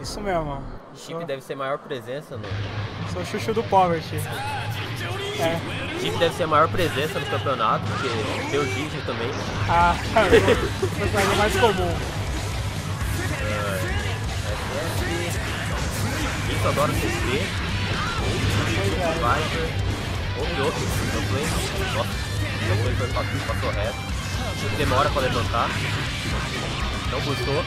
Isso mesmo. Chip deve ser a maior presença no... Sou o chuchu do Poverty. É. Chip deve ser a maior presença no campeonato, porque tem o Gigi também. Ah, o personagem mais comum. Isso, adoro CC. Viper. Houve outro. Nossa, passou reto. Demora pra levantar. Não gostou.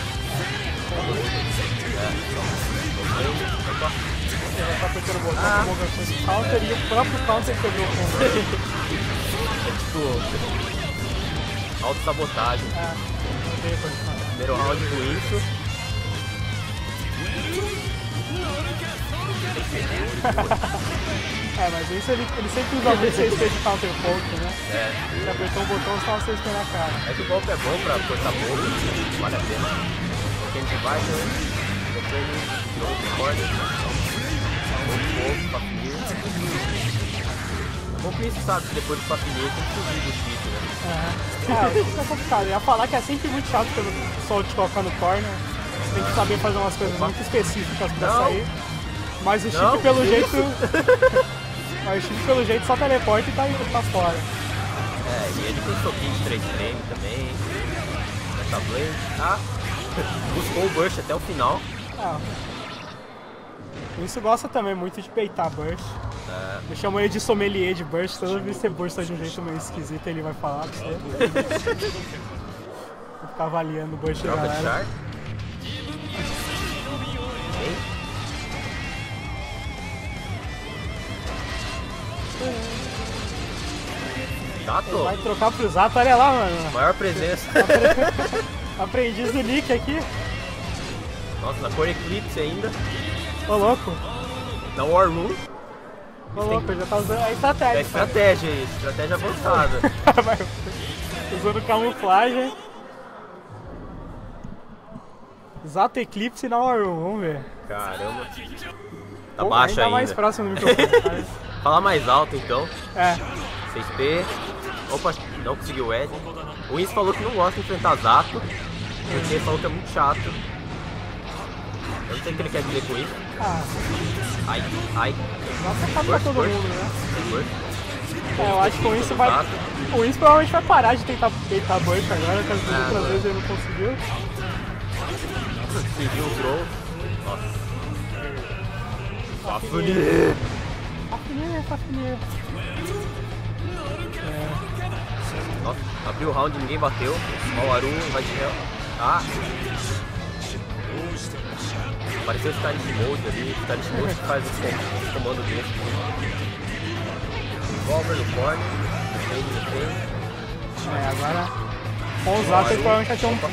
Você tá tentando botar o counter e o próprio counter quebrou o controle. É tipo... auto-sabotagem. Primeiro round do isso. Mas isso ele sempre usa muito 6P de counter poke, né? Se apertou um botão, só você espera a cara. É que o golpe é bom pra cortar pouco, vale a pena. Quem te vai, depois jogo de corda, pouco, papinho. Bom que isso sabe que depois do papinho tem que subir do chip, né? Fica complicado. Eu ia falar que é sempre muito chato quando o pessoal te colocar no corner. Você tem que saber fazer umas coisas muito específicas pra sair. Mas o chip pelo jeito. Mas o chip pelo jeito só teleporta e tá fora. E ele tem soquinho de 3 frames também. Essa Blade. Buscou o burst até o final. Isso gosta também muito de peitar burst. Eu chamo ele de sommelier de burst. Toda vez que você bursta de um jeito meio esquisito, ele vai falar pra você. Vou ficar avaliando o burst da galera. Zato? Vai trocar pro Zato, olha lá, mano. Maior presença. Aprendiz do Nick aqui. Nossa, na cor Eclipse ainda. Ô louco. Na War Room. Ô louco, já tá usando a estratégia. É estratégia isso, estratégia avançada. Usando camuflagem. Zato Eclipse na War Room, vamos ver. Caramba. Tá baixo ainda. Tá mais próximo do microfone. Fala mais alto então. 6P. Opa, não conseguiu o Ed. O Wins falou que não gosta de enfrentar Zato, porque ele falou que é muito chato. Eu não sei o que ele quer dizer com isso. Ai. Zato acaba pra todo mundo, né? Eu acho que o Wins vai... O Wins provavelmente vai parar de tentar peitar burst agora, porque as outras vezes ele não conseguiu. Conseguiu o throw. Nossa. Fafnir. Nossa, abriu o round, ninguém bateu. Mawaru vai de réu. Apareceu o Stylish Mode ali. O Stylish Mode que faz os comandos dele. Revolver no corner. Agora com o Zato ele provavelmente vai ter um...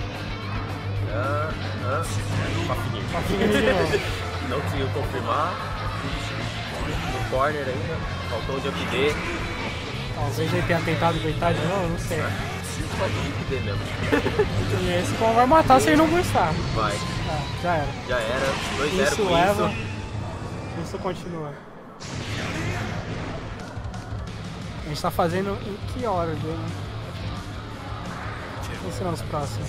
Fafnir de novo. Não conseguiu confirmar. No corner ainda. Faltou o Jump D. Talvez ele tenha tentado baitar de novo, não sei. Faltou o Jump D mesmo. E esse como vai matar se ele não gostar. Vai. Já era. 2-0 isso com leva. isso. Isso continua. A gente tá fazendo em que hora, viu? Vamos ser os próximos.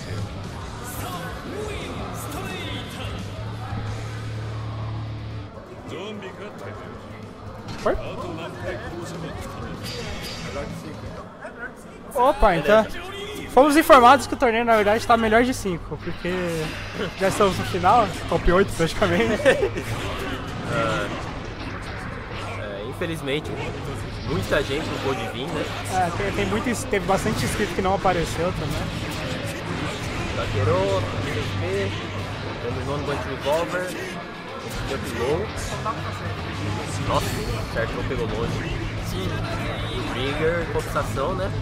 Oi? Opa, então fomos informados que o torneio na verdade está melhor de 5, porque já estamos no final, top 8 praticamente. Infelizmente, muita gente não pôde vir, né? Teve bastante inscrito que não apareceu também. Zaqueiro, CP, terminou no Bunch Revolver, Jump Low. Nossa, certo, não pegou longe. Trigger, compensação, né?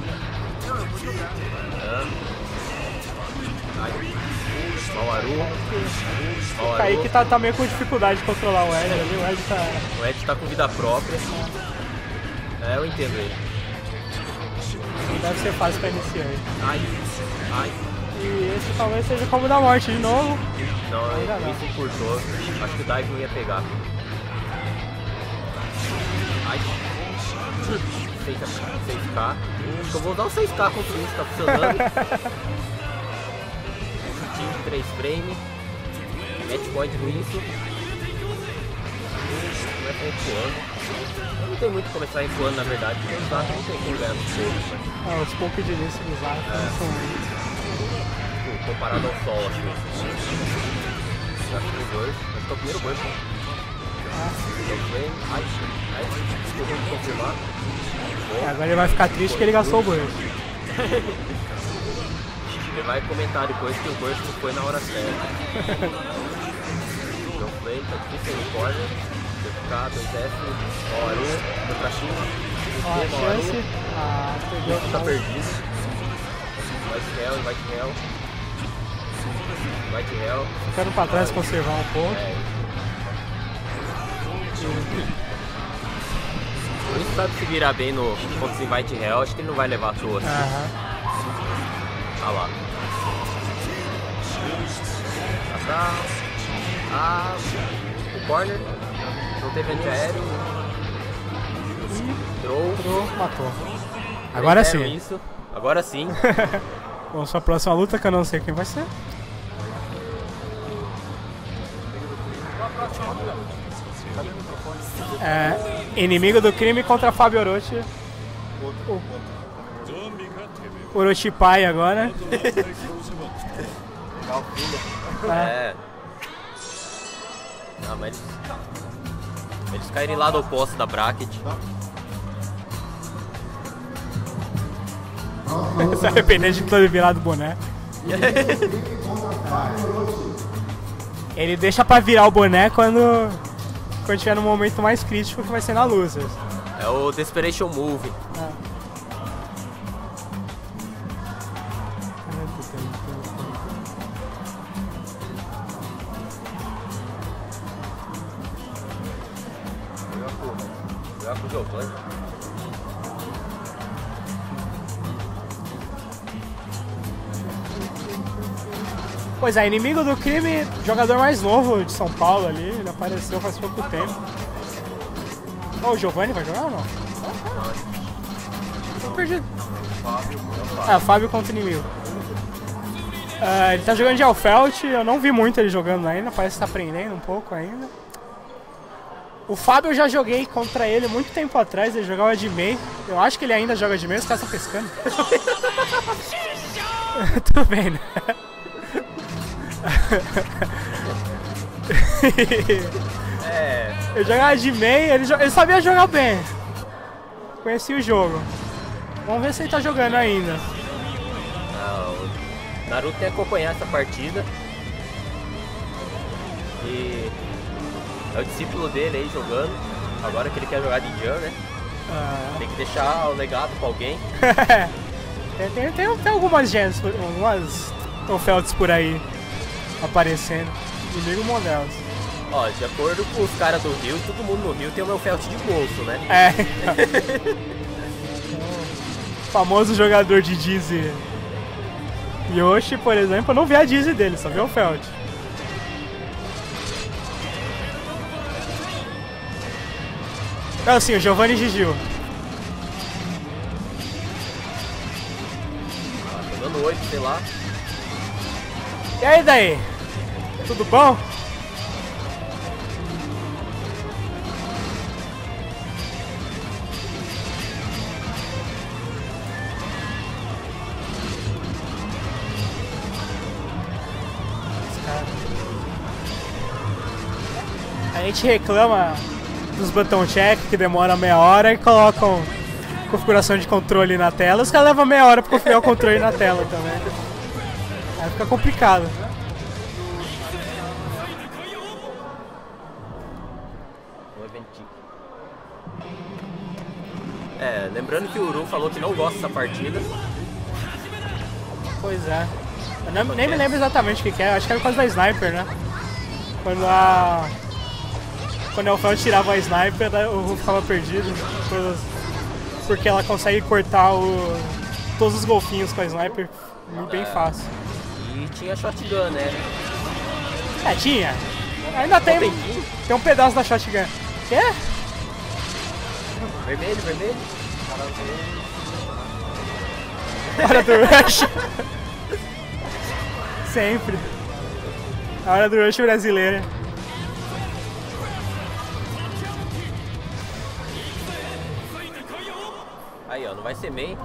Mawaru. O Kaique tá meio com dificuldade de controlar o Ed ali, o Ed tá com vida própria. Eu entendo ele. Não deve ser fácil pra iniciar ele. Ai. E esse talvez seja como da morte de novo. Não, ele se encurtou. Acho que o dive não ia pegar. Ai. 6K. Acho que eu vou usar o 6K contra isso, tá funcionando. Chute de 3 frames. Match point com isso. Começa recuando. Não tem muito começar recuando na verdade, porque os Zac não tem como ganhar dos poucos. Os poucos de início dos Zac são muitos. Comparado ao solo, acho que. Eu acho que o burst, acho que é o primeiro burst, né? Desculpa de confirmar. Agora ele vai ficar triste porque ele gastou o burst. Ele vai comentar depois que o burst não foi na hora certa. Então play, tá difícil no corner. DFK, 2F, Aru, foi pra cima. Ó, a chance. Perdeu. Tá perdido. White Hell. Ficando pra trás, conservar um pouco. O Winston sabe se virar bem no contra esse Invite Hell, acho que ele não vai levar a toa assim. Ah lá. O corner. Não teve anti-aéreo. Throw, matou. Agora sim. Isso. Agora sim. Vamos pra próxima luta que eu não sei quem vai ser. Inimigo do crime contra Fábio Orochi. Orochi pai agora. Não, mas eles caírem lá do oposto da bracket. Se arrepender de ter virado o boné. Ele deixa pra virar o boné quando tiver no momento mais crítico, que vai ser na Losers. É o Desperation Move. Jogar com o Giovanni. Pois é, inimigo do crime, jogador mais novo de São Paulo ali, ele apareceu faz pouco tempo. O Giovanni vai jogar ou não? Tô perdido. Fábio contra inimigo. Ele tá jogando de Alfelt, eu não vi muito ele jogando ainda, parece que tá aprendendo um pouco ainda. O Fábio eu já joguei contra ele muito tempo atrás, ele jogava de Mei. Eu acho que ele ainda joga de Mei, os caras estão pescando. Tudo bem, né? Eu jogava de Mei, ele sabia jogar bem. Conheci o jogo. Vamos ver se ele tá jogando ainda. O Naruto tem que acompanhar essa partida. E é o discípulo dele aí jogando. Agora que ele quer jogar de Jun, né? Tem que deixar o legado pra alguém. tem algumas gens, algumas Felts por aí aparecendo. Inimigo Modelos. Ó, de acordo com os caras do Rio, todo mundo no Rio tem o meu Felt de bolso, né? O famoso jogador de Dizzy Yoshi, por exemplo, eu não vi a Dizzy dele, só vi o Felt. Não, sim, o Giovanni Gigil. Tô dando 8, sei lá. E aí, daí? Tudo bom? A gente reclama dos botão check que demora meia hora e colocam configuração de controle na tela. Os caras levam meia hora pra configurar o controle na tela também. Aí fica complicado. Lembrando que o Uru falou que não gosta dessa partida. Pois é. Eu nem me lembro exatamente o que é, acho que era por causa da sniper, né? Quando a Elfeld tirava a sniper, o Ru ficava perdido. Porque ela consegue cortar todos os golfinhos com a sniper bem fácil. E tinha shotgun, né? Tinha. Ainda tem um pedaço da shotgun. Quê? Vermelho. Hora do rush. Sempre. A hora do rush brasileiro. Aí, ó, não vai ser main.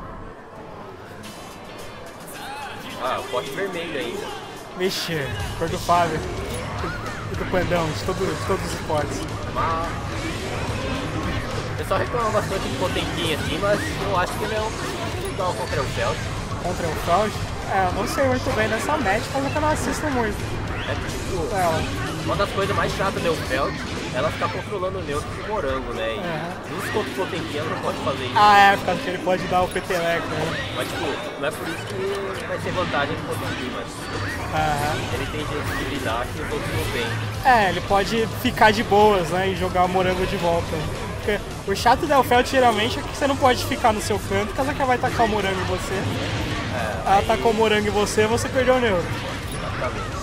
Ah, o pote vermelho ainda. Vixe, cor do Fábio. E do Pandão, de todos os potes. Mas... o pessoal reclama bastante de Potenquinho assim, mas eu acho que ele é um legal contra o Feld. Contra o Feld? É, eu não sei muito bem dessa match, mas eu não assisto muito. É tipo, uma das coisas mais chatas do Feld, ela ficar controlando o neutro do Morango, né? E justo contra o Potenquinho ela não pode fazer isso. Ah, é, por causa que ele pode dar o peteleco, né? Mas tipo, não é por isso que vai ser vantagem do Potenquinho, mas ele tem agilidade e os outros não tem. É, ele pode ficar de boas, né, e jogar o Morango de volta. Porque o chato do Elfeld geralmente é que você não pode ficar no seu canto, caso que ela vai tacar o Morango em você. Ela tacou o Morango em você, você perdeu o neutro. Exatamente.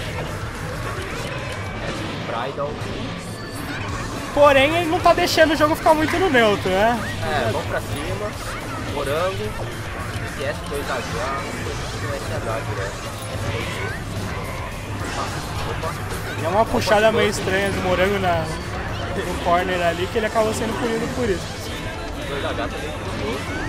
Bridal. Porém, ele não tá deixando o jogo ficar muito no neutro, né? É, vamos pra cima, Morango, S2H, SH direto. É uma puxada meio estranha do Morango no corner ali, que ele acabou sendo punido por isso. 2H também perigoso.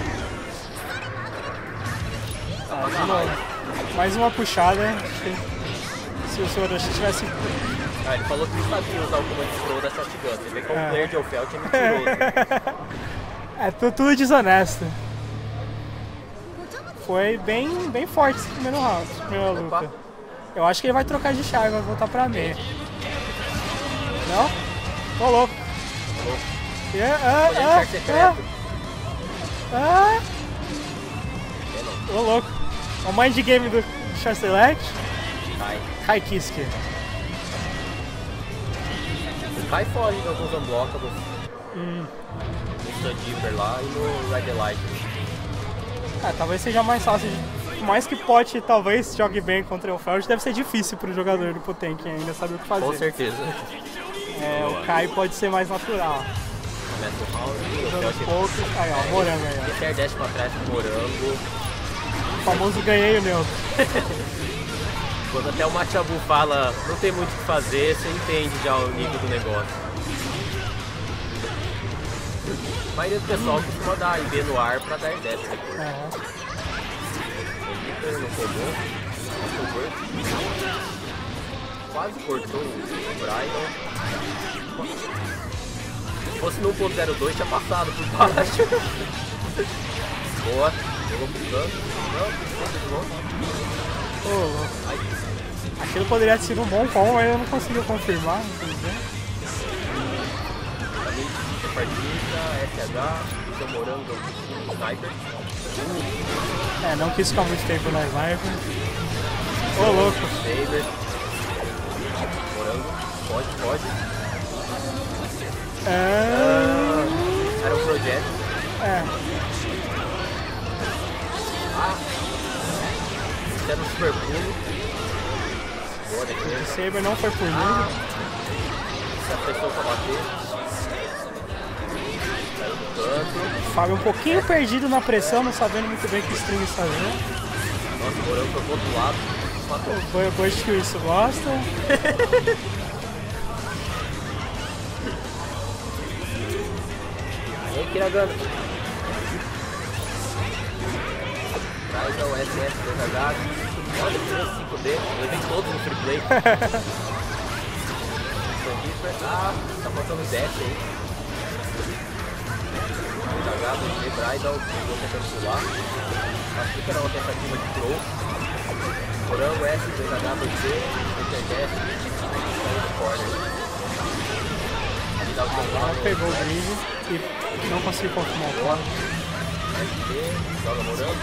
De novo. Mais uma puxada. Se o senhor tivesse... Ah, ele falou que não sabia usar o comando Pro da Shotgun. Você vê que o player de Elfeld é mentiroso. É tudo desonesto. Foi bem forte esse primeiro round, primeira luta. Eu acho que ele vai trocar de chave, vai voltar pra meia. Não? Ô louco. Ô louco. O mind game do Short Select. Kai Kiske. O Kai foge em alguns unblockables. No Stand Deeper lá e no Red Light. Talvez seja mais fácil. Por mais que Pot talvez jogue bem contra o Feld, deve ser difícil pro jogador do Potenkin ainda saber o que fazer. Com certeza. O Kai pode ser mais natural. Começa o round. Usando pouco. Aí ó, Morango aí ó. Deixar dash pra trás pro Morango. O famoso ganhei o meu. Quando até o Machabu fala não tem muito o que fazer, você entende já o nível do negócio. A maioria do pessoal costuma dar IB no ar pra dar dash depois. Não pegou. Quase cortou o Brian. Se fosse no 1.02 tinha passado por baixo. Boa. Jogou pro canto. Não, aquilo poderia ter sido um bom combo, mas eu não consigo confirmar. Partida, SH, seu Morango, Sniper. Não quis ficar muito tempo na Sniper. Ô louco. Saber. Morango, pode. Era um projeto. Fizeram um super pulo. Boa defesa. O Saber não foi punido. Se acertou pra bater. Fábio um pouquinho perdido na pressão, não sabendo muito bem o que o stream está fazendo. Nossa, o Morango foi pro outro lado. Matou. O Bush que isso gosta. E aí, Kiragana. Traz o SS 2H. Olha, tirou 5D. Eu levei todos no free play. Tá faltando dash aí. Você Bridal, vou tentando pular. Acho que era uma tentativa de throw. Morango S, 2H, 2C, Interdash, saiu do corner. Ali dá o comando. Pegou o grid e não conseguiu confirmar o corner. SP, joga Morango.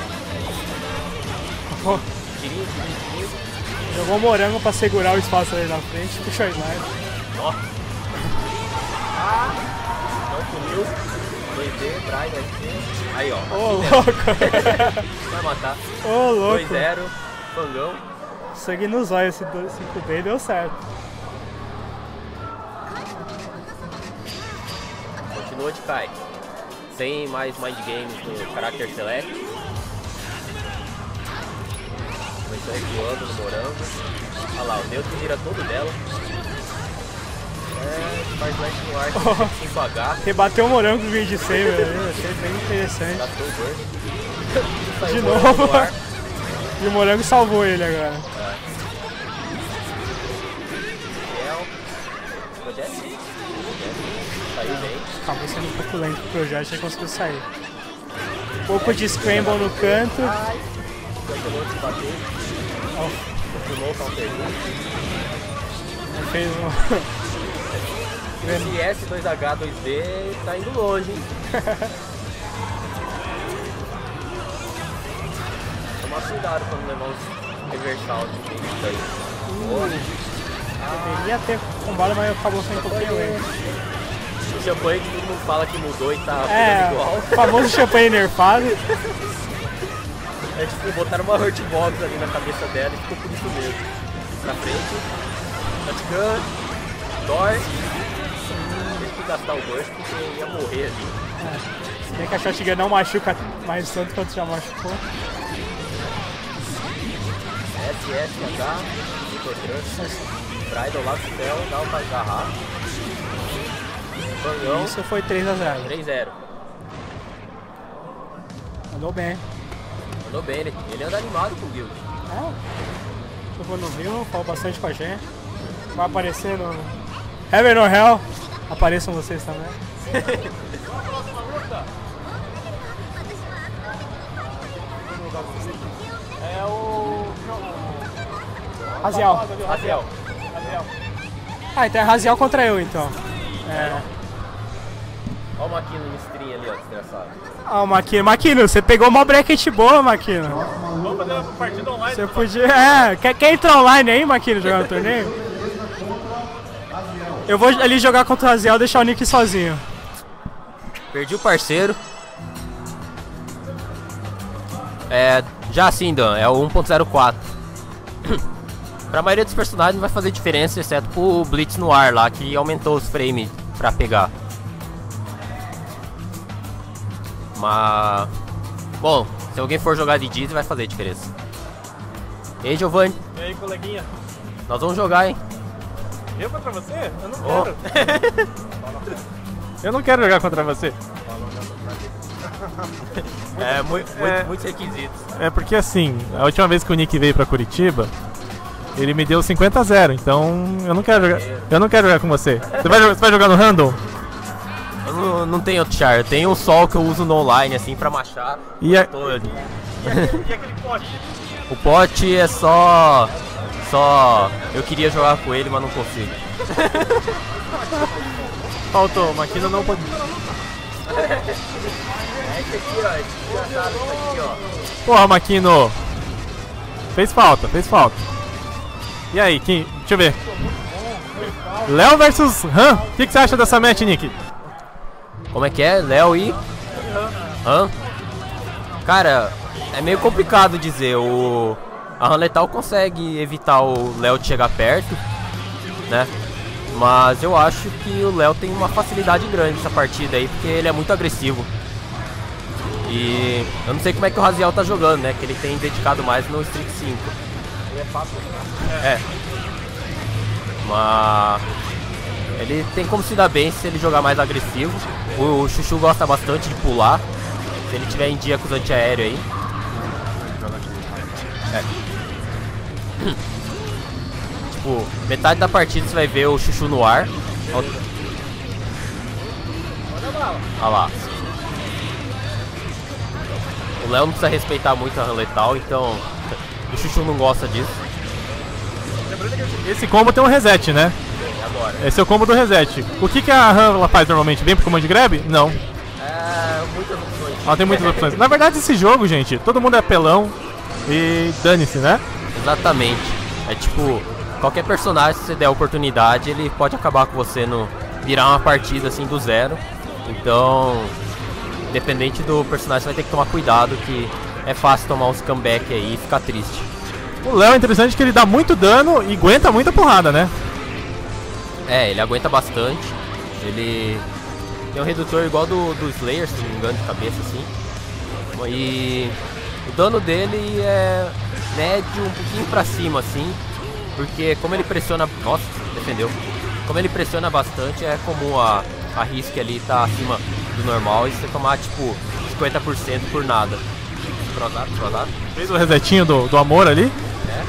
Tirinho. Jogou o Morango pra segurar o espaço ali na frente, puxou a sniper. Ó. Não sumiu. 2D, Brian, SP. Aí, ó. Ô, louco. Vai matar. Ô, louco. 2-0, Fangão. Sangue nos olhos, esse 5D deu certo. Continua de Kai. Sem mais mind games no Character Select. Tô recuando no morango. Olha lá, o neutro vira todo dela. Faz flash no ar, 5H. Rebateu o morango do vídeo de 100, velho. Achei bem interessante. Gastou o burst. De novo. E o morango salvou ele agora. Saiu bem. Acabou sendo um pouco lento pro projeto, já conseguiu sair. Um pouco de scramble no canto. Pulou o counter. Fez um... Esse S2H 2D tá indo longe, hein? Tomar cuidado pra não levar uns reversal de isso aí. Deveria ter combado, mas acabou sendo um pouquinho lento. O champanhe que todo mundo fala que mudou e tá igual. O famoso champanhe nerfado. É tipo, botaram uma hurtbox ali na cabeça dela e ficou por isso mesmo. Pra frente, shotgun, door. Teve que gastar o burst porque ia morrer ali. Se bem que a shotgun não machuca mais tanto quanto já machucou. SSH, Super Trust, Bridal lá do céu, dá pra agarrar. Banhão. Isso foi 3-0. 3-0. Andou bem. Andou bem, ele anda animado com o guild. Jogou no Rio, falou bastante com a gente. Vai aparecer no Heaven or Hell. Apareçam vocês também. É o... Raziel. Então é Raziel contra eu, então. Olha o Maquino no stream ali, ó, desgraçado. O Maquino, você pegou uma bracket boa, Maquino. Vamos fazer uma partida online. Você podia... Quer entrar online aí, Maquino, jogar no torneio? Eu vou ali jogar contra o Raziel e deixar o Nick sozinho. Perdi o parceiro. Já sim, Dan, é o 1.04. Pra maioria dos personagens não vai fazer diferença, exceto pro Blitz no ar lá, que aumentou os frames pra pegar. Mas... bom, se alguém for jogar de Dizzy vai fazer diferença. E aí, Giovanni? E aí, coleguinha? Nós vamos jogar, hein? Eu contra você? Eu não quero. Eu não quero jogar contra você. Muitos requisitos. É porque assim, a última vez que o Nick veio pra Curitiba, ele me deu 50-0, então eu não quero jogar. Eu não quero jogar com você. Você vai jogar no random? Eu não tenho outro char, eu tenho um sol que eu uso no online assim pra machar. E todo. E aquele pote? O pote é só eu queria jogar com ele, mas não consigo. Faltou, Maquino não pode. Esse aqui, ó, esse engraçado aqui, ó. Porra, Maquino! Fez falta. E aí, Kim? Deixa eu ver. Léo versus Han. O que você acha dessa match, Nick? Como é que é? Léo e Han? Cara, é meio complicado dizer. A Han Letal consegue evitar o Léo de chegar perto, né? Mas eu acho que o Léo tem uma facilidade grande nessa partida aí, porque ele é muito agressivo. E eu não sei como é que o Raziel tá jogando, né? Que ele tem dedicado mais no Street 5. Ele é fácil. Mas ele tem como se dar bem se ele jogar mais agressivo. O Chuchu gosta bastante de pular. Se ele tiver em dia com os antiaéreos aí. Tipo, metade da partida você vai ver o Chuchu no ar. Olha lá. O Léo não precisa respeitar muito a Han Letal, então o Chuchu não gosta disso. Esse combo tem um reset, né? Agora. Esse é o combo do reset. O que a Han ela faz normalmente? Vem pro comando de grab? Não. Muitas opções. Ela tem muitas opções. Na verdade, esse jogo, gente, todo mundo é apelão e dane-se, né? Exatamente. É tipo, qualquer personagem, se você der a oportunidade, ele pode acabar com você no virar uma partida assim do zero. Então, independente do personagem, você vai ter que tomar cuidado, que é fácil tomar uns comeback aí e ficar triste. O Léo é interessante que ele dá muito dano e aguenta muita porrada, né? Ele aguenta bastante. Ele tem um redutor igual do Slayer, se não me engano, de cabeça assim. E o dano dele médio, um pouquinho pra cima, assim. Porque como ele pressiona... Nossa, defendeu. Como ele pressiona bastante, é comum a risk ali tá acima do normal e você tomar, tipo, 50% por nada. Cruzado. Fez o resetinho do amor ali? É.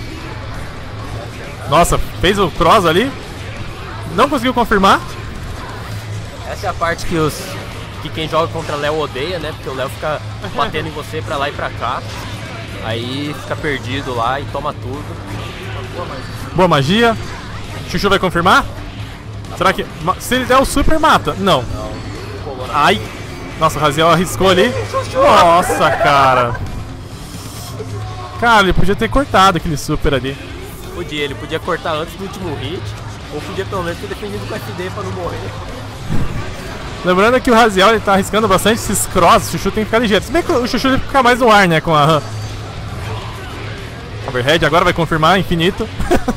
Nossa, fez o cross ali. Não conseguiu confirmar. Essa é a parte que quem joga contra Léo odeia, né? Porque o Léo fica batendo em você pra lá e pra cá. Aí fica perdido lá e toma tudo. Boa magia. Chuchu vai confirmar? Será que... Se ele der o super, mata? Não. Ai. Nossa, o Raziel arriscou ali. Nossa, cara. Cara, ele podia ter cortado aquele super ali. Ele podia cortar antes do último hit. Ou podia pelo menos ter defendido com FD pra não morrer. Lembrando que o Raziel ele tá arriscando bastante esses cross. O Chuchu tem que ficar ligeiro. Se bem que o Chuchu ele fica mais no ar, né? Com a Han. Overhead agora vai confirmar, infinito.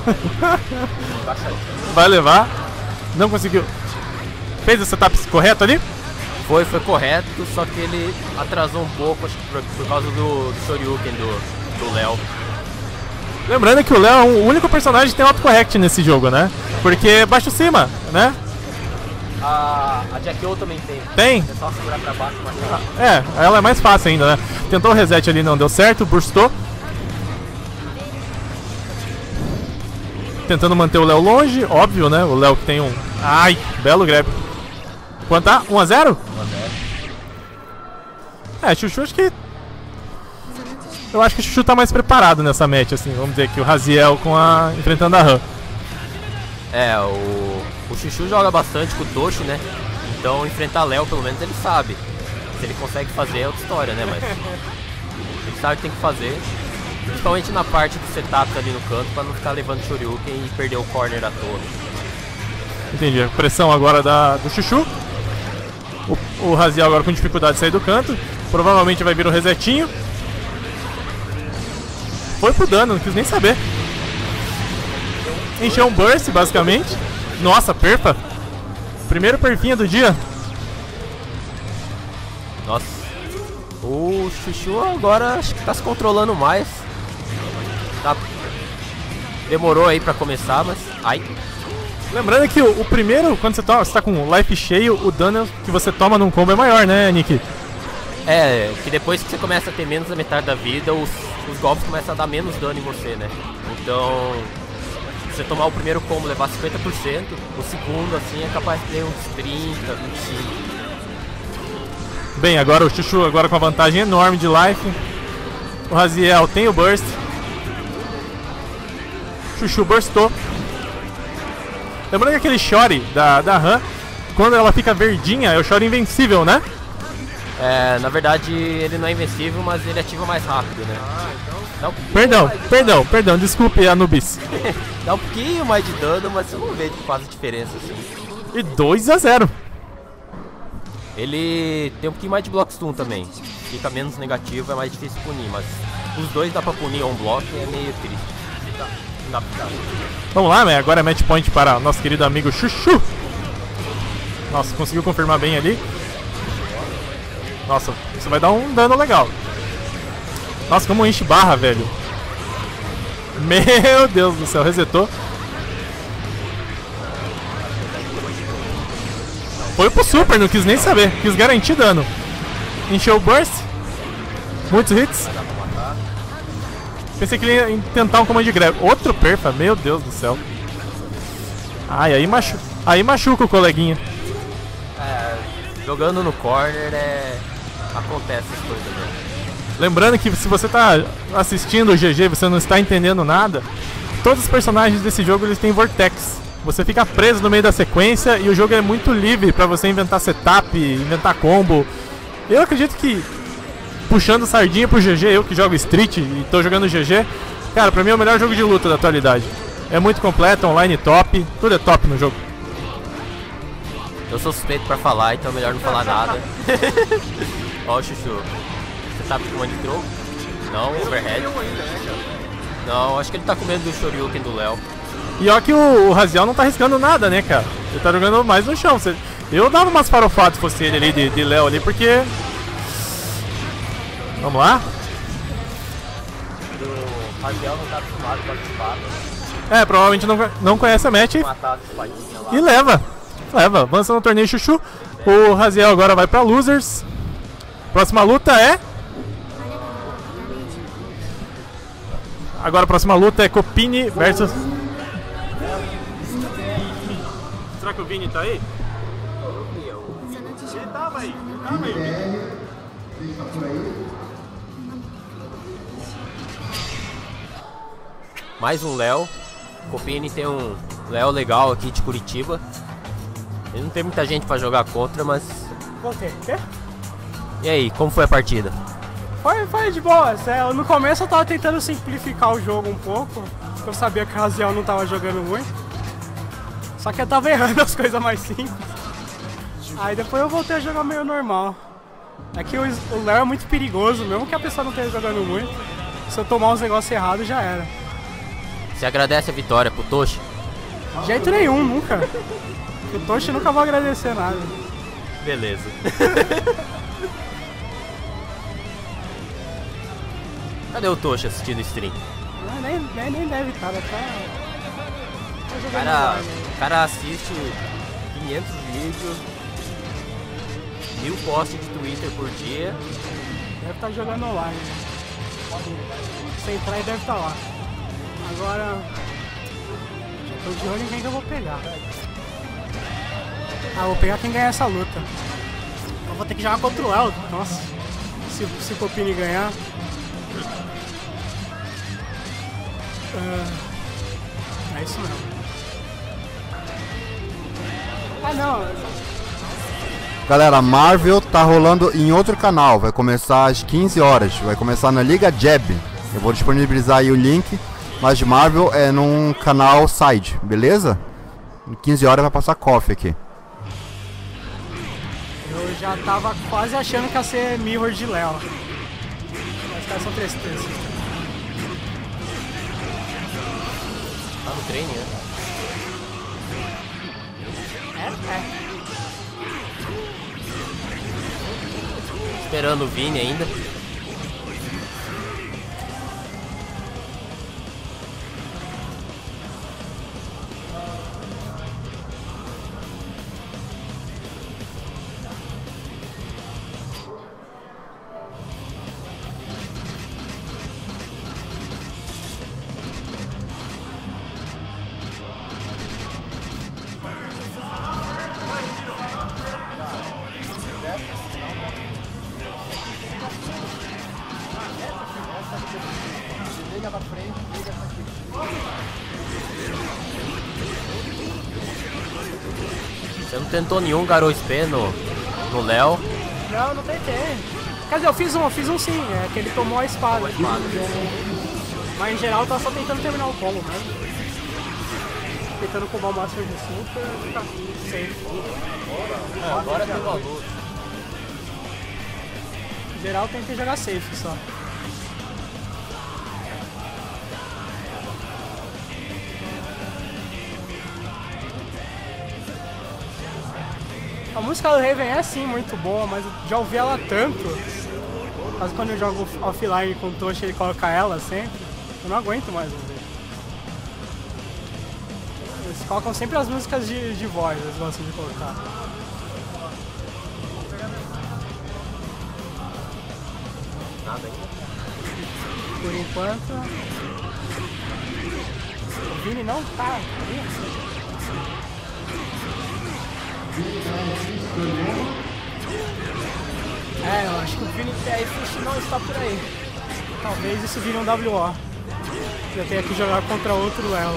Vai levar. Não conseguiu. Fez o setup correto ali? Foi correto, só que ele atrasou um pouco, acho que por causa do Shoryuken do Léo. Lembrando que o Léo é o único personagem que tem autocorrect nesse jogo, né? Porque baixo cima, né? A Jack-O também tem. Tem? É só segurar pra baixo e marchar. Ela é mais fácil ainda, né? Tentou o reset ali, não deu certo, burstou. Tentando manter o Léo longe, óbvio, né? O Léo que tem um... Ai, belo grab. Quanto tá? 1-0? 1-0. Chuchu acho que... Eu acho que o Chuchu tá mais preparado nessa match, assim. Vamos dizer que o Raziel enfrentando a Han. O Chuchu joga bastante com o Toshi, né? Então enfrentar Léo, pelo menos ele sabe. Se ele consegue fazer é outra história, né? Mas ele sabe o que tem que fazer. Principalmente na parte do setup ali no canto, pra não ficar levando Shoryuken e perder o corner à toa. Entendi. A pressão agora do Chuchu. O Raziel agora com dificuldade de sair do canto. Provavelmente vai vir o resetinho. Foi pro dano, não quis nem saber. Encheu um burst, basicamente. Nossa, perfa. Primeiro perfinha do dia. Nossa. O Chuchu agora acho que tá se controlando mais. Tá. Demorou aí pra começar, mas... Ai. Lembrando que o primeiro, quando você tá com o life cheio, o dano que você toma num combo é maior, né, Nick? Que depois que você começa a ter menos da metade da vida, os golpes começam a dar menos dano em você, né? Então, se você tomar o primeiro combo e levar 50%, o segundo, assim, é capaz de ter uns 30, 25. Bem, agora o Chuchu agora com a vantagem enorme de life. O Raziel tem o burst. Chuchu burstou. Lembrando que aquele Shory da Han, quando ela fica verdinha, é o Shory invencível, né? Na verdade ele não é invencível, mas ele ativa mais rápido, né? Perdão, desculpe, Anubis. Dá um pouquinho mais de dano, mas você não vê quase diferença assim. E 2-0. Ele tem um pouquinho mais de block stun também. Fica menos negativo, é mais difícil punir, mas os dois dá pra punir on block, é meio triste. Vamos lá, né? Agora é match point para nosso querido amigo Chuchu. Nossa, conseguiu confirmar bem ali. Nossa, isso vai dar um dano legal. Nossa, como enche barra, velho. Meu Deus do céu, resetou. Foi pro super, não quis nem saber. Quis garantir dano. Encheu o burst. Muitos hits. Pensei que ele ia tentar um comando de grab. Outro perfa, meu Deus do céu. Ai, aí machuca o coleguinha. Jogando no corner acontece essas coisas, né? Lembrando que se você tá assistindo o GG e você não está entendendo nada, todos os personagens desse jogo eles têm vortex. Você fica preso no meio da sequência e o jogo é muito livre pra você inventar setup, inventar combo. Eu acredito que, puxando sardinha pro GG, eu que jogo Street e tô jogando GG, cara, pra mim é o melhor jogo de luta da atualidade. É muito completo, online top, tudo é top no jogo. Eu sou suspeito pra falar, então é melhor não falar nada. Ó o Chuchu. Você tá com comando de troco? Não, overhead. Não, acho que ele tá com medo do Shoryuken do Léo. E ó que o Raziel não tá arriscando nada, né, cara? Ele tá jogando mais no chão. Eu dava umas farofadas se fosse ele ali de Léo ali, porque... Vamos lá. O Raziel não tá acostumado com a espada. É, provavelmente não conhece a match Matar as espadinhas lá. e leva. Avança no torneio Chuchu. O Raziel agora vai pra Losers. Próxima luta é... Agora a próxima luta é Copini versus... Será que o Vini tá aí? Ele tava aí. Mais um Léo. Copini tem um Léo legal aqui de Curitiba. Ele não tem muita gente pra jogar contra, mas... Voltei. Quê? E aí, como foi a partida? Foi de boa. No começo eu tava tentando simplificar o jogo um pouco, porque eu sabia que o Raziel não tava jogando muito. Só que eu tava errando as coisas mais simples. Aí depois eu voltei a jogar meio normal. É que o Léo é muito perigoso, mesmo que a pessoa não esteja jogando muito. Se eu tomar uns negócios errados, já era. Você agradece a vitória pro Toshi? De jeito nenhum, nunca. O Toshi nunca vai agradecer nada. Beleza. Cadê o Toshi assistindo o stream? Nem deve estar, O cara assiste 500 vídeos, 1000 posts de Twitter por dia. Deve estar jogando online. Se entrar e deve estar lá. Agora... Já tô de olho em quem que eu vou pegar. Vou pegar quem ganhar essa luta. Eu vou ter que jogar contra o Eldo. Nossa. Se o Copini ganhar... É isso mesmo. Não. Galera, a Marvel tá rolando em outro canal. Vai começar às 15 horas. Vai começar na Liga Jab. Eu vou disponibilizar aí o link. Mas de Marvel é num canal side, beleza? Em 15 horas vai passar coffee aqui. Eu já tava quase achando que ia ser Mirror de Léo. Os caras são 3. Tá no treino, né? É. Esperando o Vini ainda. Você não tentou nenhum Garou Spé no Léo? Não tentei. Quer dizer, eu fiz um sim, que ele tomou a espada. Mas em geral eu tava só tentando terminar o combo mesmo. Tentando combar o Master de Super e ficar safe. Agora tem valor. Em geral eu tentei jogar safe só. A música do Raven é sim muito boa, mas eu já ouvi ela tanto. Mas quando eu jogo offline com o Toshi, ele coloca ela sempre. Eu não aguento mais ouvir. Eles colocam sempre as músicas de voz, eles gostam de colocar. Nada ainda. Por enquanto... O Vini não tá. Eu acho que o Vini TF não está por aí. Talvez isso vire um WO. Eu tenho que jogar contra outro Léo.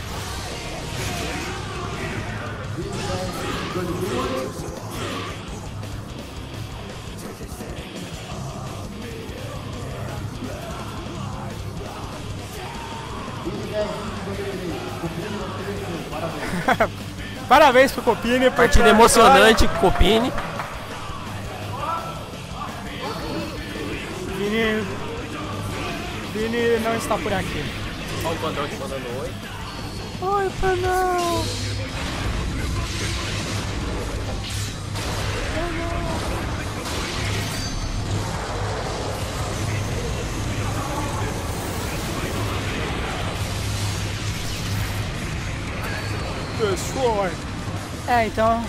Parabéns pro Copini. Partida emocionante, Copini. Vini não está por aqui. Olha o Pandão te mandando oi. Oi, Pandão. Destroy. É, então...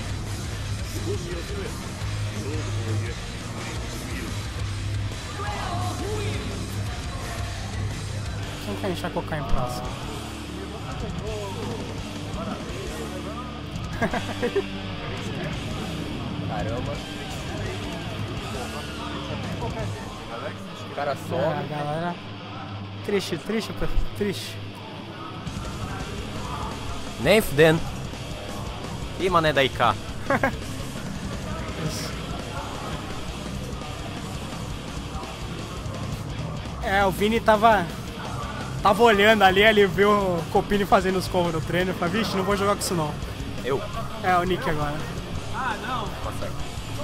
Quem que a gente vai colocar em próximo? Caramba. O cara some. Galera... Triste. Nem fudendo. Ih, mané da IK. O Vini tava olhando ali, ele viu o Copini fazendo os combos no treino. Eu falei, vixe, não vou jogar com isso não. Eu? É, o Nick agora. Ah, não. Tá certo.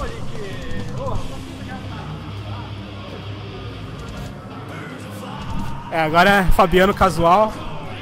Agora é Fabiano casual.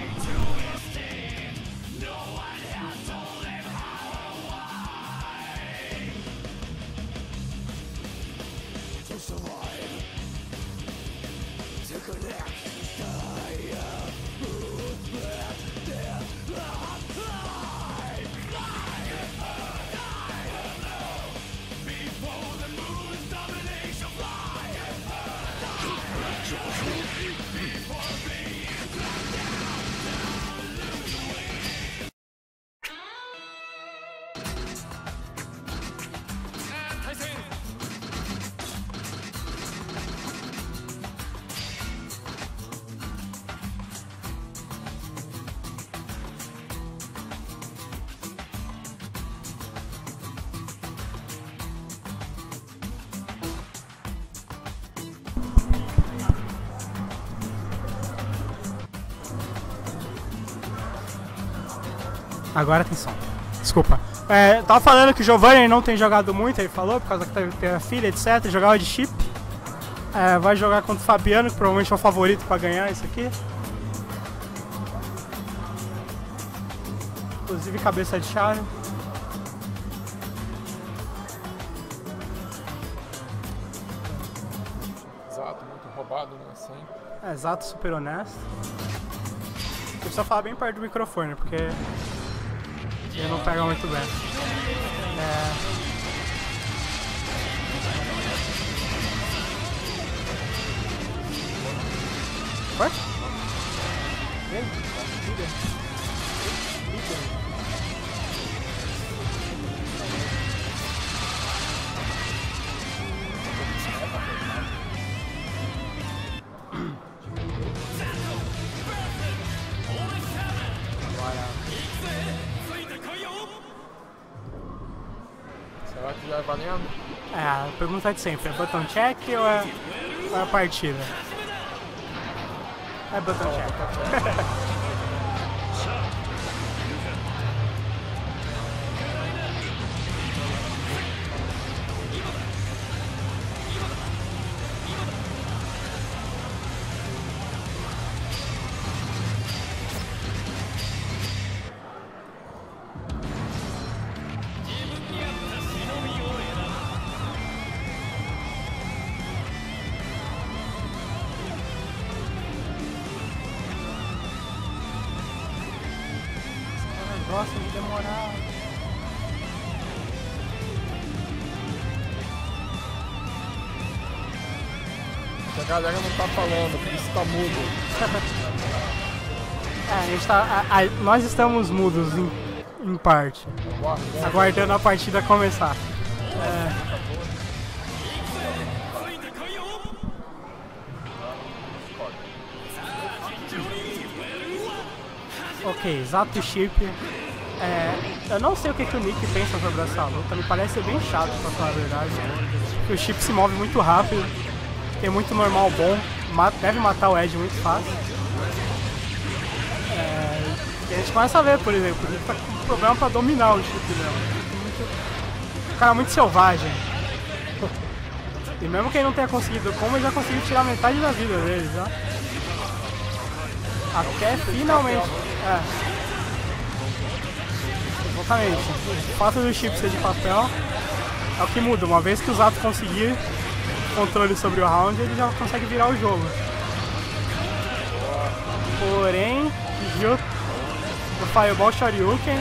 Agora tem som. Desculpa. Tava falando que o Giovanni não tem jogado muito, ele falou, por causa que tem a filha, etc. Jogava de chip. Vai jogar contra o Fabiano, que provavelmente é o favorito pra ganhar isso aqui. Inclusive cabeça de chave. Exato, muito roubado, né? Sempre. Exato, super honesto. Precisa falar bem perto do microfone, porque ele não pega muito bem. What? Será que já é valendo? A pergunta é de sempre, é button check ou é a partida? É button check. Gosta de demorar. A galera não tá falando, por isso tá mudo. A gente tá, nós estamos mudos em parte, aguardando a partida começar. Ok, Zato Chip. Eu não sei o que o Nick pensa sobre essa luta, me parece ser bem chato, pra falar a verdade. Porque o Chip se move muito rápido, tem muito normal bom, deve matar o Ed muito fácil. E a gente começa a ver, por exemplo, ele tá com problema pra dominar o Chip dela. Um cara muito selvagem. E mesmo que ele não tenha conseguido como, ele já conseguiu tirar metade da vida dele já. Até finalmente. Exatamente. O fato do chip ser de papel é o que muda. Uma vez que o Zato conseguir controle sobre o round, ele já consegue virar o jogo. Porém, vou Fireball Shoryuken.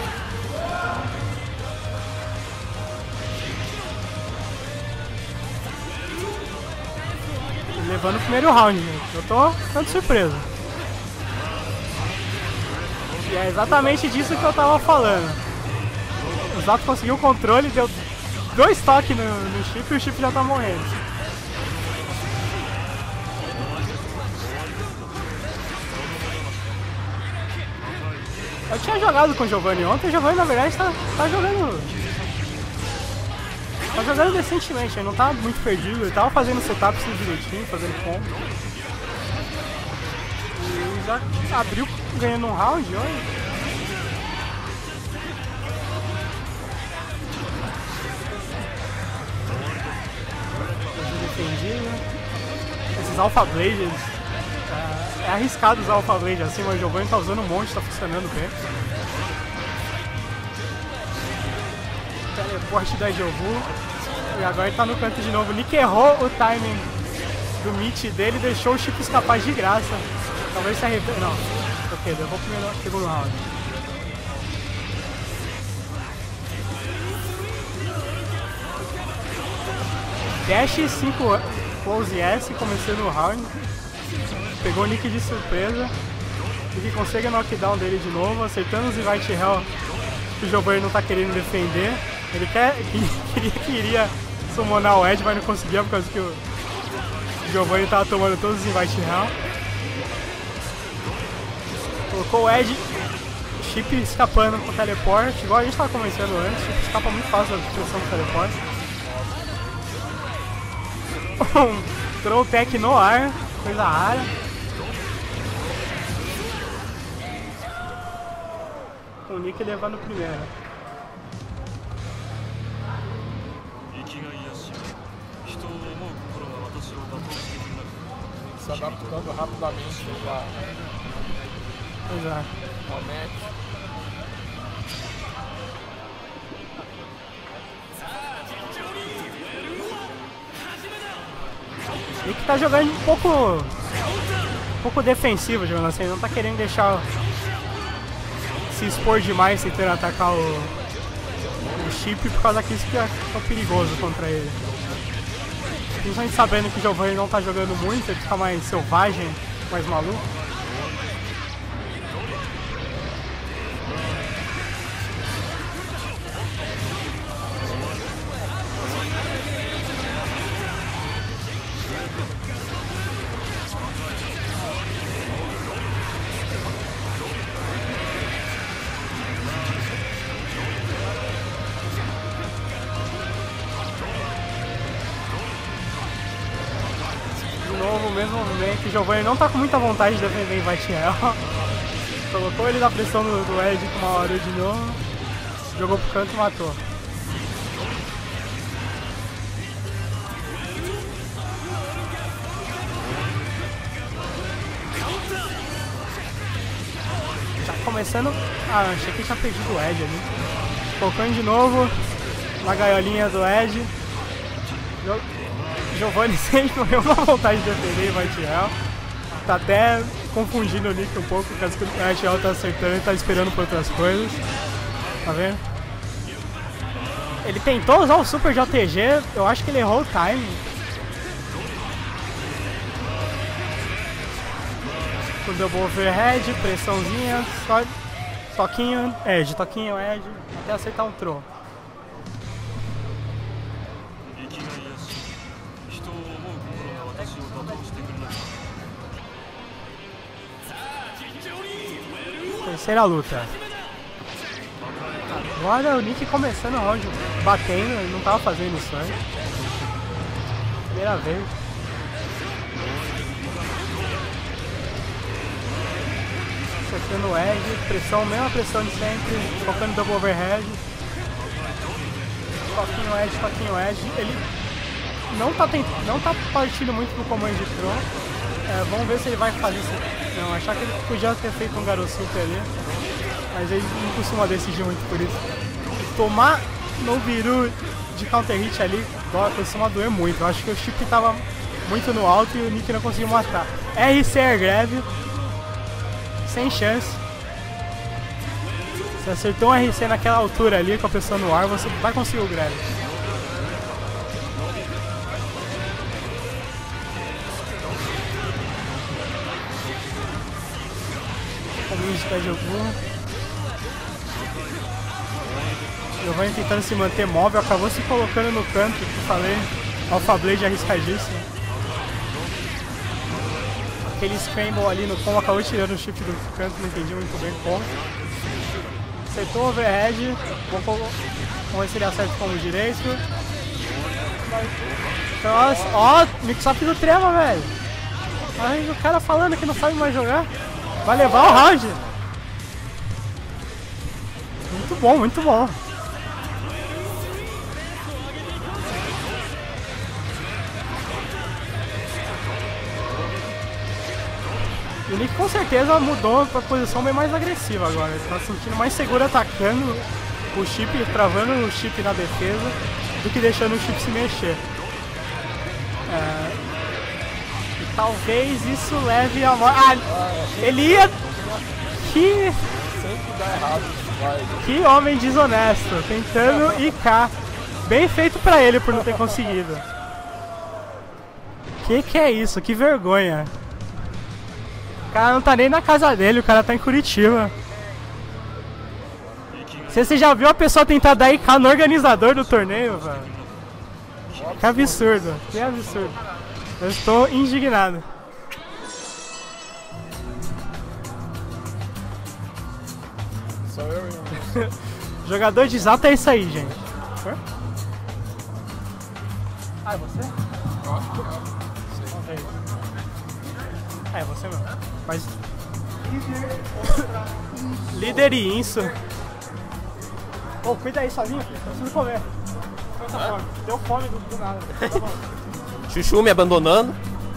Levando o primeiro round, gente. Eu tô ficando surpreso. E é exatamente disso que eu tava falando. O Zato conseguiu o controle, deu 2 toques no chip e o chip já tá morrendo. Eu tinha jogado com o Giovanni ontem, o Giovanni na verdade tá jogando. Tá jogando decentemente, ele não tá muito perdido, ele tava fazendo setup direitinho, fazendo combo. E já abriu ganhando um round, olha. Defendido. Esses Alpha Blades. É arriscado usar Alpha Blade assim, mas o Giovanni tá usando um monte, tá funcionando bem. Teleporte da Jovu. E agora ele tá no canto de novo. O Nick errou o timing do meet dele e deixou o chip escapar de graça. Talvez se arrependa. Não. Ok, levou o segundo round. Dash 5 close S começando o round. Pegou o Nick de surpresa. Nick consegue o knockdown dele de novo, acertando os invite hell que o Giovanni não tá querendo defender. Ele queria summonar o Edge, mas não conseguia por causa que o Giovanni tava tomando todos os invite hell. Colocou o Edge, chip escapando com o teleporte, igual a gente tava começando antes, o chip escapa muito fácil da pressão do teleporte. Throw tech no ar, coisa rara. Com o Nick levando o primeiro. Se adaptando rapidamente ao match. Nick tá jogando um pouco defensivo, jogando assim, não tá querendo deixar se expor demais tentando atacar o chip por causa disso que é perigoso contra ele. Principalmente sabendo que o Giovanni não tá jogando muito, ele fica mais selvagem, mais maluco. Mesmo movimento, o Giovanni não tá com muita vontade de defender invite hell. Colocou ele na pressão do Edge com uma hora de novo, jogou pro canto e matou. Tá começando. Ah, achei que tinha perdido o Edge ali. Colocando de novo na gaiolinha do Edge. Giovanni sempre morreu na vontade de defender o invite hell. Tá até confundindo o Nick um pouco, por causa que o invite hell tá acertando e tá esperando por outras coisas. Tá vendo? Ele tentou usar o super JTG, eu acho que ele errou o timing. O double overhead, pressãozinha, só toquinho, edge, até acertar um throw. Terceira luta. Agora o Nick começando o round batendo, ele não tava fazendo isso antes. Primeira vez. Acertando o edge, pressão, mesma pressão de sempre, focando double overhead. Toquinho edge. Ele não tá partindo muito pro comando de throw. Vamos ver se ele vai fazer isso. Não, achar que ele podia ter feito um garocinho ali, mas ele não costuma decidir muito por isso. Tomar no biru de counter hit ali costuma doer muito. Eu acho que o chip tava muito no alto e o Nick não conseguiu matar. RC Air Grab, sem chance. Você acertou um RC naquela altura ali com a pessoa no ar, você vai conseguir o grab. Caminho de pé de algum. Giovanni tentando se manter móvel, acabou se colocando no canto, que eu falei. Alpha Blade arriscadíssimo. Aquele scramble ali no combo acabou tirando o chip do canto, não entendi muito bem como. Acertou o overhead. Vamos ver se ele acerta o combo direito. Nossa, ó, mix-up do Treva, velho. Ai, o cara falando que não sabe mais jogar. Vai levar o round. Muito bom, muito bom. O Nick com certeza mudou para posição bem mais agressiva agora. Ele tá se sentindo mais seguro atacando o chip, travando o chip na defesa, do que deixando o chip se mexer. E talvez isso leve a morte. Ah, ele ia... Que homem desonesto, tentando IK. Bem feito pra ele por não ter conseguido. Que é isso? Que vergonha. O cara não tá nem na casa dele, o cara tá em Curitiba. Você já viu a pessoa tentar dar IK no organizador do torneio, velho? Que absurdo, que absurdo. Eu estou indignado. Só eu e Jogador de exato é isso aí, gente. Ah, é você? É você mesmo. Mas... Líder e Inso. Pô, cuida aí sozinho, filho. Eu preciso comer. Fome. Deu fome do nada. Tá bom. Chuchu me abandonando.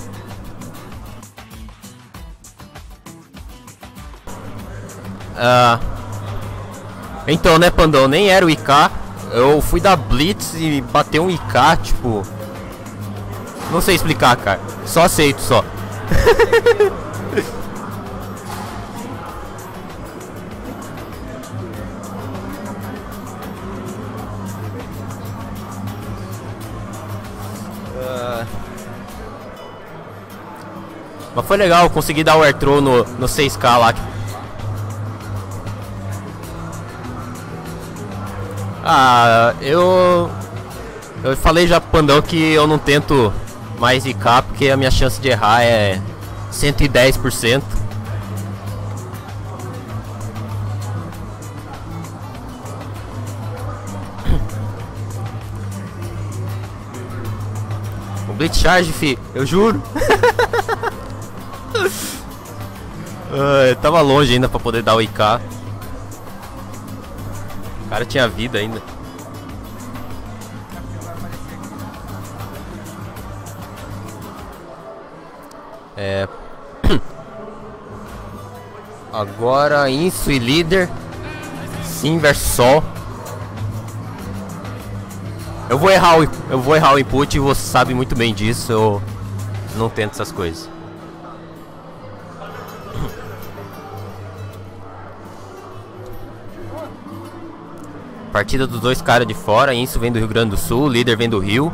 Então, né, Pandão, nem era o IK. Eu fui da Blitz e bateu um IK, tipo... Não sei explicar, cara. Só aceito, só. Mas foi legal, consegui dar o air throw no 6K lá. Eu falei já pro Pandão que eu não tento mais IK porque a minha chance de errar é 110%. O Blitz Charge, fi, eu juro. Tava longe ainda pra poder dar o IK. O cara tinha vida ainda. Agora Inso e líder. Sim versus Sol. Eu vou errar o input e você sabe muito bem disso. Eu não tento essas coisas. Partida dos dois caras de fora. Inso vem do Rio Grande do Sul, líder vem do Rio.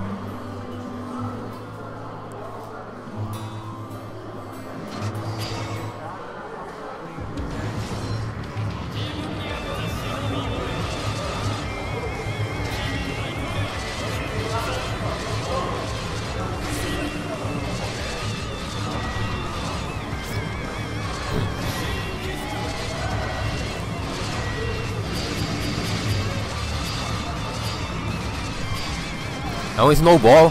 É um snowball.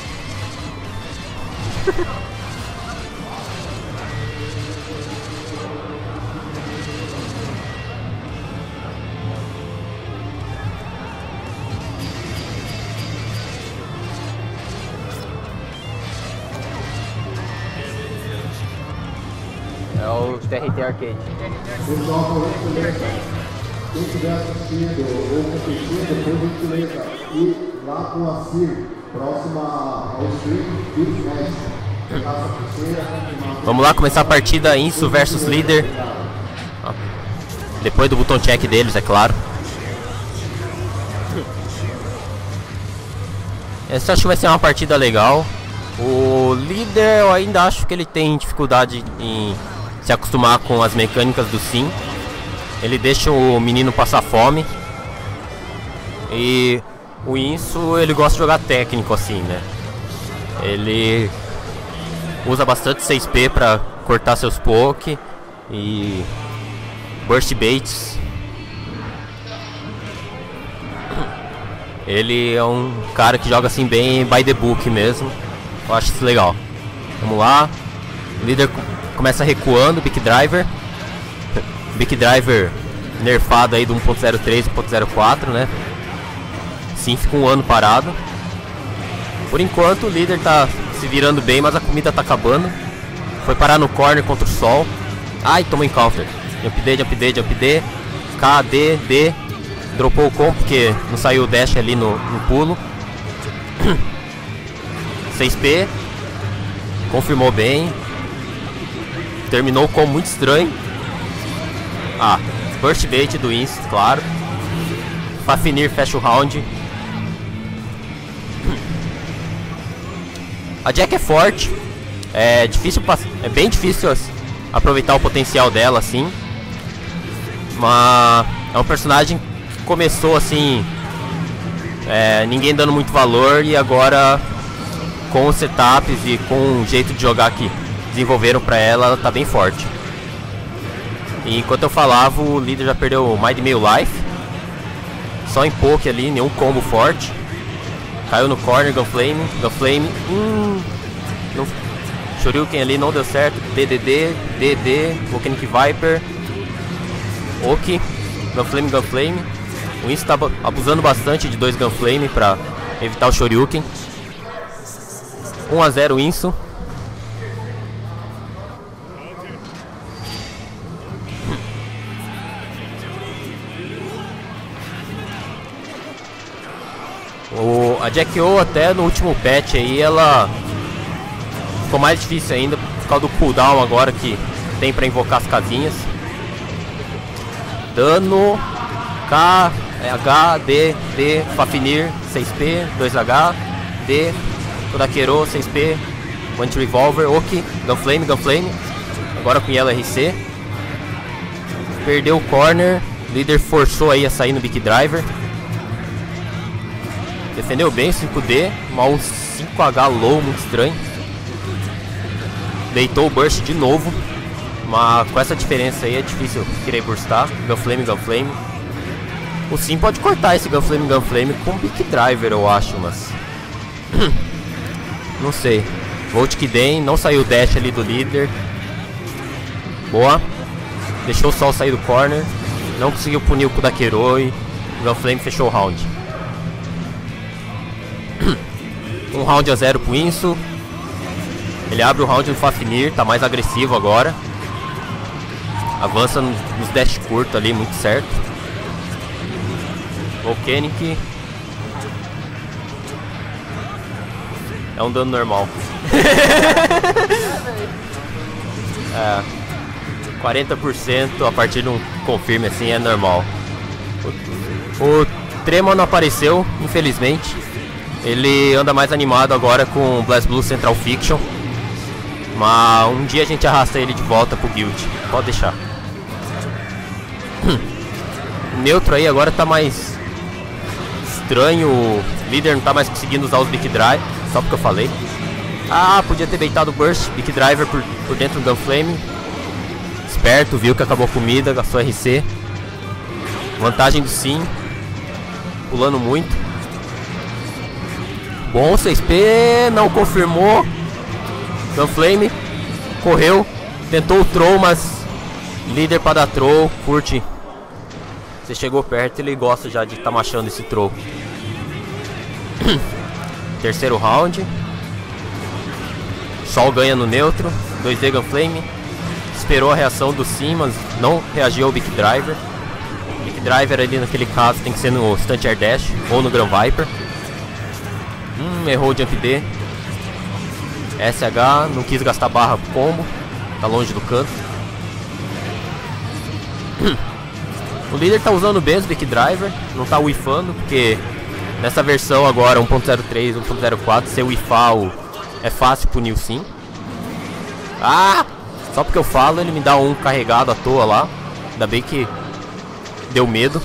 É o TRT Arcade. Pessoal, quem estiver assistindo ou competindo, por gentileza, e lá com a CIR, próxima ao stream, Beach Match. Vamos lá começar a partida Inso versus líder. Depois do botão check deles, é claro. Essa acho que vai ser uma partida legal. O líder, eu ainda acho que ele tem dificuldade em se acostumar com as mecânicas do sim. Ele deixa o menino passar fome. E o Inso, ele gosta de jogar técnico assim, né? Ele usa bastante 6P pra cortar seus poke e burst baits. Ele é um cara que joga assim bem by the book mesmo. Eu acho isso legal. Vamos lá. O líder começa recuando, Big Driver. Big Driver nerfado aí do 1.03 e 1.04, né? Sim, fica um ano parado. Por enquanto o líder tá se virando bem, mas a comida tá acabando. Foi parar no corner contra o sol. Ai, tomou encounter. Jump D, Jump D, Jump D. K, D, D. Dropou o combo porque não saiu o dash ali no pulo. 6P. Confirmou bem. Terminou o combo muito estranho. Ah, burst bait do Inst, claro. Fafnir fecha o round. A Jack é forte. É difícil, é bem difícil aproveitar o potencial dela assim. Mas é um personagem que começou assim, ninguém dando muito valor, e agora com os setups e com o jeito de jogar que desenvolveram pra ela, ela tá bem forte. E enquanto eu falava, o líder já perdeu mais de meio life. Só em poke ali, nenhum combo forte. Caiu no corner, Gunflame. Shoryuken ali não deu certo. DDD, DD, Volcanic Viper. Ok, Gunflame. O Insta tá abusando bastante de 2 Gunflame pra evitar o Shoryuken. 1 a 0 Inso. A Jack-O até no último patch aí, ela ficou mais difícil ainda por causa do cooldown agora que tem pra invocar as casinhas. Dano K, H, D, D, Fafnir, 6P, 2H, D, Kodakero, 6P, One Revolver, Ok, Gunflame, agora com Yellow RC. Perdeu o corner, o líder forçou aí a sair no Big Driver. Defendeu bem o 5D, mal 5H low, muito estranho. Deitou o burst de novo, mas com essa diferença aí é difícil querer burstar. Gunflame. O Sim pode cortar esse Gunflame com Big Driver, eu acho, mas não sei. Volt Kiden, não saiu o dash ali do líder. Boa. Deixou o sol sair do corner. Não conseguiu punir o Kodakero e o Gunflame fechou o round. 1 round a 0 pro Inso. Ele abre o round no Fafnir, tá mais agressivo agora. Avança nos dash curto ali, muito certo. Volcanic. É um dano normal. 40% a partir de um confirme assim é normal. O Trema não apareceu, infelizmente. Ele anda mais animado agora com BlazBlue Central Fiction. Mas um dia a gente arrasta ele de volta pro guild. Pode deixar. O neutro aí agora tá mais estranho. O líder não tá mais conseguindo usar os Big Drive. Só porque eu falei. Ah, podia ter beitado o Burst. Big Driver por dentro do Gunflame. Esperto, viu que acabou a comida, gastou RC. Vantagem do Sim. Pulando muito. Bom, 6P, não confirmou. Gunflame, correu, tentou o troll, mas líder para dar troll, curte. Você chegou perto, ele gosta já de estar machando esse troll. Terceiro round. Sol ganha no neutro, 2D Gunflame. Esperou a reação do Sim, mas não reagiu ao Big Driver. Big Driver ali naquele caso tem que ser no Stunt Air Dash ou no Grand Viper. Errou o Jump D. SH, não quis gastar barra pro combo. Tá longe do canto. O líder tá usando bem os Big Driver, não tá whiffando, porque nessa versão agora 1.03, 1.04, ser whiffar é fácil punir sim. Ah! Só porque eu falo, ele me dá um carregado à toa lá. Ainda bem que deu medo.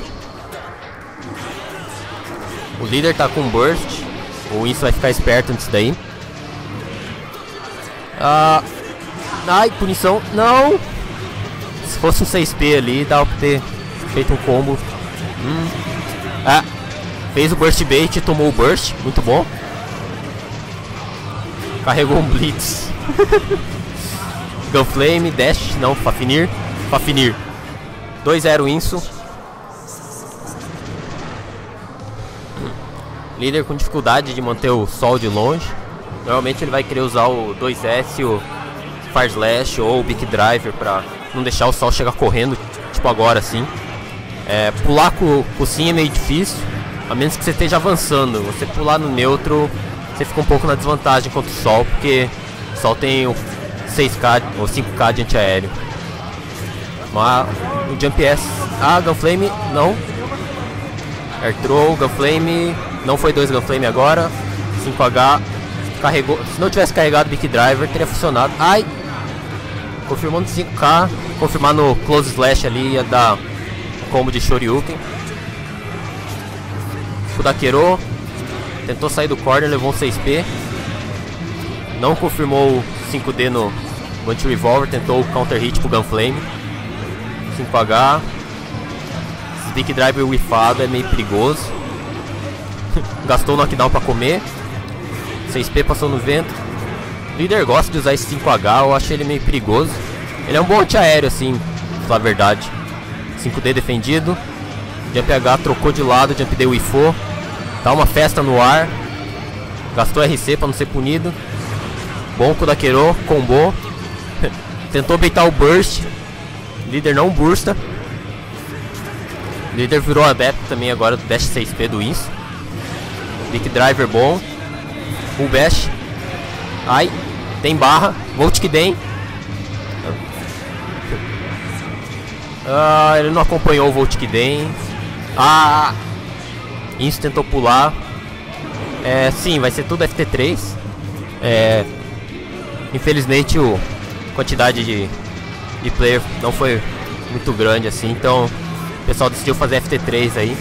O líder tá com burst. O Winston vai ficar esperto nisso daí. Ai, punição. Não! Se fosse um 6P ali, dava pra ter feito um combo. Fez o burst bait e tomou o burst. Muito bom. Carregou um blitz. Gunflame, dash, não, Fafnir. 2-0 Winston. Líder com dificuldade de manter o sol de longe. Normalmente ele vai querer usar o 2S, o Fire Slash ou o Big Driver pra não deixar o sol chegar correndo, tipo agora assim. Pular com o sim é meio difícil, a menos que você esteja avançando. Você pular no neutro, você fica um pouco na desvantagem contra o sol, porque o sol tem o 6K ou 5K de antiaéreo. Mas o Jump S... Gunflame, não. Air Throw, Gunflame... Não foi 2 Gunflame agora. 5H. Carregou. Se não tivesse carregado Big Driver, teria funcionado. Ai! Confirmando 5K. Confirmar no Close Slash ali, ia dar um combo de Shoryuken. Kudakero. Tentou sair do corner, levou um 6P. Não confirmou o 5D no Bunch Revolver. Tentou o counter hit pro Gunflame. 5H. Esse Big Driver whiffado é meio perigoso. Gastou o knockdown pra comer. 6P passou no vento. O líder gosta de usar esse 5H, eu acho ele meio perigoso. Ele é um bom antiaéreo assim, pra falar a verdade. 5D defendido. Jump H trocou de lado, Jump D whiffou. Tá uma festa no ar. Gastou RC pra não ser punido. Bom Kudakero, combou. Tentou baitar o burst. Líder não bursta. Líder virou adepto também agora do dash 6P do Winston. Big Driver bom. Full bash. Ai, tem barra. Volt Kiden. Ele não acompanhou o Volt Kiden. Winston tentou pular. Sim, vai ser tudo FT3. Infelizmente a quantidade de player não foi muito grande assim, então o pessoal decidiu fazer FT3 aí.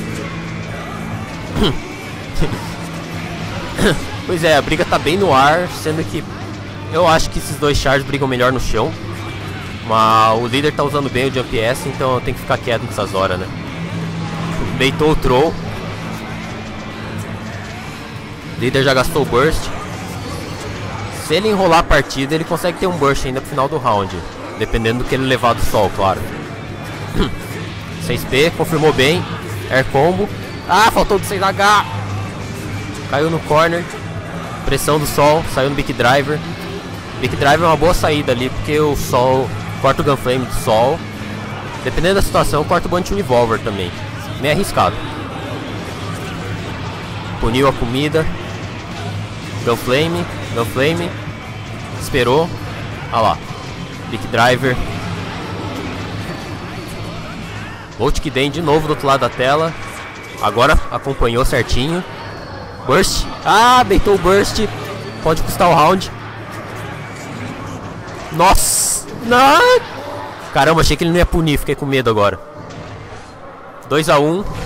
Pois é, a briga tá bem no ar, sendo que eu acho que esses dois chars brigam melhor no chão. Mas o líder tá usando bem o Jump S, então tem que ficar quieto nessas horas, né? Baitou o Troll. O líder já gastou o Burst. Se ele enrolar a partida, ele consegue ter um Burst ainda pro final do round. Dependendo do que ele levar do sol, claro. 6P, confirmou bem. Air Combo. Faltou do 6H. Caiu no corner. Pressão do sol, saiu no Big Driver. Big Driver é uma boa saída ali, porque o sol corta o Gunflame do sol. Dependendo da situação, corta o Bunch Revolver também. Meio arriscado. Puniu a comida. Gunflame. Esperou. Olha lá. Big Driver. Volt Kiden de novo do outro lado da tela. Agora acompanhou certinho. Burst. Baitou o Burst. Pode custar o round. Nossa. Não. Caramba, achei que ele não ia punir. Fiquei com medo agora. 2-1.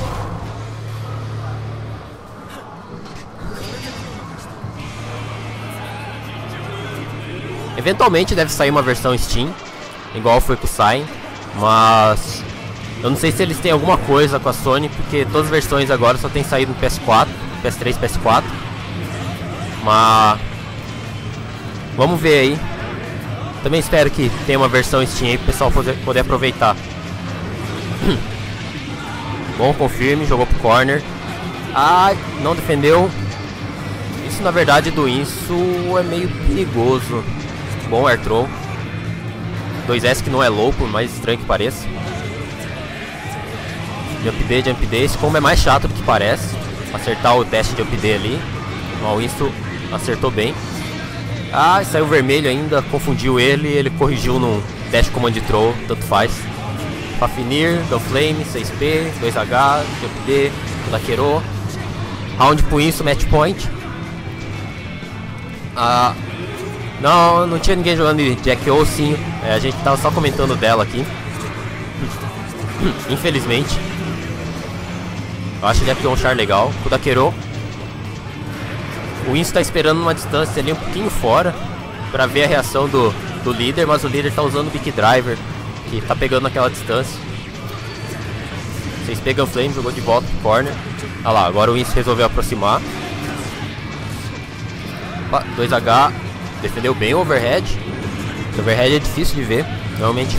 Eventualmente deve sair uma versão Steam, igual foi com o Sign, mas eu não sei se eles têm alguma coisa com a Sony, porque todas as versões agora só tem saído no PS4, PS3, PS4. Mas vamos ver aí. Também espero que tenha uma versão Steam aí para o pessoal poder aproveitar. Bom, confirme, jogou pro corner. Não defendeu. Isso na verdade do Winston é meio perigoso. Bom Air Throw. 2S que não é low, por mais estranho que pareça. Jump D. Esse combo é mais chato do que parece. Acertar o dash de Jump D ali. O Winston acertou bem. Saiu vermelho ainda, confundiu ele. Ele corrigiu no dash command throw, tanto faz. Fafnir, Gunflame, 6P, 2H, JPD, Kudakero. Round pro isso, match point. Não tinha ninguém jogando de Jack Olsen. A gente tava só comentando dela aqui. Infelizmente. Eu acho Jack um char legal. Kudakero. O Inso tá esperando uma distância ali um pouquinho fora pra ver a reação do líder, mas o líder tá usando o Big Driver, que tá pegando naquela distância. Vocês pegam Flame, jogou de volta pro corner. Olha lá, agora o Inso resolveu aproximar. 2H, defendeu bem o overhead. O overhead é difícil de ver, normalmente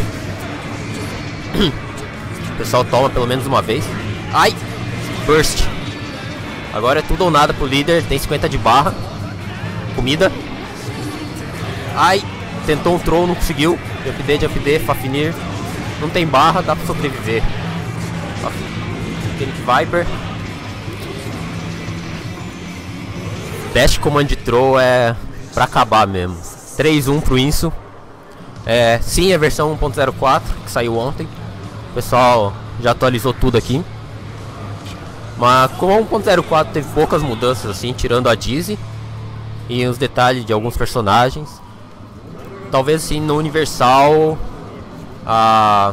o pessoal toma pelo menos uma vez. Ai! Burst. Agora é tudo ou nada pro líder, tem 50 de barra. Comida. Ai! Tentou um throw, não conseguiu. Jump D, Fafnir. Não tem barra, dá pra sobreviver. Panic Viper. Dash Command Throw é pra acabar mesmo. 3-1 pro Inso. Sim, a versão 1.04 que saiu ontem. O pessoal já atualizou tudo aqui. Mas como a 1.04 teve poucas mudanças assim, tirando a Dizzy e os detalhes de alguns personagens, talvez assim no Universal a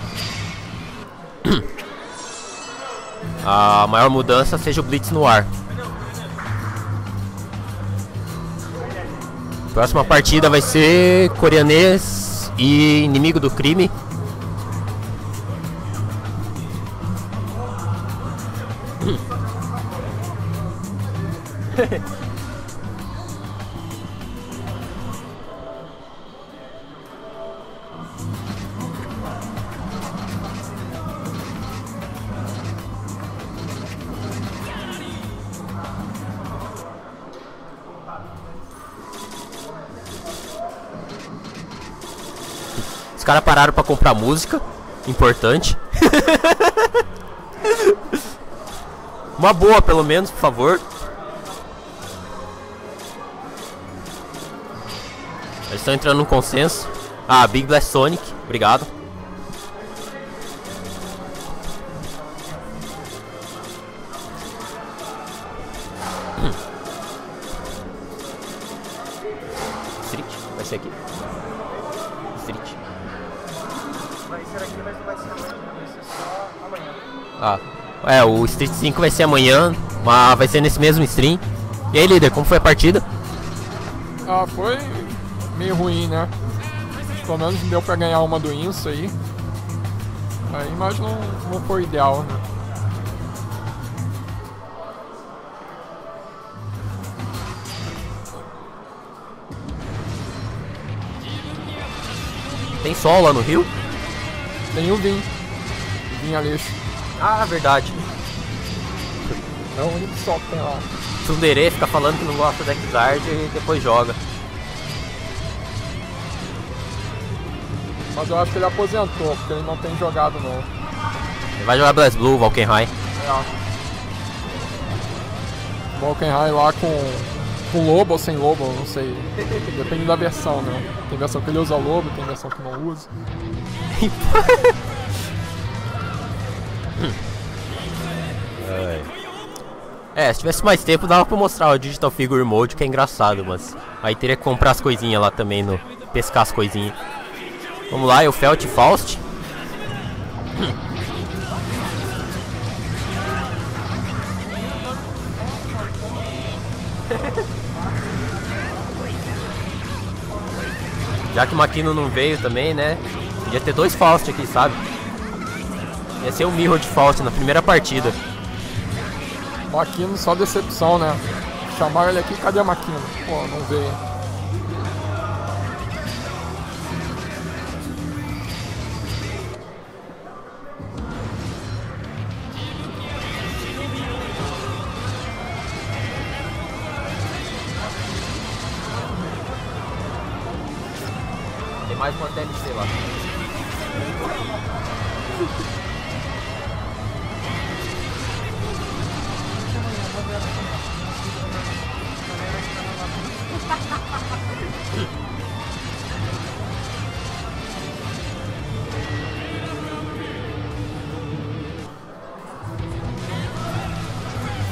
maior mudança seja o Blitz no ar. Próxima partida vai ser coreanês e inimigo do crime. Os caras pararam pra comprar música. Importante. Uma boa, pelo menos, por favor. Eles estão entrando num consenso. Big Blast Sonic. Obrigado. Street. Vai ser aqui. Street. Vai ser aqui, mas não vai ser amanhã. Vai ser só amanhã. O Street 5 vai ser amanhã, mas vai ser nesse mesmo stream. E aí, líder, como foi a partida? Foi meio ruim, né? Pelo menos deu pra ganhar uma do Inso aí. Mas não foi ideal, né? Tem sol lá no Rio? Tem o Vin. Vin Aleixo. Verdade. É o único sol que tem lá. Tsundere fica falando que não gosta da Xrd e depois joga. Mas eu acho que ele aposentou, porque ele não tem jogado não. Ele vai jogar BlazBlue, Valkenhai. Valkenhai lá com lobo ou sem lobo, não sei. Depende da versão, né? Tem versão que ele usa lobo, tem versão que não usa. Se tivesse mais tempo dava pra mostrar o Digital Figure Mode, que é engraçado, mas aí teria que comprar as coisinhas lá também, pescar as coisinhas. Vamos lá, eu Felt e Faust. Já que o Makino não veio também, né? Podia ter 2 Faust aqui, sabe? Ia ser o Mirror de Faust na primeira partida. Makino só decepção, né? Chamaram ele aqui, cadê a Makino? Pô, não veio. Tem mais uma DLC lá.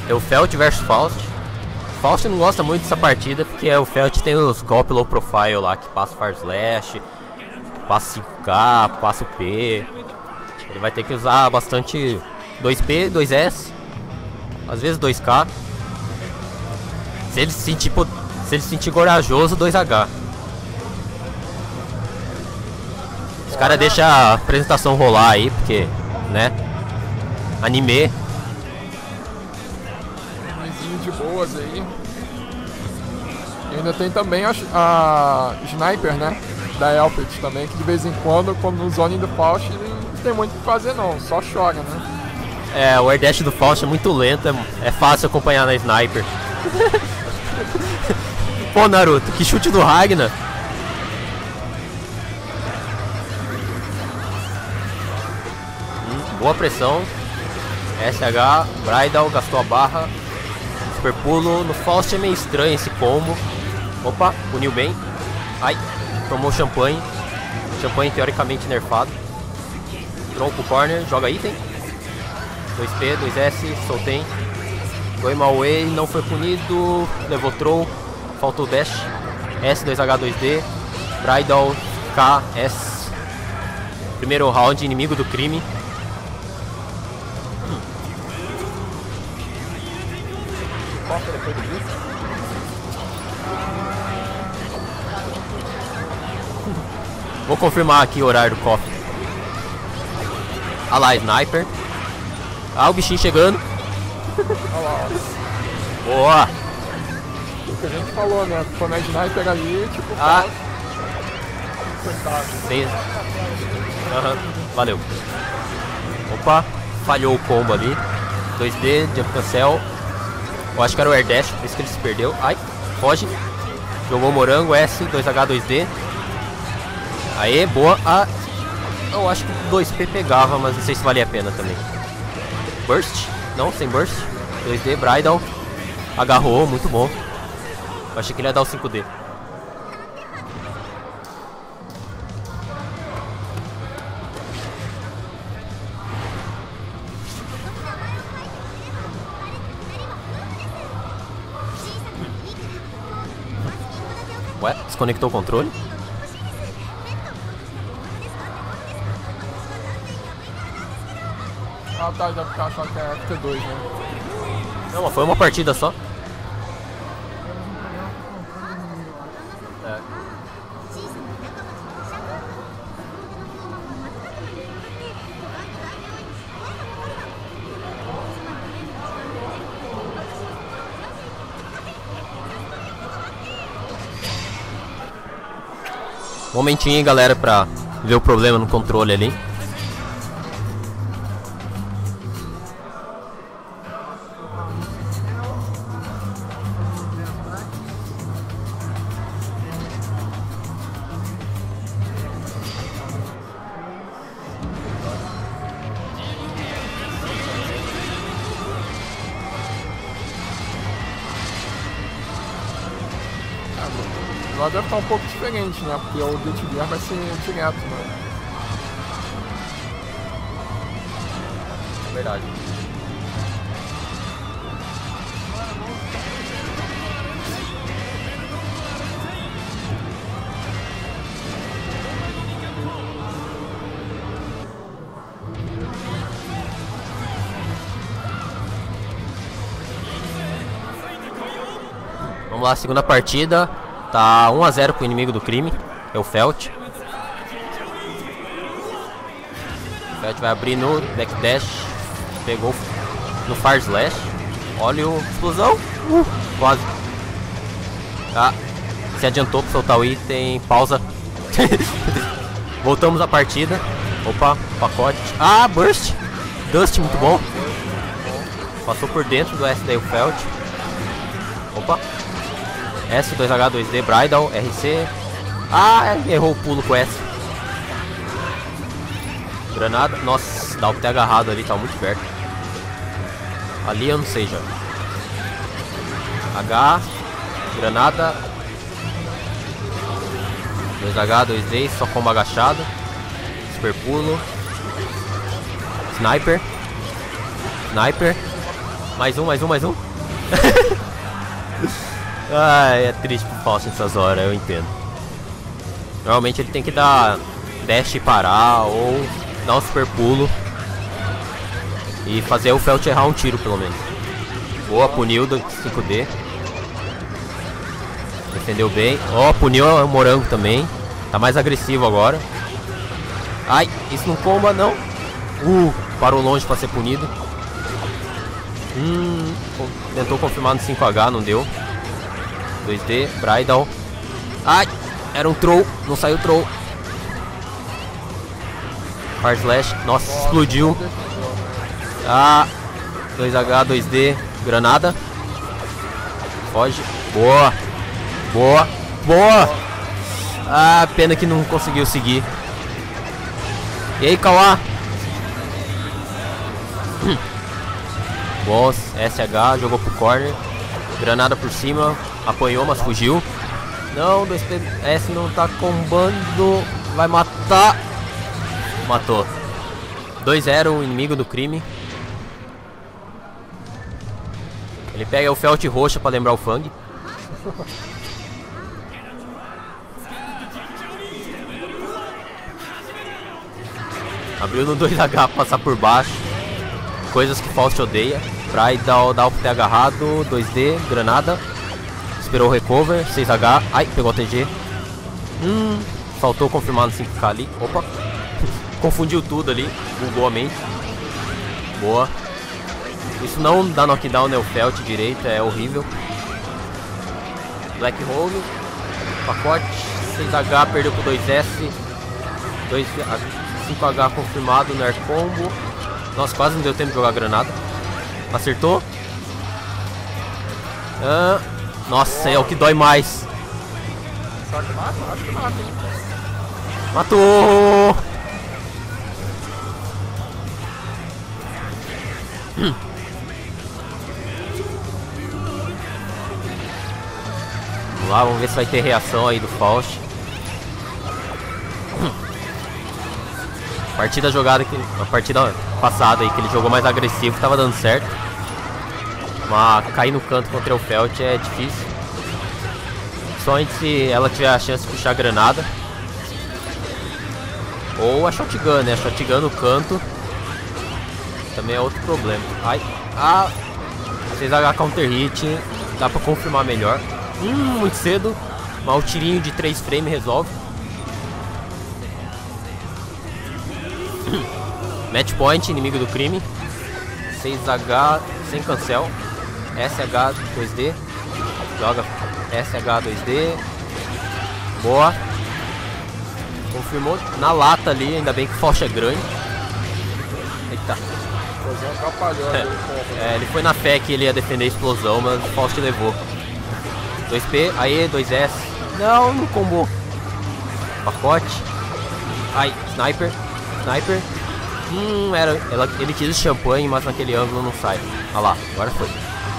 É o Felt versus Faust. Faust não gosta muito dessa partida porque o Felt tem os golpes low profile lá que passa Far Slash, passa 5K, passa o P. Ele vai ter que usar bastante 2P, 2S, às vezes 2K. Se ele se sentir corajoso, 2H. Os caras deixam a apresentação rolar aí, porque, né? Anime. Animezinho de boas aí. E ainda tem também a Sniper, né? Da Elpit também, que de vez em quando no Zone do Faust ele não tem muito o que fazer não, só chora, né? É, o air dash do Faust é muito lento, é fácil acompanhar na Sniper. Pô, Naruto, que chute do Ragnar. Boa pressão. SH, Bridal, gastou a barra. Super pulo. No Faust é meio estranho esse combo. Opa, puniu bem. Ai, tomou champanhe. Champanhe teoricamente nerfado. Tronco corner, joga item. 2P, 2S, soltei. Going my way, não foi punido. Levou throw. Faltou dash. S, 2H, 2D. Bridal, K, S. Primeiro round, inimigo do crime. Vou confirmar aqui o horário do cofre. Ah lá, Sniper. Ah, o bichinho chegando. Olha lá, Boa! o que a gente falou, né? Quando é Sniper ali, tipo, Ah. coitado. Aham, valeu. Opa, falhou o combo ali. 2D, jump cancel. Eu acho que era o air dash, por isso que ele se perdeu. Ai, foge. Jogou o morango, S, 2H, 2D. Aê, boa. Ah, eu acho que 2P pegava, mas não sei se valia a pena também. Burst? Não, sem burst. 2D, Bridal. Agarrou, muito bom. Eu achei que ele ia dar o 5D. Ué, desconectou o controle? Ah tá, deve ficar achando que é FT2, né? Não, mas foi uma partida só. É. Momentinho aí, galera, pra ver o problema no controle ali. Agora deve estar um pouco diferente, né? Porque o Gate Gear vai ser direto, né? É verdade. Vamos lá, segunda partida. Tá 1 a 0 pro inimigo do crime. É o Felt. O Felt vai abrir no backdash. Pegou no Far Slash. Olha o explosão. Quase. Tá. Se adiantou pra soltar o item. Pausa. Voltamos à partida. Opa, pacote. Ah, Burst. Dust, muito bom. Passou por dentro do S daí o Felt. Opa. S, 2H, 2D, Bridal, RC. Ah, errou o pulo com S. Granada. Nossa, dá pra ter agarrado ali, tá muito perto. Ali eu não sei já. H. Granada. 2H, 2D, só combo agachado. Super pulo. Sniper. Sniper. Mais um. Ai, é triste pro Faust nessas horas, eu entendo. Normalmente ele tem que dar dash e parar, ou dar um super pulo. E fazer o Felt errar um tiro, pelo menos. Boa, puniu do 5D. Defendeu bem. Ó, puniu o Morango também. Tá mais agressivo agora. Ai, isso não comba, não. Parou longe pra ser punido. Tentou confirmar no 5H, não deu. 2D, Bridal. Ai, era um troll, não saiu troll. Fire Slash, nossa, explodiu. 2H, 2D, granada. Foge, boa. Pena que não conseguiu seguir. E aí, Kawa? Bom, SH, jogou pro corner. Granada por cima, apanhou, mas fugiu. Não, 2PS não tá combando. Vai matar. Matou. 2-0, o inimigo do crime. Ele pega o Felt roxa pra lembrar o Fang. Abriu no 2H pra passar por baixo. Coisas que Faust odeia. Bridal dá o ter agarrado. 2D, granada. Esperou o recover. 6H. Ai, pegou o TG. Faltou confirmar no 5K ali. Opa. Confundiu tudo ali. Bugou a mente. Boa. Isso não dá knockdown no Felt direito. É horrível. Black Hole. Pacote. 6H perdeu pro 2S. 5H confirmado no Air Combo. Nossa, quase não deu tempo de jogar granada. Acertou. Nossa, é o que dói mais. Será que mata? Acho que mata, hein? Matou! Vamos lá, vamos ver se vai ter reação aí do Faust. A partida passada aí que ele jogou mais agressivo, tava dando certo. Mas cair no canto contra o Felt é difícil. Somente se ela tiver a chance de puxar a granada. Ou a shotgun, né? A shotgun no canto também é outro problema. Ai, 6H counter hit, dá pra confirmar melhor. Muito cedo, mas o tirinho de 3 frames resolve. Match point, inimigo do crime. 6H sem cancel. SH 2D. Joga SH 2D. Boa. Confirmou na lata ali, ainda bem que o Faust é grande. Eita. Ele foi na fé que ele ia defender a explosão, mas o Faust levou. 2P, aê, 2S. Não combou. Pacote. Ai, sniper. Ele quis o champanhe, mas naquele ângulo não sai. Olha lá, agora foi.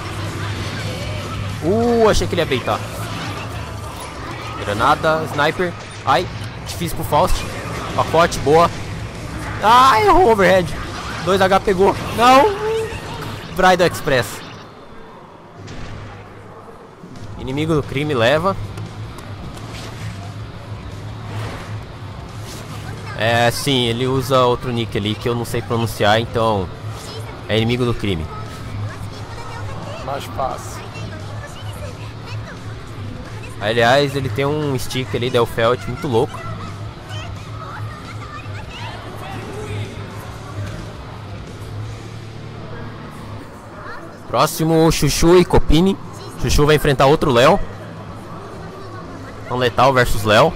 Achei que ele ia baitar. Granada, sniper. Ai, difícil pro Faust. Pacote, boa. Errou o overhead. 2H pegou. Não! Bridal Express. Inimigo do crime leva. Sim, ele usa outro nick ali que eu não sei pronunciar, então é inimigo do crime. Mais fácil. Aliás, ele tem um stick ali da Felt muito louco. Próximo, Chuchu e Copini. Chuchu vai enfrentar outro Léo. Letal versus Léo.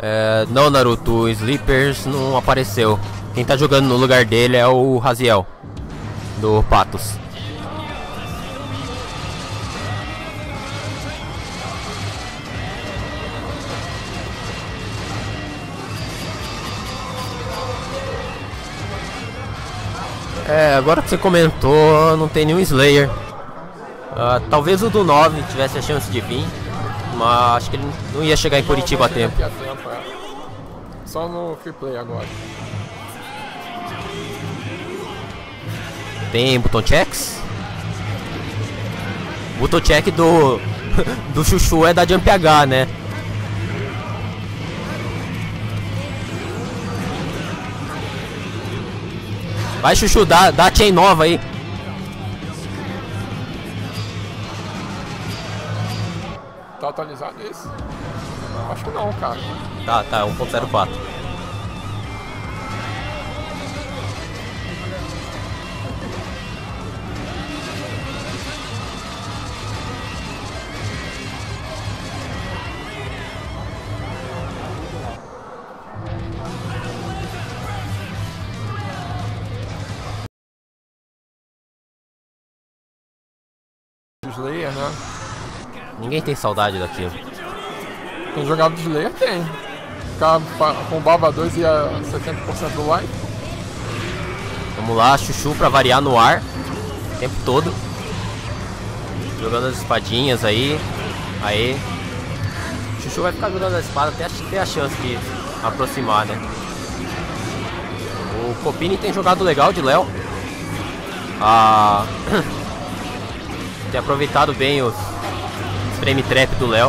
Não, Naruto, o Sleepers não apareceu. Quem tá jogando no lugar dele é o Raziel, do Patos. Agora que você comentou, não tem nenhum Slayer. Talvez o do 9 tivesse a chance de vir, mas acho que ele não ia chegar em Curitiba a tempo. Só no free play agora. Tem button checks? Button check do do Chuchu é da Jump H, né? Vai, Chuchu, dá a chain nova aí. Tá atualizado isso? Acho que não, cara. Tá, 1.04. Slayer, né? Ninguém tem saudade daquilo. Quem jogava de Slayer tem. Ficava com Baba 2 e a 70% do life. Vamos lá, Chuchu pra variar no ar o tempo todo. Jogando as espadinhas aí. Aí. Chuchu vai ficar jogando a espada até ter a chance de aproximar, né? O Copini tem jogado legal de Léo. Tem aproveitado bem os frame trap do Léo.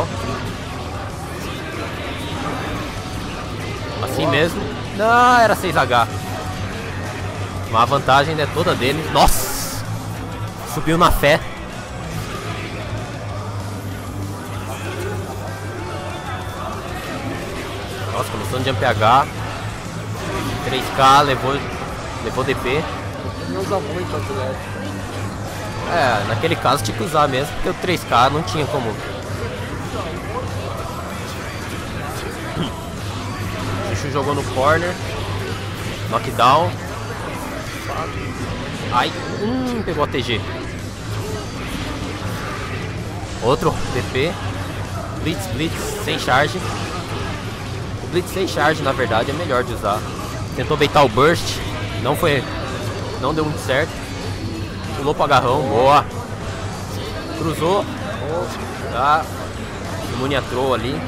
Assim mesmo. Não, era 6H. Mas a vantagem ainda é toda dele. Nossa! Subiu na fé. Nossa, começou no Jump H. 3K, levou DP. Ele usa muito atlético. Naquele caso tinha que usar mesmo, porque o 3K não tinha como. Chuchu jogou no corner. Knockdown. Ai, pegou a TG. Outro DP. Blitz sem charge. O Blitz sem charge, na verdade, é melhor de usar. Tentou baitar o Burst. Não deu muito certo. Pulou pro agarrão, boa. Cruzou. Tá. Muniatrou ali.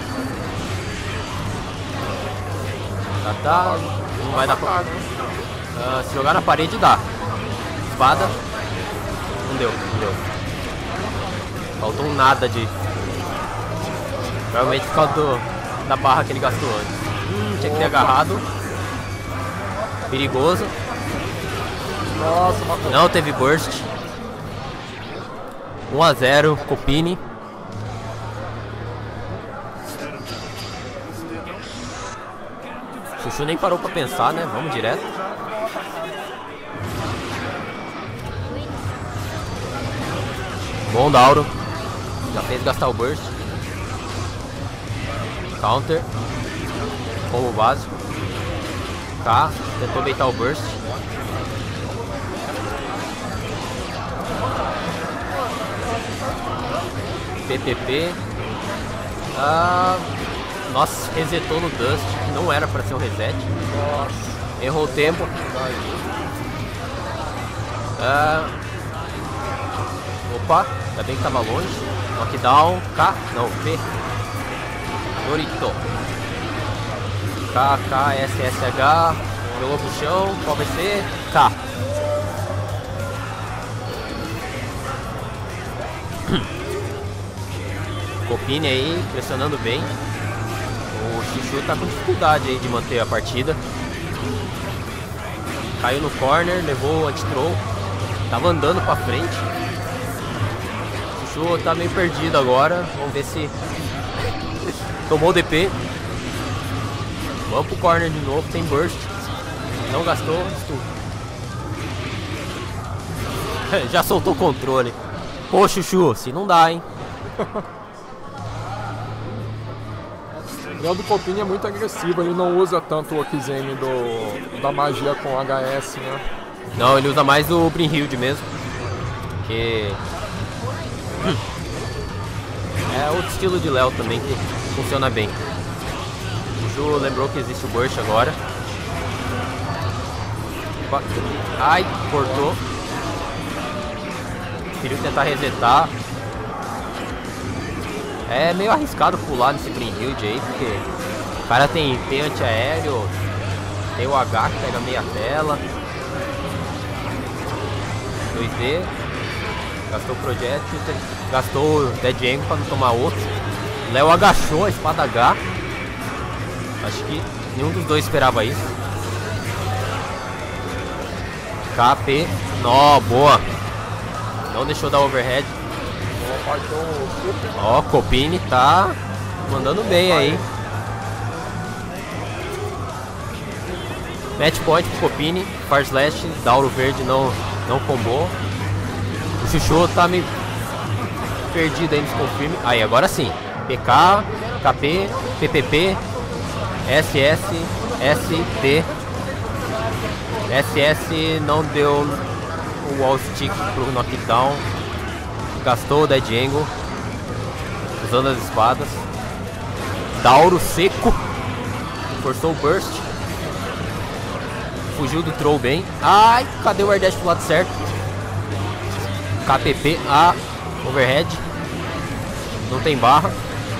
Tá. Não vai dar pra... se jogar na parede dá. Espada. Não deu. Faltou um nada de... Provavelmente por causa da barra que ele gastou antes. Tinha que ter agarrado. Perigoso. Nossa, matou. Não teve burst. 1-0, Copini. Chuchu nem parou pra pensar, né? Vamos direto. Bom Dauro. Já fez gastar o burst. Counter. Combo básico. Tá, tentou baitar o burst. PPP. Nossa, resetou no Dust, que não era pra ser um reset. Errou o tempo. Opa, ainda bem que tava longe. Knockdown, K, não, P. Dorito. K, K, S, S, H. Jogou pro chão, qual vai ser? K. Copini aí, pressionando bem. O Chuchu tá com dificuldade aí de manter a partida. Caiu no corner, levou o anti-throw. Tava andando pra frente. O Chuchu tá meio perdido agora. Vamos ver se... Tomou o DP. Vamos pro corner de novo, tem burst. Não gastou, já soltou o controle. Pô, Chuchu, se não dá, hein? E o do Copini é muito agressivo, ele não usa tanto o Okizeme da magia com HS, né? Não, ele usa mais o Brynhild mesmo. Que é outro estilo de Léo também que funciona bem. O Ju lembrou que existe o Burst agora. Ai, cortou. Preferiu tentar resetar. É meio arriscado pular nesse Brynhild aí, porque o cara tem P antiaéreo, tem o H que pega meia tela. 2D. Gastou o projétil, gastou o Dead Angle pra não tomar outro. Léo agachou a espada H. Acho que nenhum dos dois esperava isso. KP. Nó, boa. Não deixou dar overhead. Ó, Copini tá mandando bem aí. Match point pro Copini. Far Slash, Dauro verde não combou. O Chuchu tá meio perdido aí nos confirme. Aí, agora sim. PK, KP, PPP, SS, SD. SS não deu o wall stick pro knockdown. Gastou o Dead Angle. Usando as espadas. Dauro seco. Forçou o burst. Fugiu do throw bem. Ai, cadê o air dash pro lado certo? KPP, overhead. Não tem barra.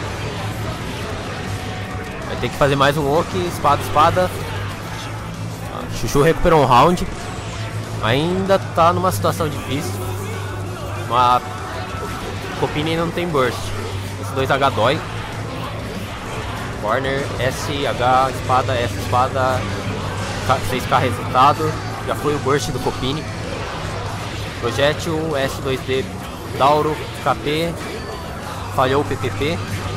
Vai ter que fazer mais um walk. Espada, espada. Chuchu recuperou um round. Ainda tá numa situação difícil. Mas Copini não tem burst. Esse 2H dói. Corner, SH, espada, S, espada. 6K resultado. Já foi o burst do Copini. Projétil, S2D, Dauro, KP. Falhou o PPP.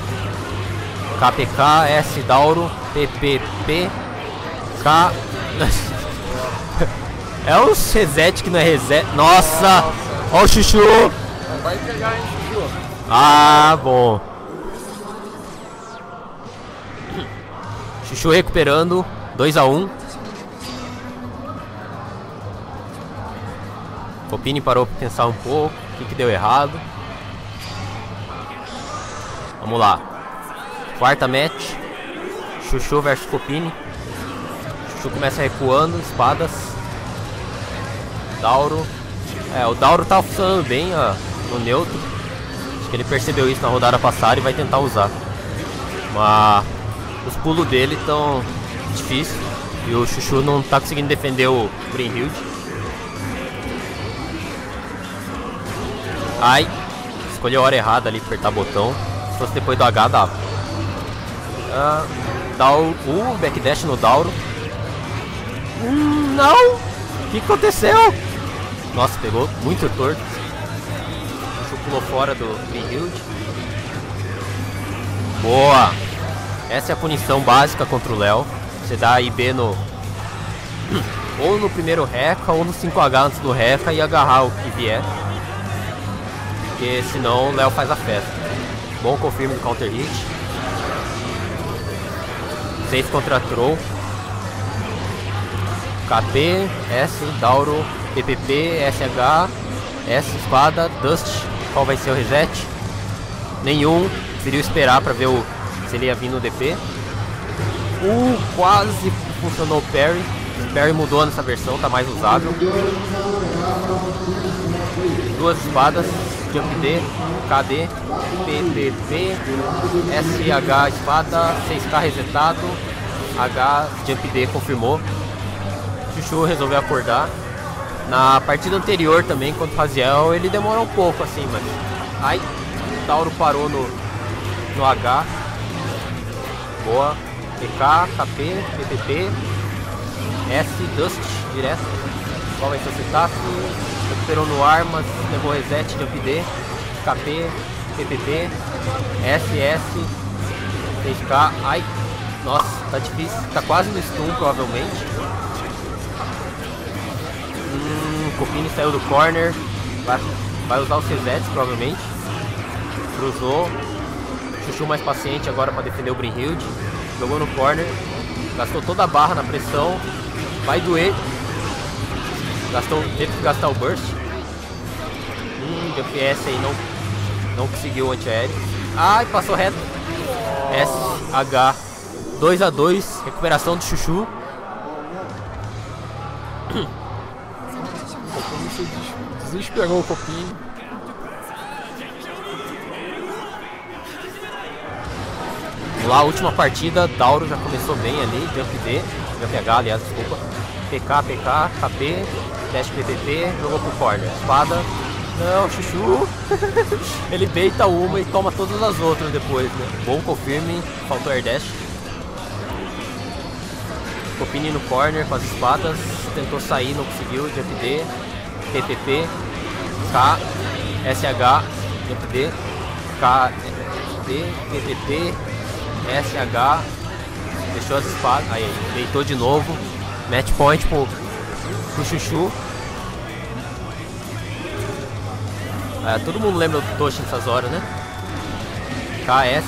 KPK, S, Dauro, PPP. K. É o reset que não é reset. Nossa! Ó o Chuchu! Vai pegar, hein, Chuchu? Ah, bom. Chuchu recuperando. 2-1. Copini parou para pensar um pouco. O que deu errado? Vamos lá. Quarta match. Chuchu versus Copini. Chuchu começa recuando. Espadas. Dauro. O Dauro tá funcionando bem no neutro. Acho que ele percebeu isso na rodada passada e vai tentar usar. Mas os pulos dele estão difíceis. E o Chuchu não tá conseguindo defender o Brynhild. Ai, escolheu a hora errada ali, apertar botão. Se fosse depois do H, dava. O backdash no Dauro. Não! O que aconteceu? Nossa, pegou muito torto. O Chuchu pulou fora do Brynhild. Boa! Essa é a punição básica contra o Léo. Você dá IB no... ou no primeiro Reca ou no 5H antes do Reca e agarrar o que vier. Porque senão o Léo faz a festa. Bom confirme do counter hit. 6 contra Troll. KP, S, Dauro, PPP, SH, S, espada, Dust. Qual vai ser o reset? Nenhum. Preferiu esperar pra ver se ele ia vir no DP. Quase funcionou o parry. O parry mudou nessa versão, tá mais usável. 2 espadas. Jump D, KD, PPP, SH espada, 6K resetado, H, Jump D confirmou. Chuchu resolveu acordar. Na partida anterior também, contra o Raziel, ele demorou um pouco assim, mas... Ai, o Tauro parou no H. Boa. PK, KP, PPP, S, Dust, direto. Qual vai ser o setup? Recuperou no ar, mas levou reset, Jump D, KP, PPP, SS, 6K, ai, nossa, tá difícil, tá quase no stun provavelmente. Copini saiu do corner, vai usar os resets provavelmente, cruzou, Chuchu mais paciente agora para defender o Brynhild. Jogou no corner. Gastou toda a barra na pressão. Vai doer. Teve que gastar o burst. DPS aí não conseguiu o antiaéreo. Ai, passou reto. SH 2-2. Recuperação do Chuchu. Desesperou o Copinho. Lá, a última partida, Dauro já começou bem ali. Jump D, Jump H, aliás, desculpa. PK, KP, dash PPP, jogou pro corner. Espada. Não, Chuchu. Ele beita uma e toma todas as outras depois, né? Bom confirme, faltou air dash. Copini no corner com as espadas. Tentou sair, não conseguiu. Jump D, PPP, K, SH, Jump D, K, D, PPP, SH. Deixou as espadas. Aí, deitou de novo. Match point pro Chuchu. Todo mundo lembra do Toshi nessas horas, né? KS.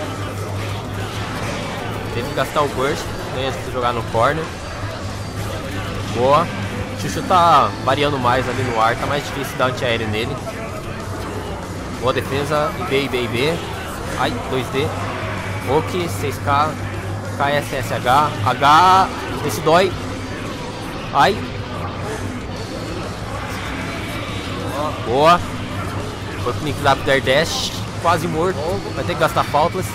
Teve que gastar o burst antes de jogar no corner. Boa. Chuchu tá variando mais ali no ar, tá mais difícil dar antiaéreo nele. Boa defesa. IB. Ai, 2D. Ok, 6K. KSSH. H. Esse dói. Ai. Boa. Foi pro Nick Zap Air Dash. Quase morto. Vai ter que gastar Faultless.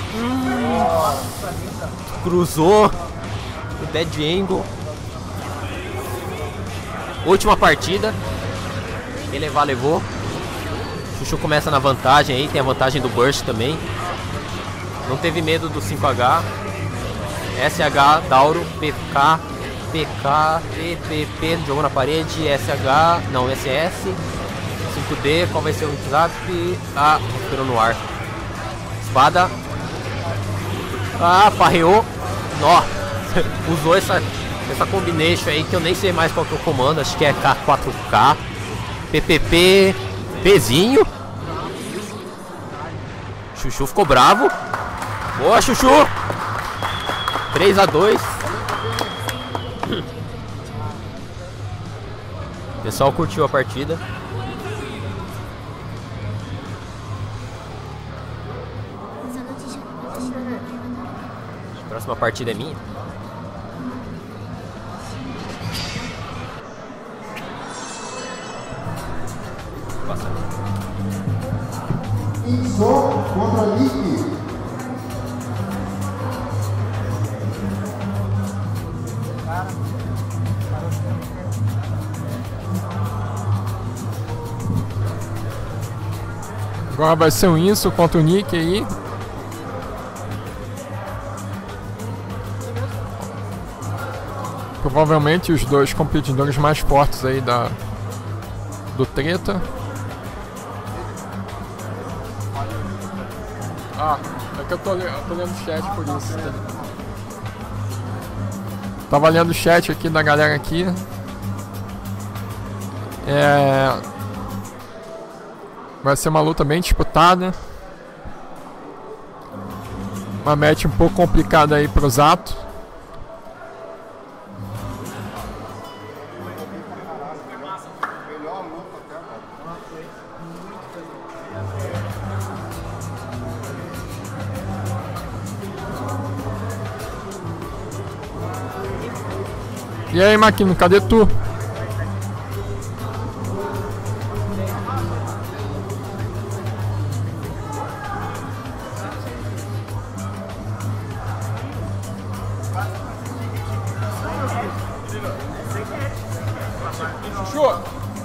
Cruzou. O Dead Angle. Última partida. Elevar, levou. Chuchu começa na vantagem aí. Tem a vantagem do Burst também. Não teve medo do 5H. SH, Dauro, PK, PPP, jogou na parede, SH, não, SS, 5D, qual vai ser o zap? Recuperou no ar. Espada. Parreou. Nó. Usou essa combination aí que eu nem sei mais qual que é o comando, acho que é K4K, PPP, Pzinho. Chuchu ficou bravo. Boa, Chuchu! 3-2. O pessoal curtiu a partida. A próxima partida é minha. Inso contra Nick. Agora vai ser um Inso contra o Nick aí. Provavelmente os dois competidores mais fortes aí do treta. É que eu tô lendo o chat por isso. Tava lendo o chat aqui da galera aqui. Vai ser uma luta bem disputada. Uma match um pouco complicada aí pro Zato. E aí, Maquino, cadê tu? Chuchu!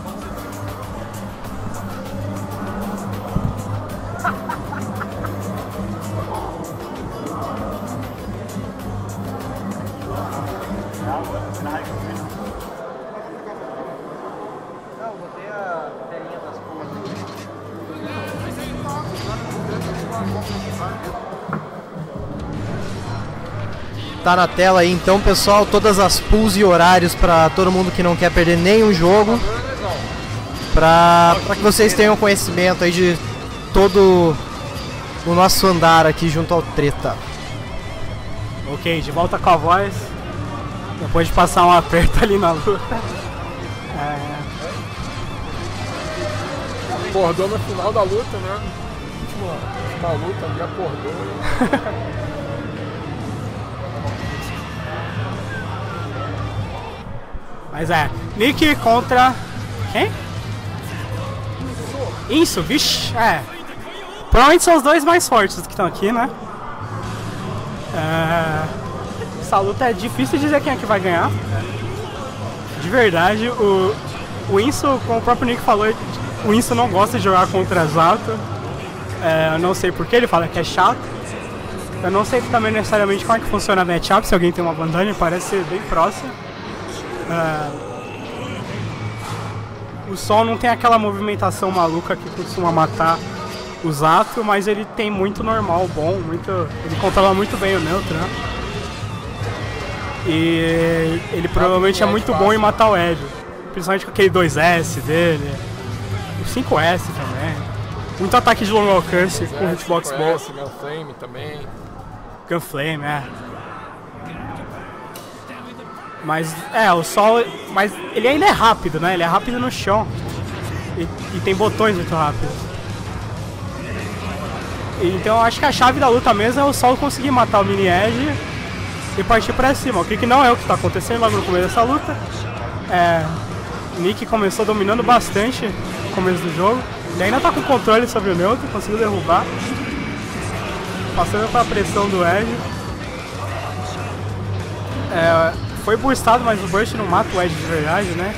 Tá na tela aí então, pessoal, todas as pools e horários para todo mundo que não quer perder nenhum jogo, para que vocês tenham conhecimento aí de no nosso andar aqui junto ao Treta. Ok, de volta com a voz. Depois de passar um aperto ali na luta. Acordou no final da luta, né? Última luta ali, acordou. Mas Nick contra... quem? Isso, vixe, provavelmente são os dois mais fortes que estão aqui, né? Essa luta é difícil dizer quem é que vai ganhar. De verdade, o Inso, como o próprio Nick falou, o Inso não gosta de jogar contra Zato. Eu não sei porquê, ele fala que é chato. Eu não sei também necessariamente como é que funciona a matchup, se alguém tem uma bandana, parece ser bem próximo. O Sol não tem aquela movimentação maluca que costuma matar o Zato, mas ele tem muito normal, bom, ele controla muito bem o neutro, né? E ele provavelmente é muito bom em matar o Ed, principalmente com aquele 2S dele, o 5S também. Muito ataque de longo alcance com o Hitbox Ball. Gunflame também. Gunflame, Mas, o Sol... Mas ele ainda é rápido, né? Ele é rápido no chão. E tem botões muito rápidos. Então eu acho que a chave da luta mesmo é o Sol conseguir matar o Mini Edge e partir pra cima. O que não é o que tá acontecendo logo no começo dessa luta. Nick começou dominando bastante no começo do jogo. Ele ainda tá com controle sobre o neutro, conseguiu derrubar. Passando pela pressão do Edge. Foi boostado, mas o burst não mata o Edge de verdade, né?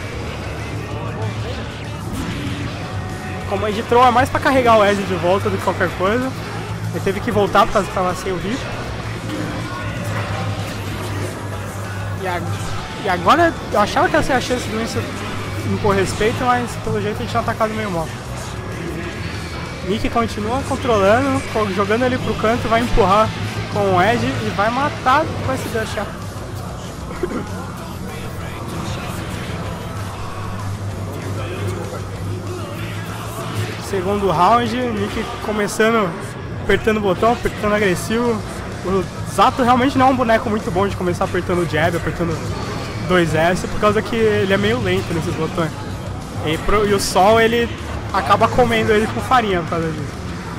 Como o Edge Throw é mais pra carregar o Edge de volta do que qualquer coisa. Ele teve que voltar por causa que tava sem o hit. E agora eu achava que ia ser a chance do Winston impor respeito, mas pelo jeito ele tinha atacado meio mal. Nick continua controlando, jogando ele pro canto, vai empurrar com o Edge e vai matar com esse dash. Segundo round, Nick começando apertando o botão, apertando agressivo. O Zato realmente não é um boneco muito bom de começar apertando o jab, apertando 2S, por causa que ele é meio lento nesses botões. E o Sol, ele acaba comendo ele com farinha por causa disso.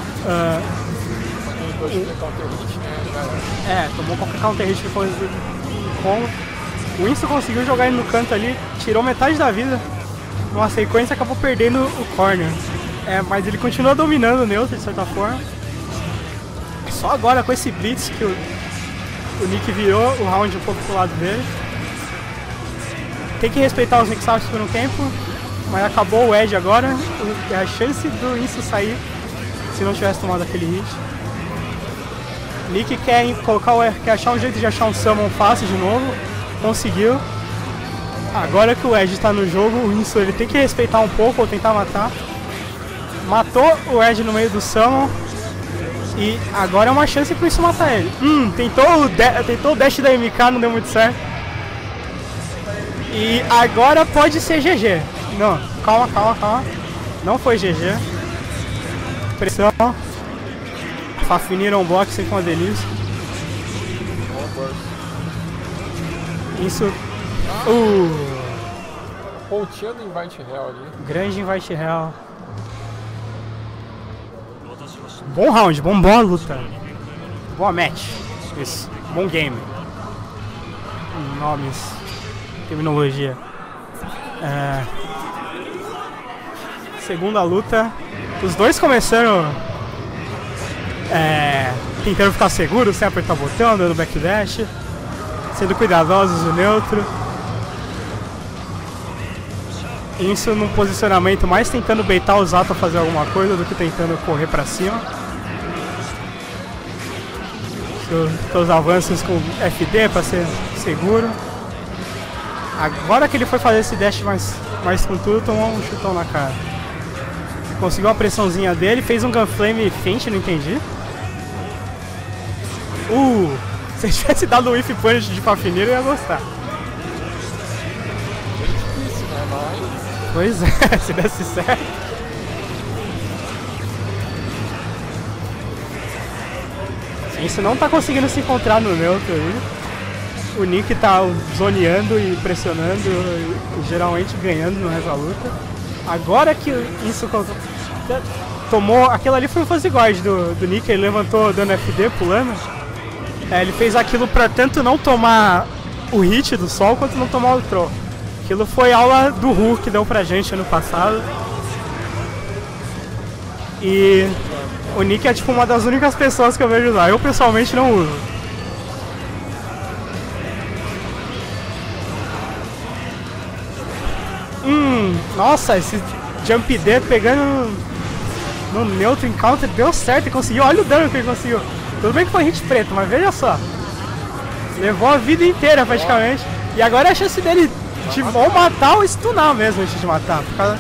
Tomou qualquer counter hit que foi com. O Winston conseguiu jogar ele no canto ali, tirou metade da vida numa sequência e acabou perdendo o corner. Mas ele continua dominando o neutro de certa forma. Só agora com esse blitz que o Nick virou o round um pouco pro lado dele. Tem que respeitar os mix-ups por um tempo, mas acabou o Edge agora. A chance do Winston sair se não tivesse tomado aquele hit. Nick quer achar um jeito de achar um summon fácil de novo. Conseguiu. Agora que o Edge está no jogo, o Winston ele tem que respeitar um pouco ou tentar matar. Matou o Edge no meio do summon. E agora é uma chance para isso matar ele. Tentou o dash da MK, não deu muito certo. E agora pode ser GG. Não, calma. Não foi GG. Pressão. Fafnir on block, sempre uma delícia. Isso. Pontinha do Invite Hell ali. Grande Invite Hell. Bom round, boa luta. Boa match. Isso. Bom game. Nomes. Terminologia. Segunda luta. Os dois começaram tentando ficar seguros, sem apertar o botão, dando backdash. Sendo cuidadosos no neutro. Isso num posicionamento mais tentando baitar o Zato a fazer alguma coisa do que tentando correr pra cima. Seus avanços com FD pra ser seguro. Agora que ele foi fazer esse dash mais com tudo, tomou um chutão na cara. Conseguiu uma pressãozinha dele, fez um Gunflame feint, não entendi. Se ele tivesse dado um Whiff Punch de Fafnir, eu ia gostar. Pois é, se desse certo. Isso não tá conseguindo se encontrar no neutro aí. O Nick tá zoneando e pressionando e geralmente ganhando no resto da luta. Agora que isso tomou... Aquilo ali foi o fuzzy guard do Nick, ele levantou dando FD, pulando. Ele fez aquilo pra tanto não tomar o hit do sol quanto não tomar o throw. Aquilo foi aula do Hu que deu pra gente ano passado. E o Nick é tipo uma das únicas pessoas que eu vejo usar. Eu pessoalmente não uso. Nossa, esse Jump D pegando no neutro encounter deu certo e conseguiu. Olha o dano que ele conseguiu. Tudo bem que foi hit preto, mas veja só. Levou a vida inteira praticamente. E agora é a chance dele de ou matar ou stunar mesmo antes de matar. Por causa...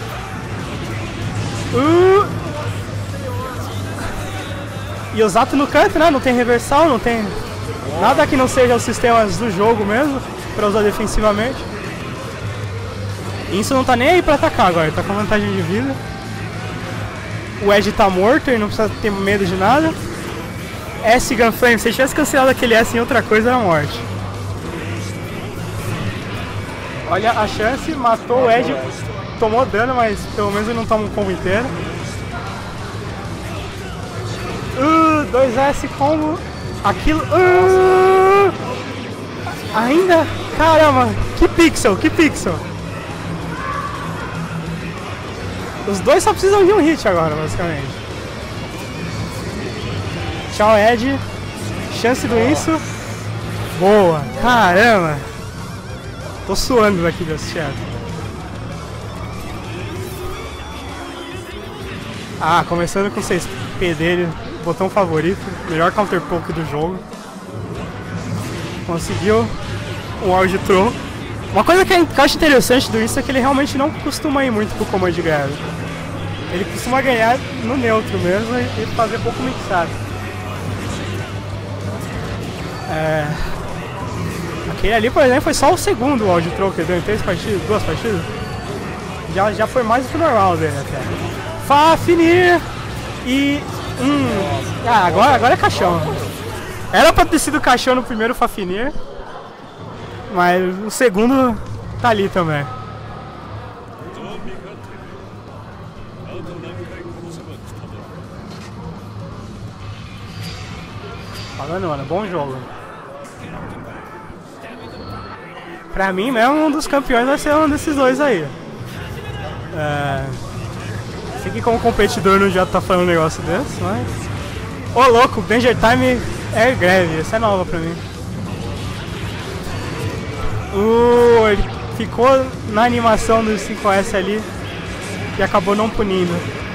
E o Zato no canto, né? Não tem reversal, não tem nada que não seja os sistemas do jogo mesmo pra usar defensivamente. Isso não tá nem aí pra atacar agora, tá com vantagem de vida. O Edge tá morto, ele não precisa ter medo de nada. S Gunflame, se ele tivesse cancelado aquele S em outra coisa, era morte. Olha a chance, matou o Edge, tomou dano, mas pelo menos ele não toma um combo inteiro. 2S combo. Aquilo. Ainda. Caramba, que pixel, que pixel. Os dois só precisam de um hit agora, basicamente. Tchau, Ed. Chance do isso. Boa. Caramba. Tô suando daqui desse chat. Começando com o 6P dele. Botão favorito. Melhor counter poke do jogo. Conseguiu um Wild Throw. Uma coisa que eu acho interessante do Insta é que ele realmente não costuma ir muito pro Command Grab. Ele costuma ganhar no neutro mesmo e fazer pouco mixado. Aquele ali, por exemplo, foi só o segundo Wild Throw que ele deu em 3 partidas, 2 partidas. Já foi mais do que normal dele até. Fafnir! E... agora é caixão. Era pra ter sido caixão no primeiro Fafnir. Mas o segundo tá ali também. Falando, mano, bom jogo. Pra mim mesmo, um dos campeões vai ser um desses dois aí. Sei que como competidor não já tá falando um negócio desse, mas... Ô louco, Danger Time é greve, essa é nova pra mim. Ele ficou na animação do 5S ali e acabou não punindo.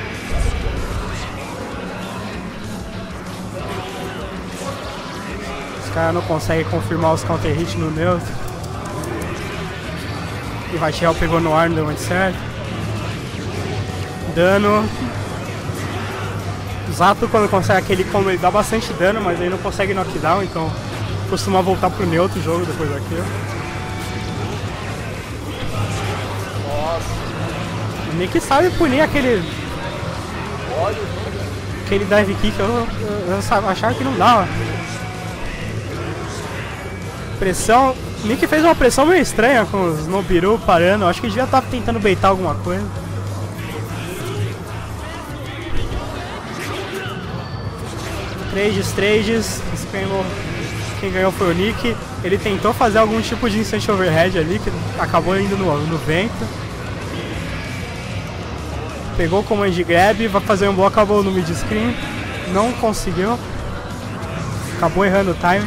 Os caras não conseguem confirmar os counter hit no neutro. E Vachel pegou no ar, não deu muito certo. Dano. Zato quando consegue aquele combo ele dá bastante dano, mas aí não consegue knockdown, então costuma voltar pro neutro o jogo depois daquilo. O Nick sabe punir aquele dive kick, eu achava que não dava. Pressão. O Nick fez uma pressão meio estranha com os Nobiru parando, acho que ele devia estar tentando baitar alguma coisa. Trades, Scramble, quem ganhou foi o Nick. Ele tentou fazer algum tipo de instant overhead ali, que acabou indo no vento. Pegou o command grab, vai fazer um blockable no mid screen. Não conseguiu. Acabou errando o time.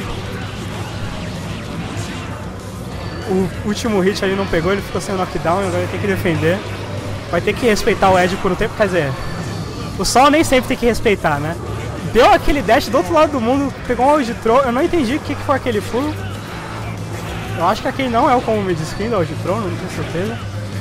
O último hit ali não pegou, ele ficou sem knockdown e agora ele tem que defender. Vai ter que respeitar o Edge por um tempo, quer dizer... O Sol nem sempre tem que respeitar, né? Deu aquele dash do outro lado do mundo, pegou um Wild Throw, eu não entendi o que foi aquele pulo. Eu acho que aquele não é o combo mid screen do Wild Throw, não tenho certeza.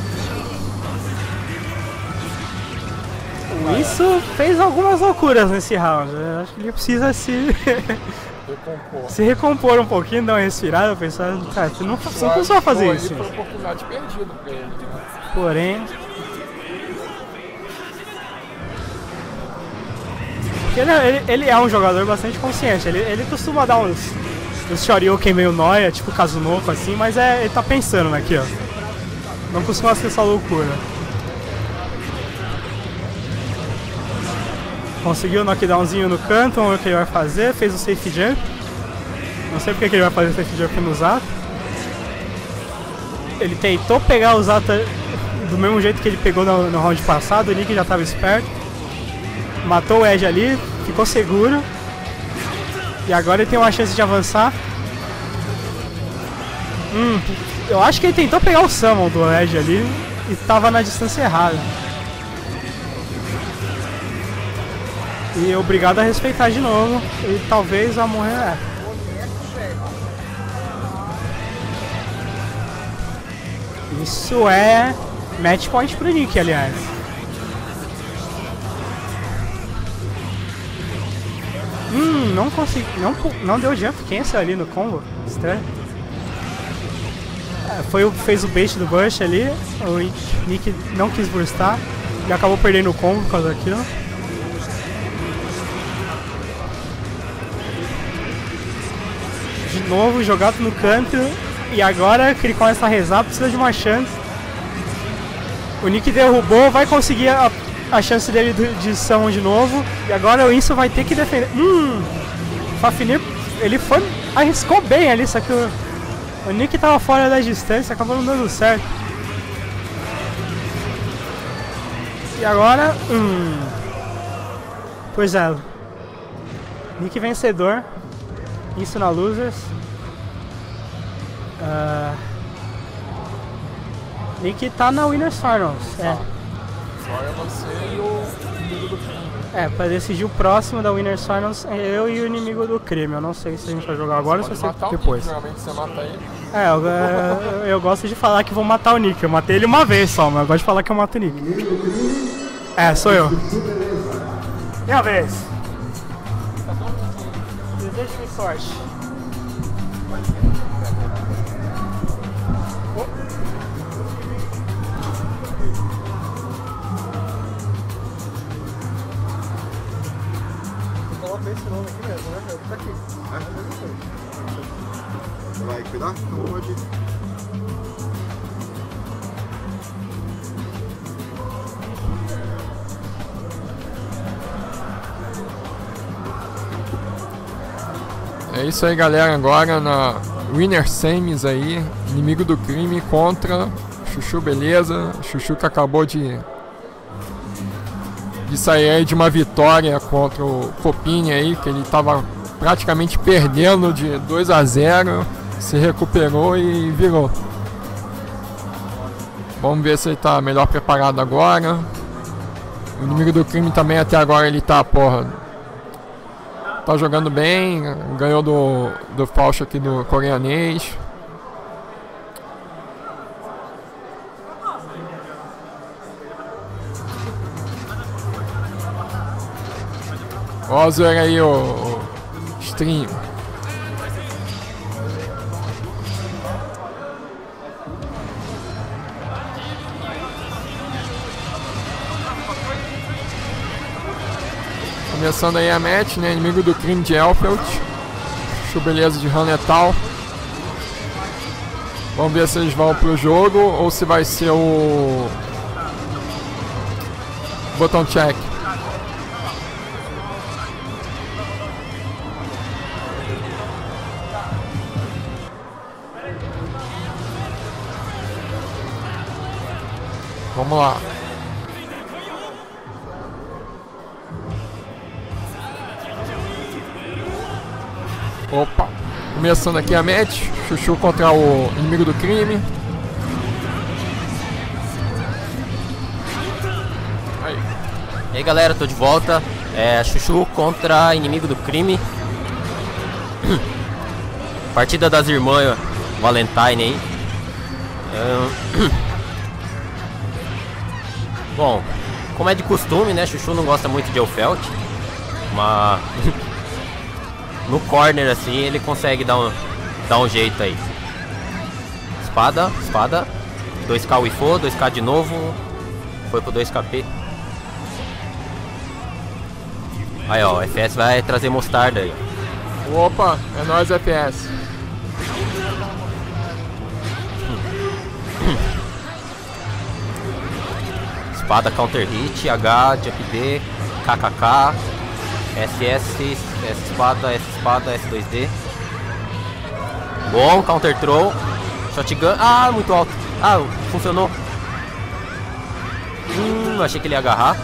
Isso fez algumas loucuras nesse round, eu acho que ele precisa se recompor um pouquinho, dar uma respirada, pensar, cara, você não precisa fazer isso. Foi uma oportunidade perdida pra ele, né? Porém... Porque ele é um jogador bastante consciente, ele costuma dar uns shoryuken meio nóia, tipo Kazunoko assim, mas ele tá pensando aqui, ó. Não costuma ser essa loucura. Conseguiu o knockdownzinho no canto, vamos ver o que ele vai fazer, fez o safe jump. Não sei porque que ele vai fazer o safe jump no Zata. Ele tentou pegar o Zata do mesmo jeito que ele pegou no round passado, o Nick já estava esperto. Matou o Edge ali, ficou seguro. E agora ele tem uma chance de avançar. Eu acho que ele tentou pegar o Summon do Edge ali e estava na distância errada. E obrigado a respeitar de novo. E talvez a morrer Isso é match point pro Nick, aliás. Não consegui. Não deu jump cancel ali no combo. Estranho. Fez o bait do Bush ali. O Nick não quis burstar. Ele acabou perdendo o combo por causa daquilo. De novo, jogado no canto. E agora que ele começa a rezar, precisa de uma chance. O Nick derrubou, vai conseguir a chance dele de summon de novo. E agora o Inso vai ter que defender. Fafnir, ele arriscou bem ali, só que o Nick tava fora da distância, acabou não dando certo. E agora... Pois é. Nick vencedor. Isso na Losers. Nick tá na Winners Finals. Só é você e o inimigo do crime. Pra decidir o próximo da Winners Finals, eu e o inimigo do crime. Eu não sei se a gente vai jogar agora ou se vai ser depois. Geralmente você mata ele. Eu gosto de falar que vou matar o Nick. Eu matei ele uma vez só, mas eu gosto de falar que eu mato o Nick. Sou eu. Minha vez. Desejo-me sorte. Esse nome aqui mesmo, né? Tá aqui. Você vai cuidar? Então pode ir. É isso aí, galera. Agora na Winner Semis aí, inimigo do crime contra Chuchu, beleza? Chuchu que acabou de sair aí de uma vitória contra o Copini aí, que ele estava praticamente perdendo de 2-0, se recuperou e virou. Vamos ver se ele está melhor preparado agora. O inimigo do crime também até agora ele tá jogando bem, ganhou do Fausto aqui do coreanês. Vamos ver aí o stream. Começando aí a match, né? Inimigo do crime de Elfeld. Show beleza de Hanetal. Vamos ver se eles vão pro jogo ou se vai ser o botão check. Vamos lá. Opa. Começando aqui a match. Chuchu contra o inimigo do crime. Aí. E aí, galera, tô de volta. Chuchu contra inimigo do crime. Partida das irmãs Valentine aí. Bom, como é de costume, né? Chuchu não gosta muito de Elfeld, mas no corner assim ele consegue dar um jeito aí. Espada, 2k Wifo, 2k de novo, foi pro 2kp. Aí ó, o FS vai trazer mostarda aí. Opa, é nóis, FS. Espada counter hit, H, jump D, KKK, SS, S espada, S2D. Bom, counter throw, shotgun, ah, muito alto. Ah, funcionou. Achei que ele ia agarrar.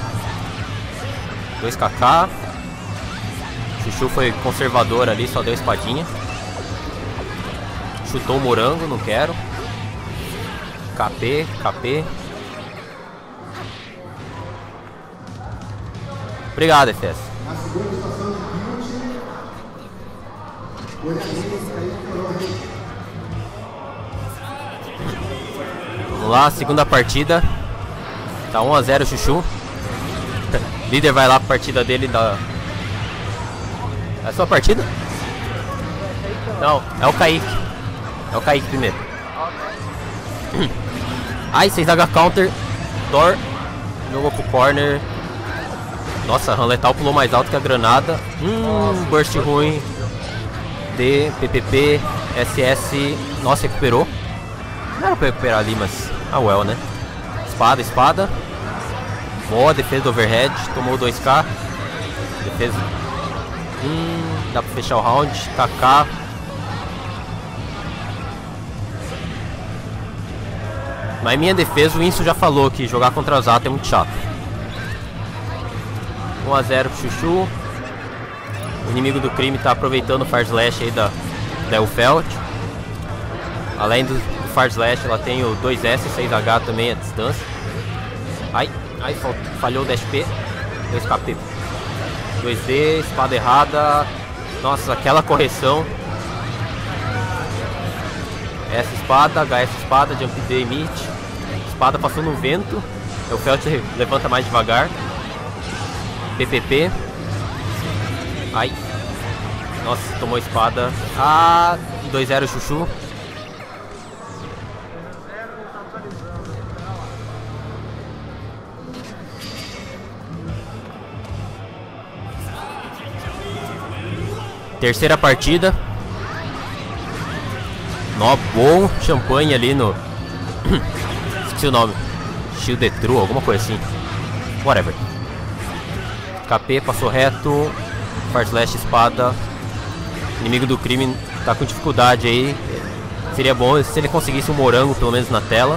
2KK. Chuchu foi conservador ali, só deu espadinha. Chutou o morango, não quero. KP. Obrigado, FS. Na segunda estação de Vamos lá, segunda partida. Tá 1 a 0 Chuchu. Líder vai lá pra partida dele da... É a sua partida? Não, é o Kaique. É o Kaique primeiro. Ai, 6H counter. Thor. Jogou pro corner. Nossa, Han Letal pulou mais alto que a granada. Burst ruim. D, PPP, SS. Nossa, recuperou. Não era pra recuperar ali, mas... Ah, well, né? Espada. Boa, defesa do overhead. Tomou 2K. Defesa. Dá pra fechar o round. KK. Mas em minha defesa, o Inso já falou que jogar contra a Zato é muito chato. 1 a 0 pro Chuchu. O inimigo do crime tá aproveitando o Fire Slash aí da Elfelt. Além do Fire Slash, ela tem o 2S e 6H também à distância. Ai, falhou o dash P. 2KP. 2D, espada errada. Nossa, aquela correção. S espada, HS espada, jump D emite. Espada passou no vento. O Felt levanta mais devagar. PPP. Ai. Nossa, tomou espada. 2-0 Chuchu. Terceira partida. Bom champanhe ali no... Esqueci o nome. Shield True, alguma coisa assim. Whatever. KP passou reto. Fire Slash espada. Inimigo do crime tá com dificuldade aí. Seria bom se ele conseguisse um morango pelo menos na tela.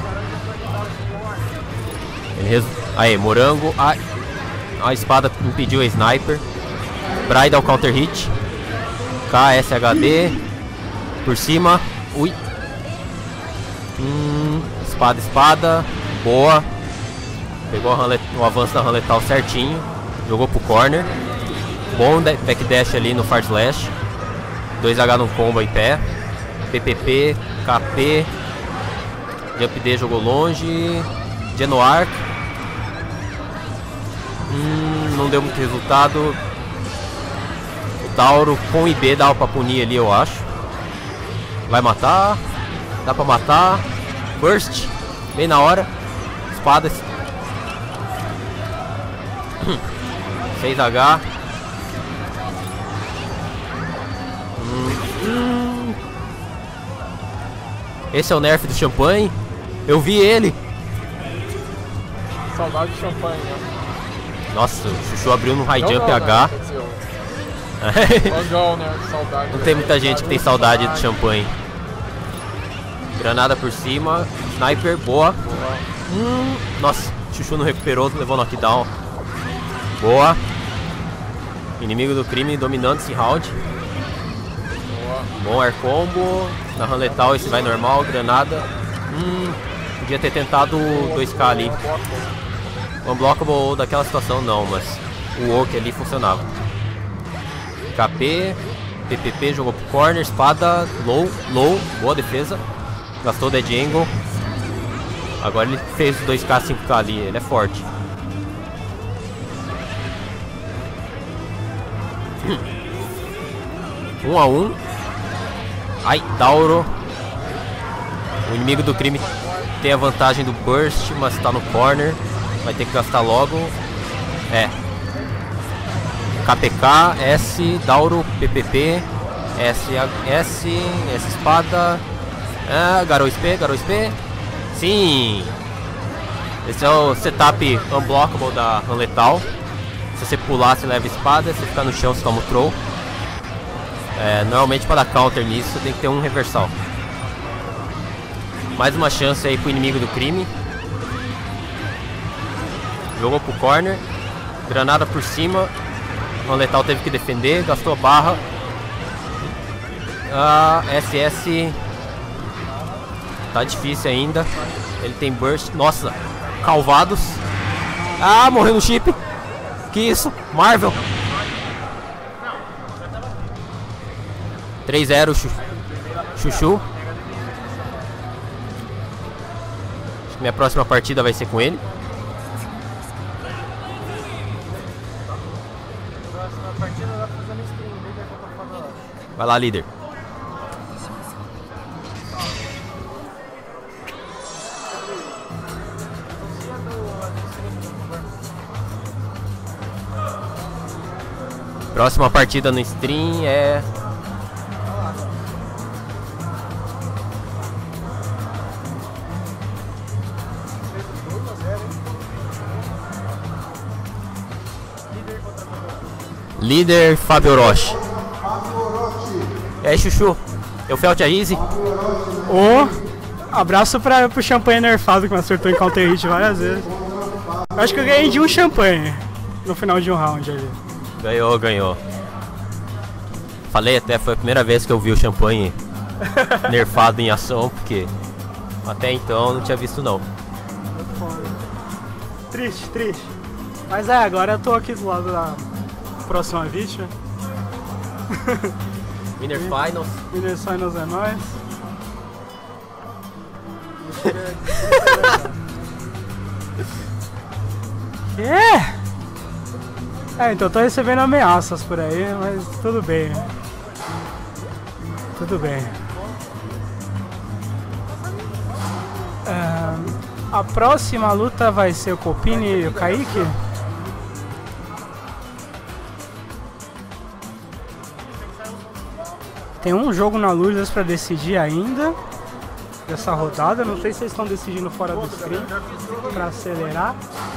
Aí, morango. A espada impediu a sniper. Bridal counter hit. KSHD. Por cima. Ui. Espada. Boa. Pegou o avanço da Han Letal certinho. Jogou pro corner. Bom backdash ali no Fire Slash. 2H no combo em pé. PPP. KP. Jump D jogou longe. Genoark. Não deu muito resultado. O Tauro com IB dá pra punir ali, eu acho. Vai matar. Dá pra matar. Burst. Bem na hora. Espadas. 6H. Esse é o nerf do champanhe. Eu vi ele. Saudade de champanhe, né? Nossa, o Chuchu abriu no high jump H. Legal, né? Saudade. Não tem muita gente que tem saudade do champanhe. Granada por cima. Sniper, boa. Nossa, Chuchu não recuperou, levou knockdown. Boa. Inimigo do crime dominando esse round. Bom air combo. Na Han Letal esse vai normal. Granada. Podia ter tentado 2K ali. Unblockable daquela situação não, mas o work ali funcionava. KP. PPP jogou pro corner. Espada. Low. Boa defesa. Gastou dead angle. Agora ele fez 2K, 5K ali. Ele é forte. Um a 1. Ai, Tauro. O inimigo do crime tem a vantagem do burst, mas tá no corner. Vai ter que gastar logo. KPK, S, Dauro, PPP, S espada, Garou SP, sim! Esse é o setup unblockable da Unlethal. Se você pular, você leva espada, se ficar no chão, você toma o throw. Normalmente para dar counter nisso, você tem que ter um reversal. Mais uma chance aí pro inimigo do crime. Jogou pro corner. Granada por cima. O Unlethal teve que defender, gastou a barra. SS tá difícil ainda. Ele tem burst. Nossa, calvados. Morreu no chip. Que isso? Marvel. 3-0 Chuchu. Acho que minha próxima partida vai ser com ele. Vai lá, líder. Próxima partida no stream é... Líder Fábio Orochi. Chuchu, eu felt a Easy. Abraço pro champanhe nerfado que me acertou em counter hit várias vezes. Acho que eu ganhei de um champanhe no final de um round ali. Ganhou. Falei até, foi a primeira vez que eu vi o champanhe nerfado em ação, porque até então eu não tinha visto não. Triste. Mas agora eu tô aqui do lado da próxima vítima. Winner Finals. Winner Finals é nóis. Então tô recebendo ameaças por aí, mas tudo bem. A próxima luta vai ser o Copini e o Kaique? Tem um jogo na Lourdes pra decidir ainda dessa rodada. Não sei se eles estão decidindo fora do stream pra acelerar.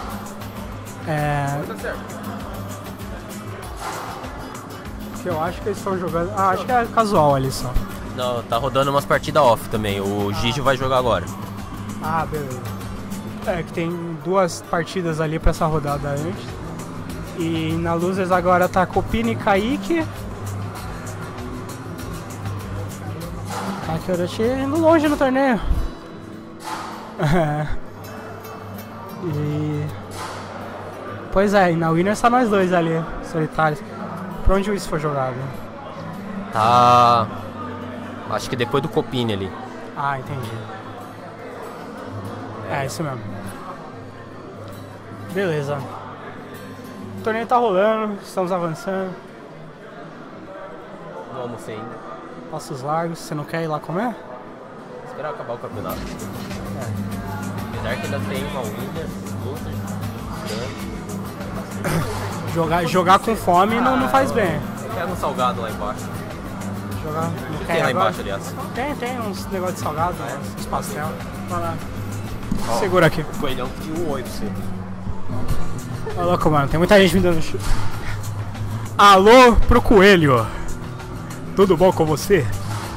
Eu acho que eles estão jogando. Acho que é casual ali só. Não, tá rodando umas partidas off também. O Gigi vai jogar agora. Beleza. Que tem 2 partidas ali pra essa rodada antes. E na Losers agora tá Copini e Kaique. Kaique indo longe no torneio. Pois e na Winner só nós 2 ali, solitários. Pra onde isso foi jogado? Tá... Acho que depois do Copini ali. Entendi. Isso mesmo. Beleza. O torneio tá rolando, estamos avançando. Não almocei ainda. Passos largos, você não quer ir lá comer? Esperar acabar o campeonato. Apesar que ainda tem uma Winner, Jogar com fome não faz bem. Eu quero um salgado lá embaixo. Não tem lá embaixo, aliás. Tem uns negócios de salgado, uns pastel. Vai lá. Segura aqui. O coelhão pediu um oi pra você. Ô louco, mano, tem muita gente me dando chute. Alô pro coelho. Tudo bom com você?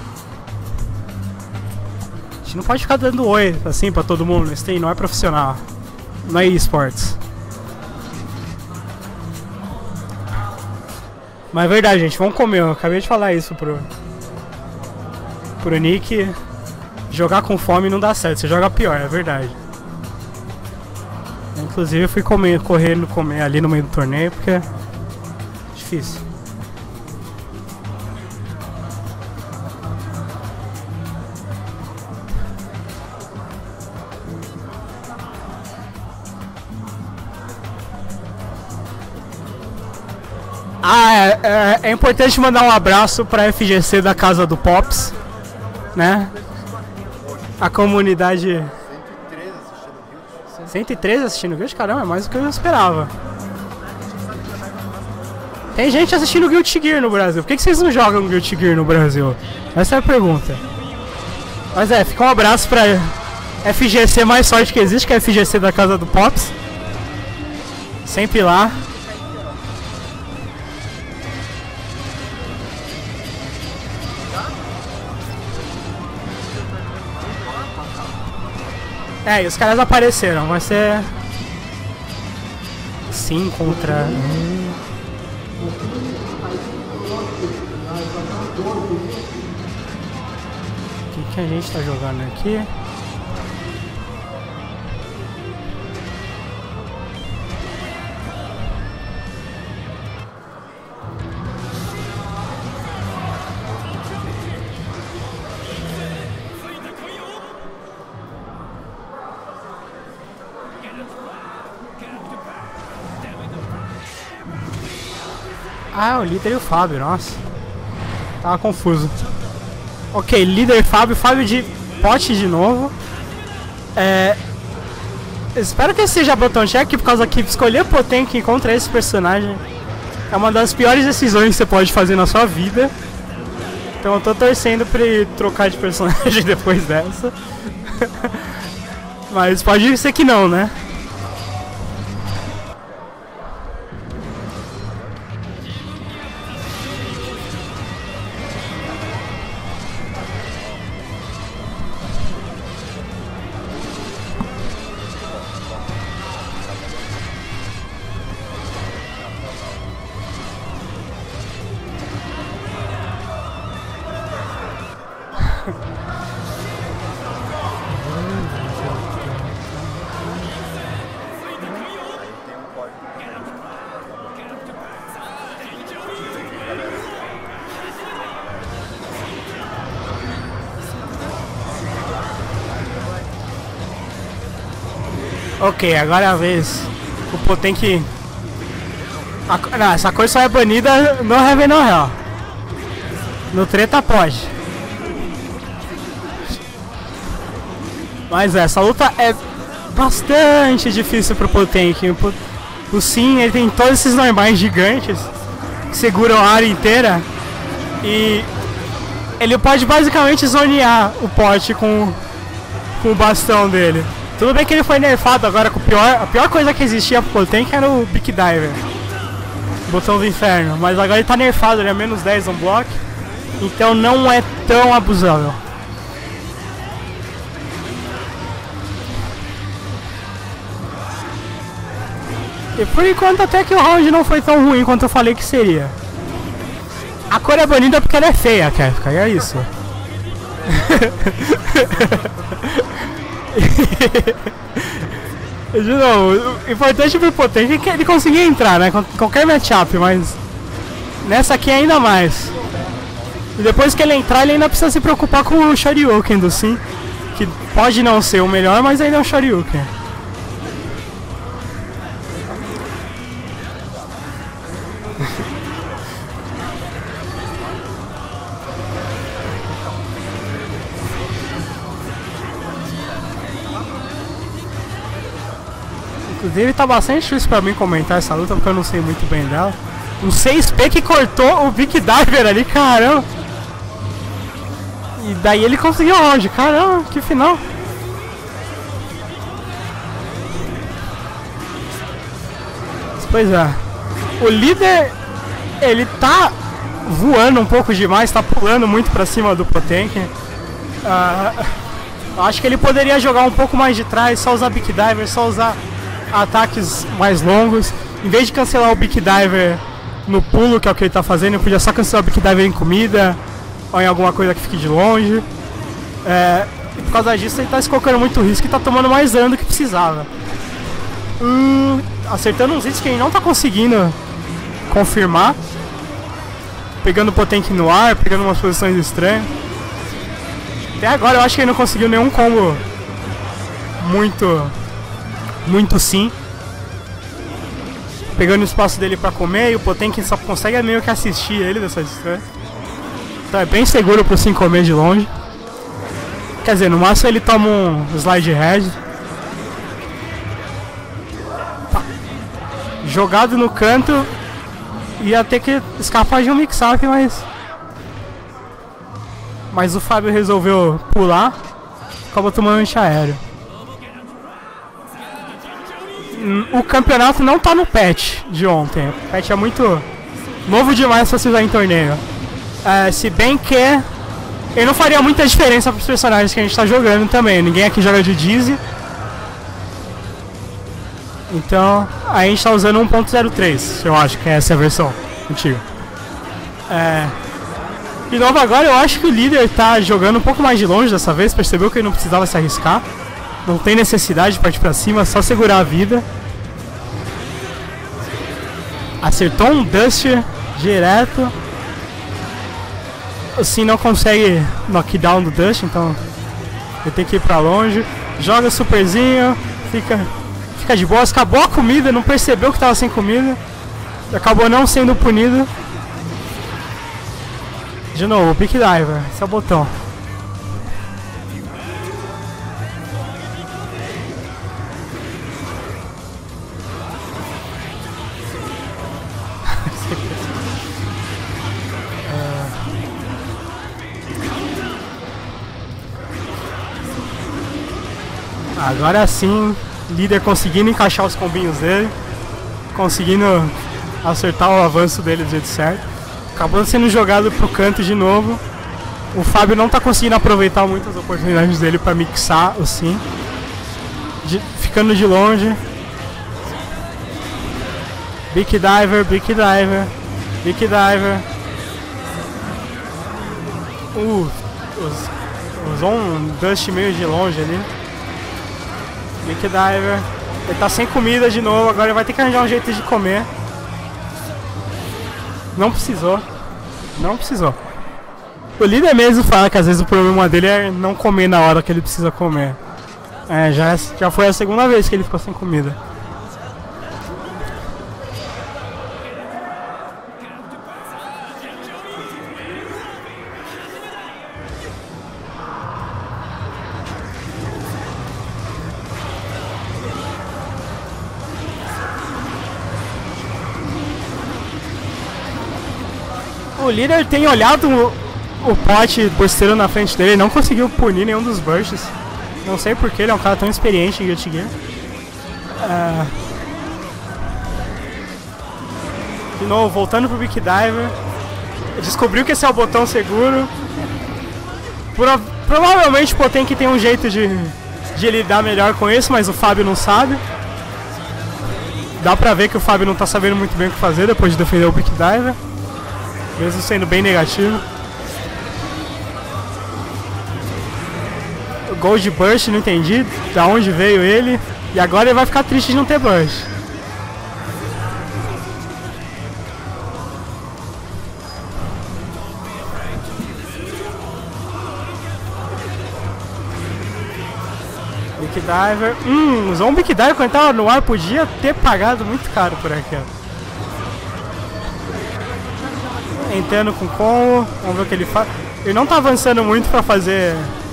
A gente não pode ficar dando oi assim pra todo mundo. Isso não é profissional. Não é esportes. Mas é verdade, gente, vamos comer. Eu acabei de falar isso pro Nick. Jogar com fome não dá certo, você joga pior, é verdade. Inclusive eu fui correndo comer ali no meio do torneio porque é difícil. É importante mandar um abraço pra FGC da Casa do Pops, né? A comunidade... 113 assistindo o vídeo? Caramba, é mais do que eu esperava. Tem gente assistindo Guilty Gear no Brasil. Por que vocês não jogam Guilty Gear no Brasil? Essa é a pergunta. Mas fica um abraço pra FGC mais sorte que existe, que é a FGC da Casa do Pops. Sempre lá. E os caras apareceram, vai ser 5 contra 1. O que a gente tá jogando aqui? Ah, o líder e o Fábio, nossa. Tava confuso. Ok, líder Fábio, Fábio de pote de novo. Espero que esse seja botão check, por causa que escolher Potemkin contra esse personagem é uma das piores decisões que você pode fazer na sua vida. Então eu tô torcendo pra ele trocar de personagem depois dessa. Mas pode ser que não, né? Ok, agora é a vez. O Potemkin. Não, essa coisa só é banida no Heaven no Hell. No treta pode. Mas essa luta é bastante difícil pro Potemkin. O Sim, ele tem todos esses normais gigantes que seguram a área inteira. E ele pode basicamente zonear o pote com o bastão dele. Tudo bem que ele foi nerfado agora com a pior coisa que existia pro Potemkin era o Big Diver. Botão do inferno. Mas agora ele tá nerfado, ele é menos 10 on block. Então não é tão abusável. E por enquanto até que o round não foi tão ruim quanto eu falei que seria. A cor é banida porque ela é feia, Kefka, e é isso. De novo, o importante pro Potemkin é que ele conseguir entrar, né? Qualquer matchup, mas nessa aqui ainda mais. E depois que ele entrar, ele ainda precisa se preocupar com o Shoryuken do Sim, que pode não ser o melhor, mas ainda é um Shoryuken. Inclusive tá bastante difícil pra mim comentar essa luta porque eu não sei muito bem dela. Um 6P que cortou o Big Diver ali, caramba! E daí ele conseguiu o round, caramba, que final! Pois é, o líder, ele tá voando um pouco demais, tá pulando muito pra cima do Potemkin. Acho que ele poderia jogar um pouco mais de trás, só usar Big Diver, só usar ataques mais longos. Em vez de cancelar o Big Diver no pulo, que é o que ele tá fazendo, ele podia só cancelar o Big Diver em comida ou em alguma coisa que fique de longe. E por causa disso ele tá se colocando muito risco e tá tomando mais dano do que precisava. Acertando uns hits que ele não tá conseguindo confirmar. Pegando o Potemkin no ar, pegando umas posições estranhas. Até agora eu acho que ele não conseguiu nenhum combo muito sim. Pegando o espaço dele pra comer, e o Potemkin só consegue meio que assistir ele dessa distância. Então é bem seguro pro Sim comer de longe. Quer dizer, no máximo ele toma um slide head. Tá. Jogado no canto. ia ter que escapar de um mix-up, mas o Fábio resolveu pular, acabou tomando antiaéreo. O campeonato não tá no patch de ontem, o patch é muito novo demais pra se usar em torneio. Se bem que ele não faria muita diferença pros personagens que a gente tá jogando também, ninguém aqui joga de Dizzy. Então a gente tá usando 1.03, eu acho que é essa a versão antiga. De novo agora eu acho que o líder tá jogando um pouco mais de longe dessa vez, percebeu que ele não precisava se arriscar. Não tem necessidade de partir pra cima, só segurar a vida. Acertou um Duster direto. Assim não consegue knockdown do Dust, então ele tem que ir pra longe. Joga superzinho, fica de boa. Acabou a comida, não percebeu que tava sem comida. Acabou não sendo punido. De novo, Big Diver, esse é o botão. Agora sim, líder conseguindo encaixar os combinhos dele, conseguindo acertar o avanço dele do jeito certo. Acabou sendo jogado pro canto de novo. O Fábio não tá conseguindo aproveitar muitas oportunidades dele para mixar o sim. Ficando de longe. Big Diver, Big Diver, Big Diver. Usou um Dust meio de longe ali. Big Diver. Ele tá sem comida de novo, agora ele vai ter que arranjar um jeito de comer. Não precisou. Não precisou. O líder mesmo fala que às vezes o problema dele é não comer na hora que ele precisa comer. Já foi a segunda vez que ele ficou sem comida. O líder tem olhado o pote bursteiro na frente dele, não conseguiu punir nenhum dos bursts. Não sei porque ele é um cara tão experiente em Guilty Gear. De novo, voltando pro Big Diver. Descobriu que esse é o botão seguro. Provavelmente o Potemkin tem um jeito de lidar melhor com isso, mas o Fábio não sabe. Dá pra ver que o Fábio não tá sabendo muito bem o que fazer depois de defender o Big Diver. Mesmo sendo bem negativo. O Gold Burst, não entendi da onde veio ele. E agora ele vai ficar triste de não ter Burst. Big Diver. Usou um Big Diver quando estava no ar, podia ter pagado muito caro por aqui. Entrando com combo, vamos ver o que ele faz. Ele não tá avançando muito pra fazer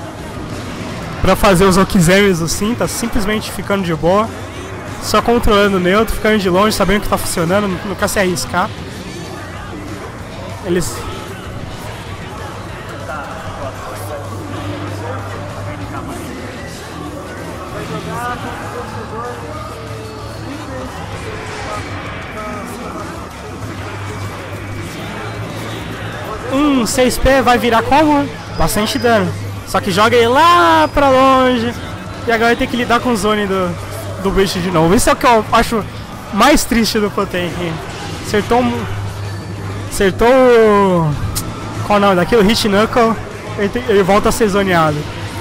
os Okizemis assim, tá simplesmente ficando de boa. Só controlando o neutro, ficando de longe, sabendo que tá funcionando, não quer se arriscar. Eles... Um 6P vai virar como? Bastante dano. Só que joga ele lá pra longe. E agora vai ter que lidar com o zone do bicho de novo. Isso é o que eu acho mais triste do Potemkin. Acertou qual é o nome daquilo? Hit Knuckle. Ele volta a ser zoneado.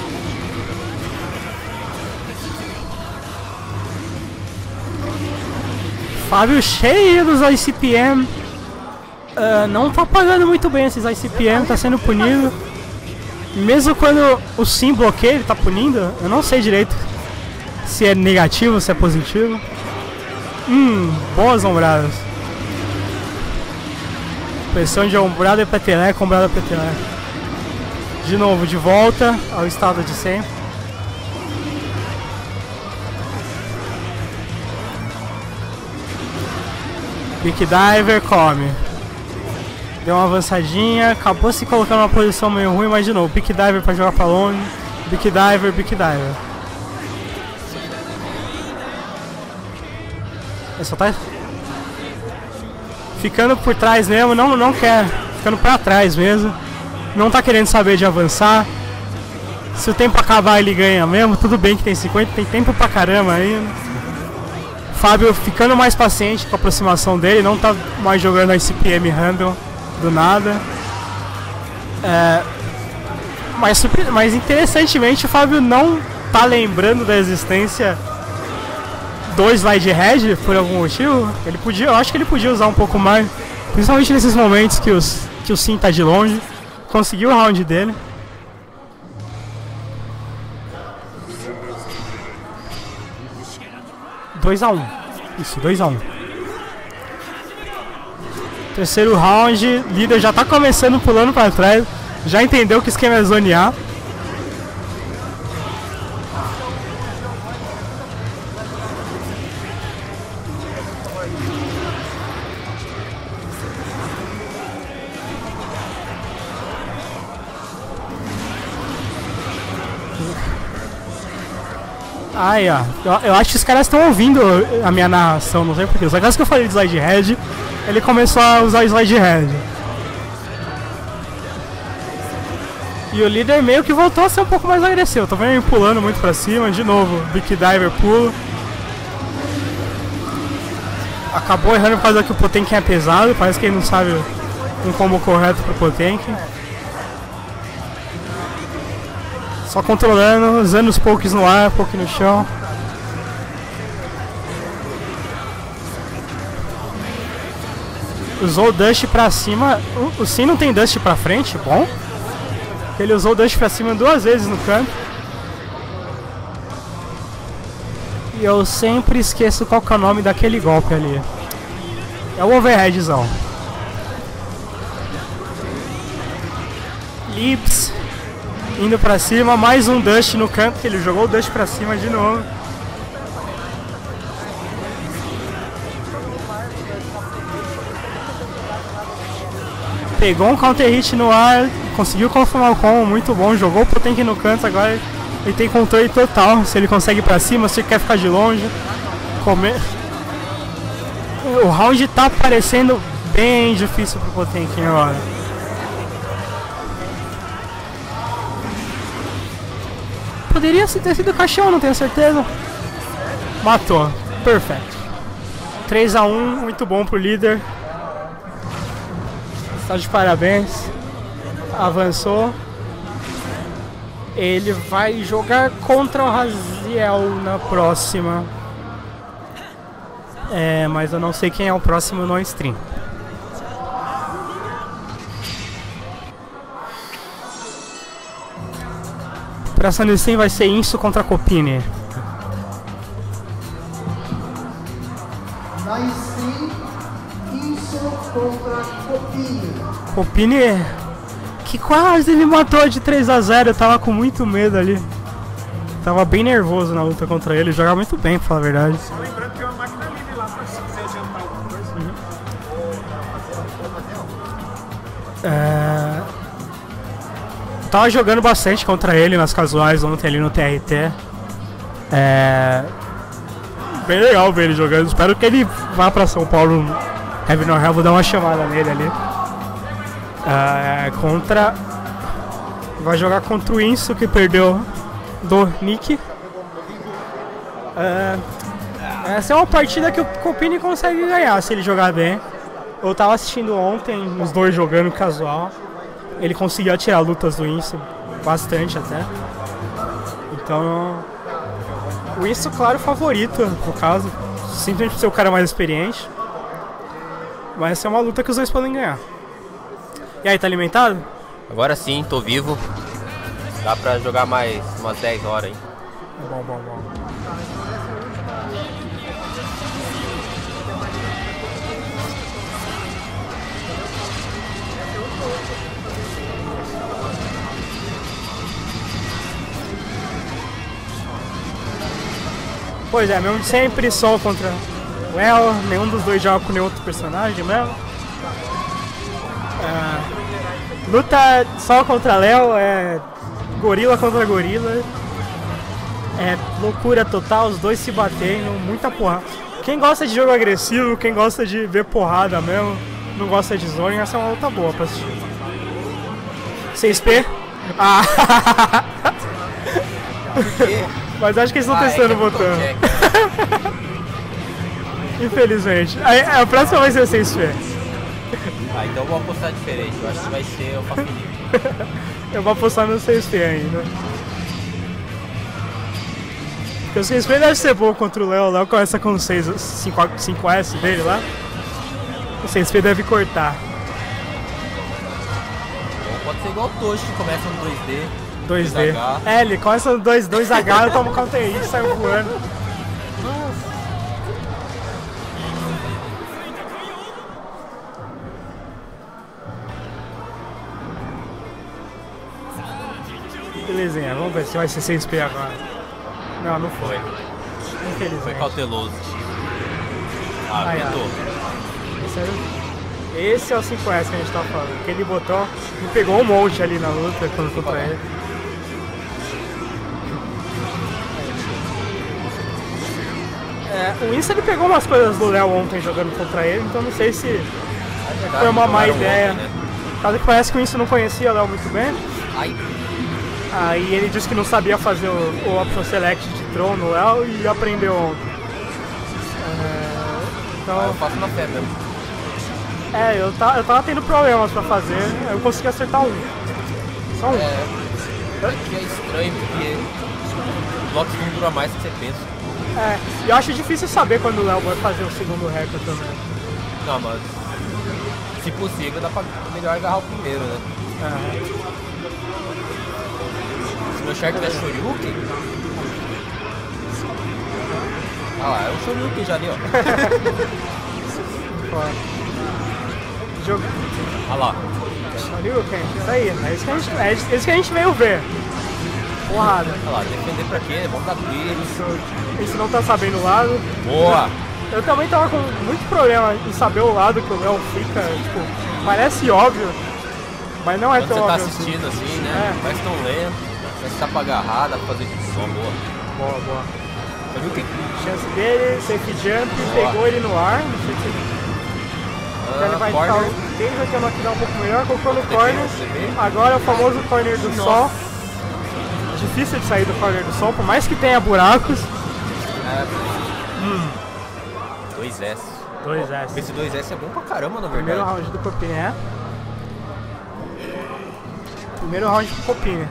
Fábio cheio dos ICPM. Não tá pagando muito bem esses ICPM, tá sendo punido. Mesmo quando o sim bloqueia, ele tá punindo. Eu não sei direito se é negativo ou se é positivo. Boas ombradas. Pressão de ombrada e peteleco, ombrada peteleco. De novo, de volta ao estado de sempre. Big Diver come. Deu uma avançadinha, acabou se colocando numa posição meio ruim, mas de novo, Big Diver pra jogar pra longe. Big Diver, Big Diver. Ele só tá ficando por trás mesmo, não quer. Ficando pra trás mesmo. Não tá querendo saber de avançar. Se o tempo acabar ele ganha mesmo, tudo bem que tem 50, tem tempo pra caramba ainda. Fábio ficando mais paciente com a aproximação dele, não tá mais jogando a ICPM Handle do nada. Mas interessantemente o Fábio não tá lembrando da existência do slide head por algum motivo. Ele podia, eu acho que ele podia usar um pouco mais, principalmente nesses momentos que o Sim tá de longe. Conseguiu o round dele. Isso, 2-1. Terceiro round, líder já tá começando pulando para trás. Já entendeu que o esquema é zonear. Ai, ó. Eu acho que os caras estão ouvindo a minha narração, não sei porquê. Só que que eu falei de slide head, ele começou a usar o slide head. E o líder meio que voltou a ser um pouco mais agressivo. Tô vendo ele pulando muito pra cima, de novo. Big Diver pulo. Acabou errando por causa que o Potemkin é pesado. Parece que ele não sabe um combo correto pro Potemkin. Só controlando, usando os pokes no ar, poke no chão. Usou o Dust pra cima. O Sim não tem Dust pra frente, bom. Ele usou o Dust pra cima 2 vezes no campo. E eu sempre esqueço qual que é o nome daquele golpe ali. É o overheadzão. Lips. Indo pra cima, mais um Dust no canto, que ele jogou o Dust pra cima de novo. Pegou um counter hit no ar, conseguiu confirmar o combo, muito bom, jogou o Potemkin no canto, agora ele tem controle total, se ele consegue ir pra cima, se ele quer ficar de longe. O round tá parecendo bem difícil pro Potemkin agora. Poderia ter sido caixão, não tenho certeza. Matou. Perfeito. 3-1, muito bom pro líder. Está de parabéns. Avançou. Ele vai jogar contra o Raziel na próxima. Mas eu não sei quem é o próximo no stream. Próximo stream vai ser Inso contra Copini. Na stream, Inso contra Copini. Copini, que quase ele matou de 3-0, eu tava com muito medo ali. Tava bem nervoso na luta contra ele, jogava muito bem, pra falar a verdade. Só lembrando que é uma máquina livre lá pra se quiser adiantar alguma coisa. Tava jogando bastante contra ele nas casuais ontem ali no TRT. Bem legal ver ele jogando. Espero que ele vá pra São Paulo Heaven or Hell. Vou dar uma chamada nele ali. Vai jogar contra o Inso, que perdeu do Nick. Essa é uma partida que o Copini consegue ganhar se ele jogar bem. Eu tava assistindo ontem os dois jogando casual. Ele conseguiu atirar lutas do Inso, bastante até. Então, o Inso, claro, favorito, no caso. Simplesmente por ser o cara mais experiente. Mas essa é uma luta que os dois podem ganhar. E aí, tá alimentado? Agora sim, tô vivo. Dá pra jogar mais umas 10 horas aí. Bom. Pois é, mesmo sempre Sol contra Well, nenhum dos dois joga com nenhum outro personagem mesmo. Luta só contra Léo, é gorila contra gorila. É loucura total, os dois se batendo, muita porrada. Quem gosta de jogo agressivo, quem gosta de ver porrada mesmo, não gosta de zoning, essa é uma luta boa pra assistir. 6P? Ah! Mas acho que eles estão testando o botão. Infelizmente. A próxima vai ser 6P. Então eu vou apostar diferente, eu acho que vai ser o Fafinico. Eu vou apostar no 6P ainda. Porque o 6P deve ser bom contra o Léo. O Léo começa com o 5S dele lá. O 6P deve cortar. Ou pode ser igual o Toshi, que começa no 2D. 2D. É, ele começa no 2H, toma um counter hit e saiu voando. Belezinha, vamos ver se vai ser 6P agora. Não, não foi. Infelizmente. Foi cauteloso. Tentou. Esse é o 5S que a gente tá falando. Aquele botão me pegou um monte ali na luta quando foi pra ele. O Insta ele pegou umas coisas do Léo ontem jogando contra ele, então não sei se foi uma má ideia. Ontem, né? Caso que parece que o Insta não conhecia o Léo muito bem. Aí ele disse que não sabia fazer o Option Select de Tron no Léo e aprendeu ontem. Então, eu faço na fé mesmo. Eu tava tendo problemas pra fazer, eu consegui acertar um. Só um. Aqui é estranho porque o bloco não dura mais do que você pensa. E eu acho difícil saber quando o Léo vai fazer o segundo recorde também. Não, mas se possível dá pra melhor agarrar o primeiro, né? Se meu Shark der Shoryuken... Ah lá, é o Shoryuken já ali, ó. Ah lá. Shoryuken, isso aí, é isso que a gente veio ver. Porrada. Olha lá, defender pra quê? Vamos dar briga. Esse não tá sabendo o lado. Boa! Eu também tava com muito problema em saber o lado que o Léo fica, tipo, parece óbvio, mas não é quando tão óbvio. Você tá assistindo assim, né? Parece tão lento, parece que tá pra agarrar, dá pra fazer som, boa. Boa. Você viu que? Chance dele, safe jump, pegou ele no ar, não sei se... Então ele vai estar... Ele vai ter uma knockdown um pouco melhor, colocou no corner. Agora é o famoso corner do sol. Difícil de sair do corner do sol, por mais que tenha buracos. 2S. 2S. Esse 2S é bom pra caramba, na verdade. Primeiro round do Copini, Primeiro round do Copini.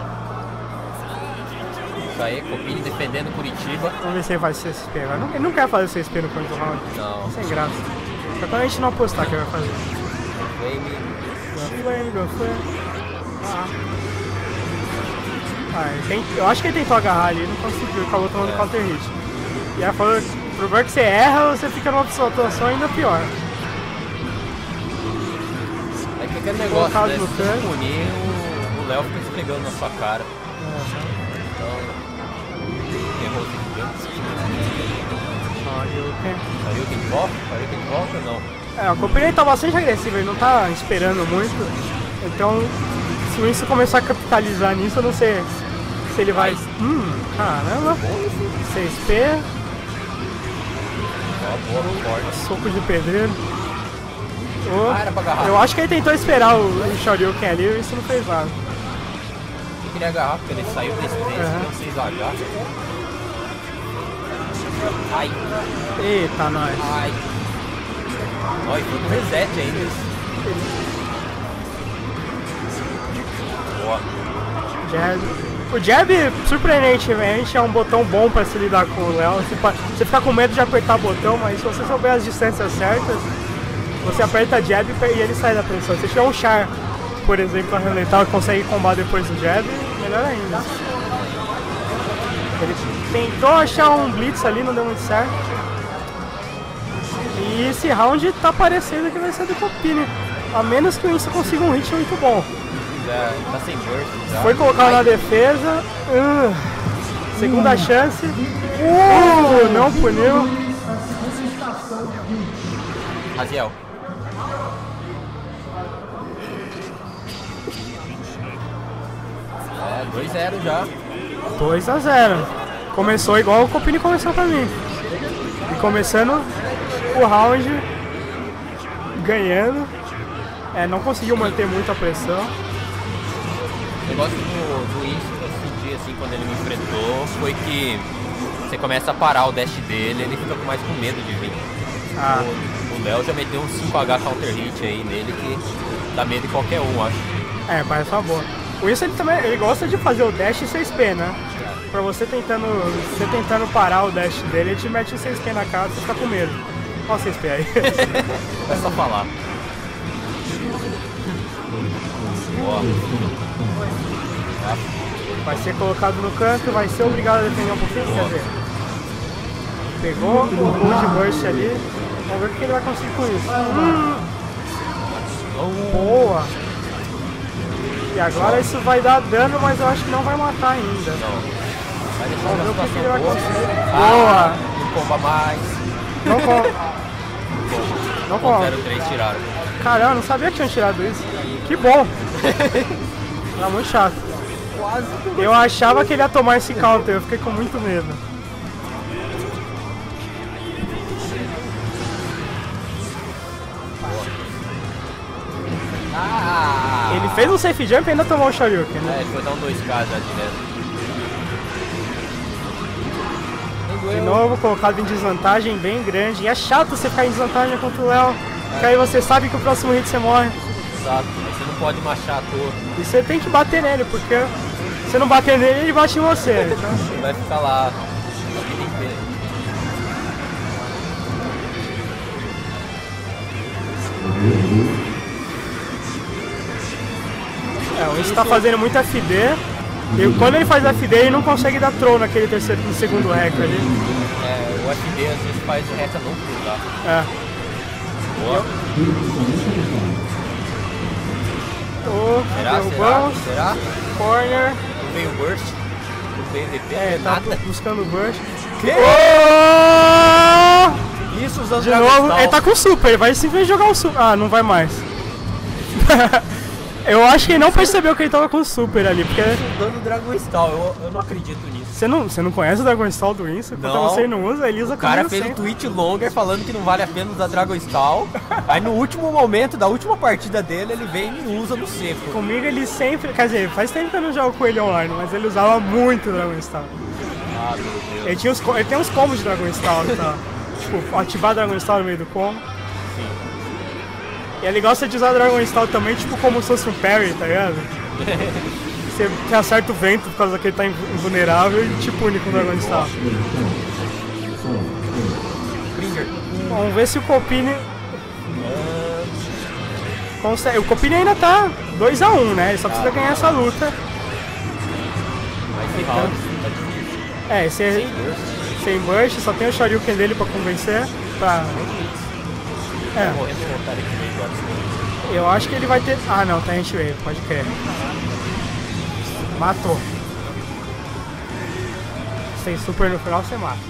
Isso aí, Copini defendendo Curitiba. Vamos ver se ele vai ser CSP agora. Ele não quer fazer CSP no quinto round. Não. Sem graça. Só quando a gente não apostar que ele vai fazer. Eu acho que ele tentou agarrar ali, não conseguiu, acabou tomando counter hit. E aí falou, o problema é que você erra, você fica numa situação ainda pior. É que aquele negócio, né, se você punir, o Léo fica esfregando na sua cara. Então, errou o Shoryuken de volta? Shoryuken de volta ou não? O Copini tá bastante agressivo, ele não tá esperando muito. Então, se o Winston começar a capitalizar nisso, eu não sei se ele vai... caramba! 6P. Boa, soco de pedreiro. Era pra agarrar. Eu acho que ele tentou esperar o Shoryuken ali e isso não fez nada. Eu queria agarrar porque ele saiu desse não 6H. Ai. Eita, nós. Ai. Olha, foi no reset ainda. Boa. Jab. O jab, surpreendentemente, é um botão bom pra se lidar com o Léo. Você fica com medo de apertar o botão, mas se você souber as distâncias certas, você aperta jab e ele sai da pressão. Se tiver um char, por exemplo, a Relental consegue combar depois do jab, melhor ainda. Ele tentou achar um blitz ali, não deu muito certo. E esse round tá parecendo que vai ser do Copini. A menos que o Insta consiga um hit muito bom. Tá sem burst já. Foi colocado na defesa. Segunda chance. Não puniu. Raziel. É, 2-0 já. 2-0. Começou igual o Copini começou pra mim. E começando o round ganhando. Não conseguiu manter muita pressão. O negócio do Winston que eu senti assim quando ele me enfrentou foi que você começa a parar o dash dele, ele fica mais com medo de vir. O Léo já meteu um 5H counter hit aí nele que dá medo de qualquer um, acho. Parece uma boa. O Winston ele gosta de fazer o dash 6P, né? Pra você tentando parar o dash dele, ele te mete um 6P na cara, você fica com medo. Olha o 6P aí. É só falar. Boa. Vai ser colocado no canto, vai ser obrigado a defender um pouquinho, quer dizer. Pegou o Gold Burst ali. Vamos ver o que ele vai conseguir com isso. Boa! E agora isso vai dar dano, mas eu acho que não vai matar ainda. Vai deixar vamos ver o que ele vai conseguir. Boa! Não comba mais. Não comba. Não comba. 0-3 tiraram. Caramba, não sabia que tinham tirado isso. Que bom! Tá muito chato. Eu achava que ele ia tomar esse counter, eu fiquei com muito medo. Ele fez um safe jump e ainda tomou o Shoryuken, né? Ele foi dar um 2K já direto. De novo, colocado em desvantagem bem grande. E é chato você ficar em desvantagem contra o Léo, porque aí você sabe que o próximo hit você morre. Exato, você não pode machar à toa. E você tem que bater nele, porque se você não bater nele, ele bate em você. Então... Ele vai ficar lá a vida inteira. O Winston tá fazendo muito FD. E quando ele faz FD, ele não consegue dar throw no segundo hack ali. O FD às vezes faz o hack não cruzar. Boa. Será? Corner. Não veio o burst? Não veio o DP? Tá buscando o burst. Isso, usando de novo, ele tá com super, ele vai simplesmente jogar o super. Ah, não vai mais. Eu acho que ele não percebeu que ele tava com super ali, porque... Usando o Dragon Stall, eu não acredito nisso. Você não conhece o Dragon Stall do Winston? Quando você não usa, ele usa. O cara fez um tweet longer falando que não vale a pena usar Dragon Stall. Aí no último momento da última partida dele, ele vem e usa no seco. Comigo ele sempre... Quer dizer, faz tempo que eu não jogo com ele online, mas ele usava muito o Dragon Stall. Ah, meu Deus. Ele tem uns combos de Dragon Stall, tá? Tipo, ativar Dragon Stall no meio do combo. Sim. E ele gosta de usar Dragon Stall também, tipo como se fosse um parry, tá ligado? Você acerta o vento por causa que ele tá invulnerável e te pune com o Dragon Stall. Vamos ver se o Copini consegue. O Copini ainda tá 2-1, né? Ele só precisa ganhar essa luta. Sem burst, só tem o Shoryuken dele pra convencer. Eu acho que ele vai ter... Ah, não, tá Hit Wave, pode crer. Matou. Sem super no final, você mata.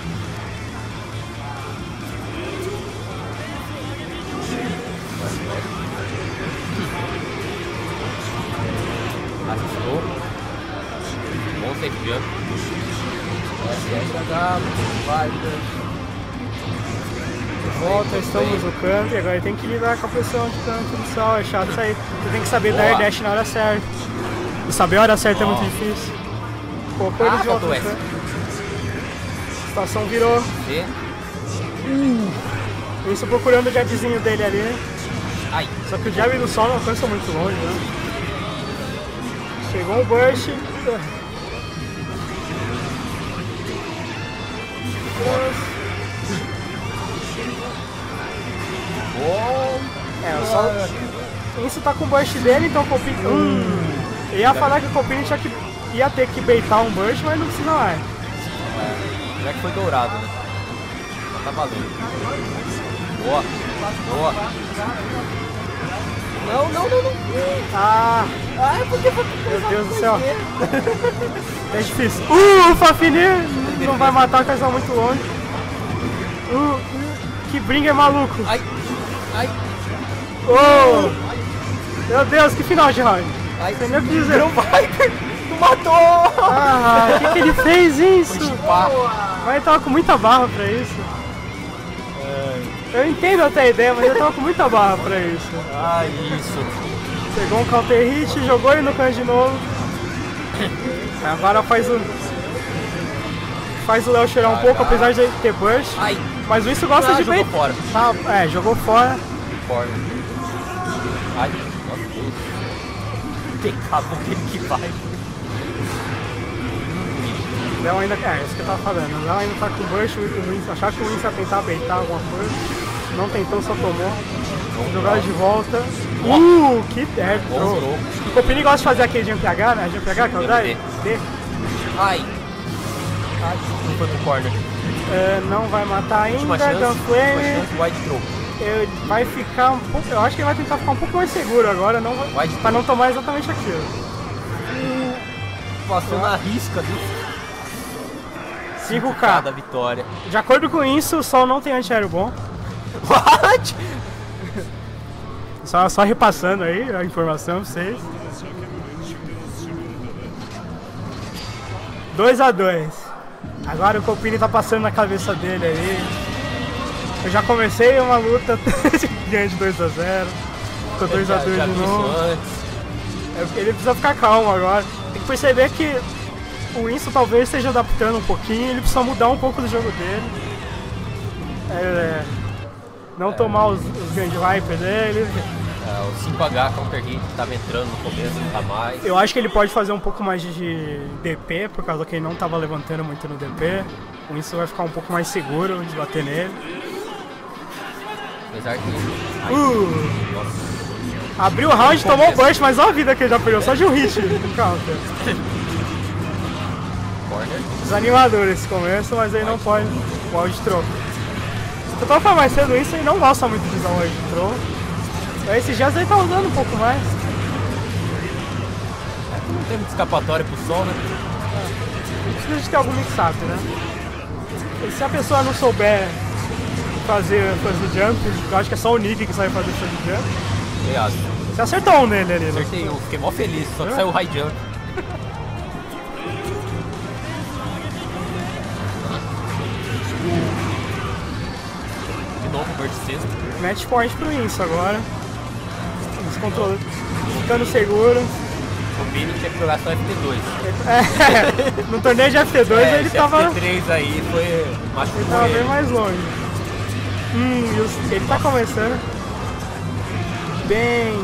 Arriscou. Bom safe jump. Vai. Volta, estamos no canto e agora tem que lidar com a pressão de canto do sol, é chato isso aí. Você tem que saber dar air dash na hora certa. E saber a hora certa é muito difícil. Colocou ele de volta no canto. A situação virou. Isso procurando o jabzinho dele ali. Ai. Só que o jab do sol não alcança muito longe, né? Chegou um burst. Isso tá com o burst dele, então o Copini... Eu ia falar que o Copini ia ter que baitar um burst, mas não precisa mais. Já que foi dourado, né? Já tá valendo. Boa. Não. É porque foi... Meu Deus do céu. É difícil. O Fafnir não vai matar, porque está muito longe. Que bringer maluco. Ai. Ai. Oh. Meu Deus, que final de round. Ai. Tem nem o que dizer. Não vai. Tu matou. Ah, o que ele fez isso? Foi chipar. Mas ele tava com muita barra pra isso. Eu entendo até a ideia, mas eu tava com muita barra pra isso. Ah, isso. Pegou um counter hit, jogou ele no canto de novo. Agora faz o Léo cheirar um pouco, apesar de ter burst. Ai. Mas o isso gosta de jogou bem. fora. Tá, jogou fora. Fora. Ai, nossa Deus. Pecado aquele que vai. O Léo ainda. É isso que eu tava falando. O Léo ainda tá com burst. Achava que o Winston ia tentar baitar alguma coisa. Não tentou, só tomou. Jogar de volta. Que air throw. O Copini gosta de fazer aquele Jump H, né? Jump H, que é o drive? D. Ai. Ai, não foi pro corner. Não vai matar ainda. Última chance, wide throw. Ele vai ficar um pouco. Eu acho que ele vai tentar ficar um pouco mais seguro agora, não vai, pra não tomar exatamente aquilo. Passou na risca do 5K da vitória. De acordo com isso, o Sol não tem antiaéreo bom. What? Só repassando aí a informação pra vocês. 2-2. Agora o Copini tá passando na cabeça dele aí. Eu já comecei uma luta ganhando de 2-0. Ficou 2-2 de novo. Ele precisa ficar calmo agora. Tem que perceber que o Winston talvez esteja adaptando um pouquinho. Ele precisa mudar um pouco do jogo dele. Não tomar os Grand Viper dele. O 5H Counter Hit que tava entrando no começo, não tá mais. Eu acho que ele pode fazer um pouco mais de DP, por causa que ele não tava levantando muito no DP. Com isso vai ficar um pouco mais seguro de bater nele. Apesar que... Abriu o round, tomou o burst, mas olha a vida que ele já perdeu, só de um hit no counter. Corner. Desanimador esse começo, mas ele não pode. Wide throw. Eu tava falando mais cedo isso, ele não gosta muito de usar o wide throw. Esses dias ele tá usando um pouco mais. Não tem muito escapatória pro Sol, né? Precisa de ter algum mix-up, né? E se a pessoa não souber fazer jump, eu acho que é só o Nick que sabe fazer fuzzy jump. Obrigado. Você acertou um nele ali, né? Acertei um, fiquei mó feliz, só que saiu o high jump. De novo, Bird sexto. Match point pro Winston agora. Descontrole. Ficando seguro. O Vini tinha que jogar só FT2. No torneio de FT2 ele tava... FT3 aí foi... Ele tava bem mais longe. Ele tá começando. Bem.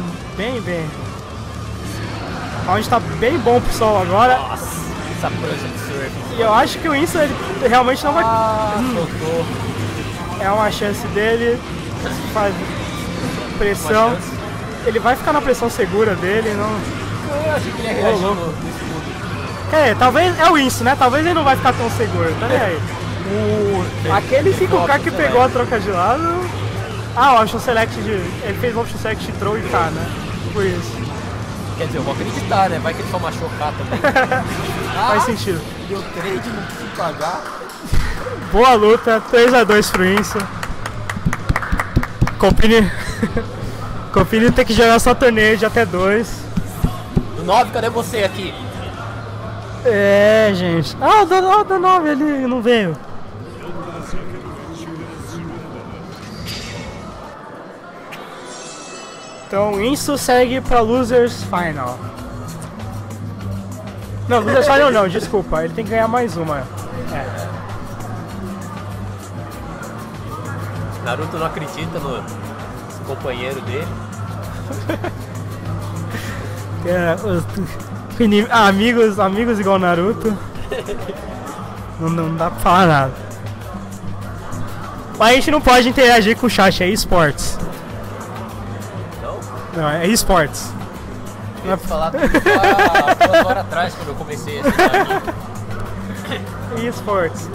Onde tá bem bom pro Sol agora. Nossa, essa prancha de surf. E eu acho que o Winston ele realmente não vai... Soltou. É uma chance dele. Faz pressão. Ele vai ficar na pressão segura dele, não... Eu achei que ele ia reagir no escudo. Talvez... É o Winston, né? Talvez ele não vai ficar tão seguro, tá nem aí. Aquele 5K que pegou a troca de lado... o option select de... Ele fez o option select de throw e K, né? Por isso. Quer dizer, eu vou acreditar, né? Vai que ele só machucar também. Faz sentido. Deu trade, não quis pagar. Boa luta, 3-2 pro Winston. Copini tem que jogar só torneio de até 2. Do 9, cadê você aqui? Gente. O do 9 ali não veio. Então o Winston segue pra Losers Final. Não, Losers Final não, desculpa. Ele tem que ganhar mais uma. Naruto não acredita no companheiro dele. Amigos igual Naruto. Não dá pra falar nada. Mas a gente não pode interagir com o chat, é esportes. Não, é esportes. Eu ia falar tudo há 2 horas atrás quando eu comecei esse ano. Esportes.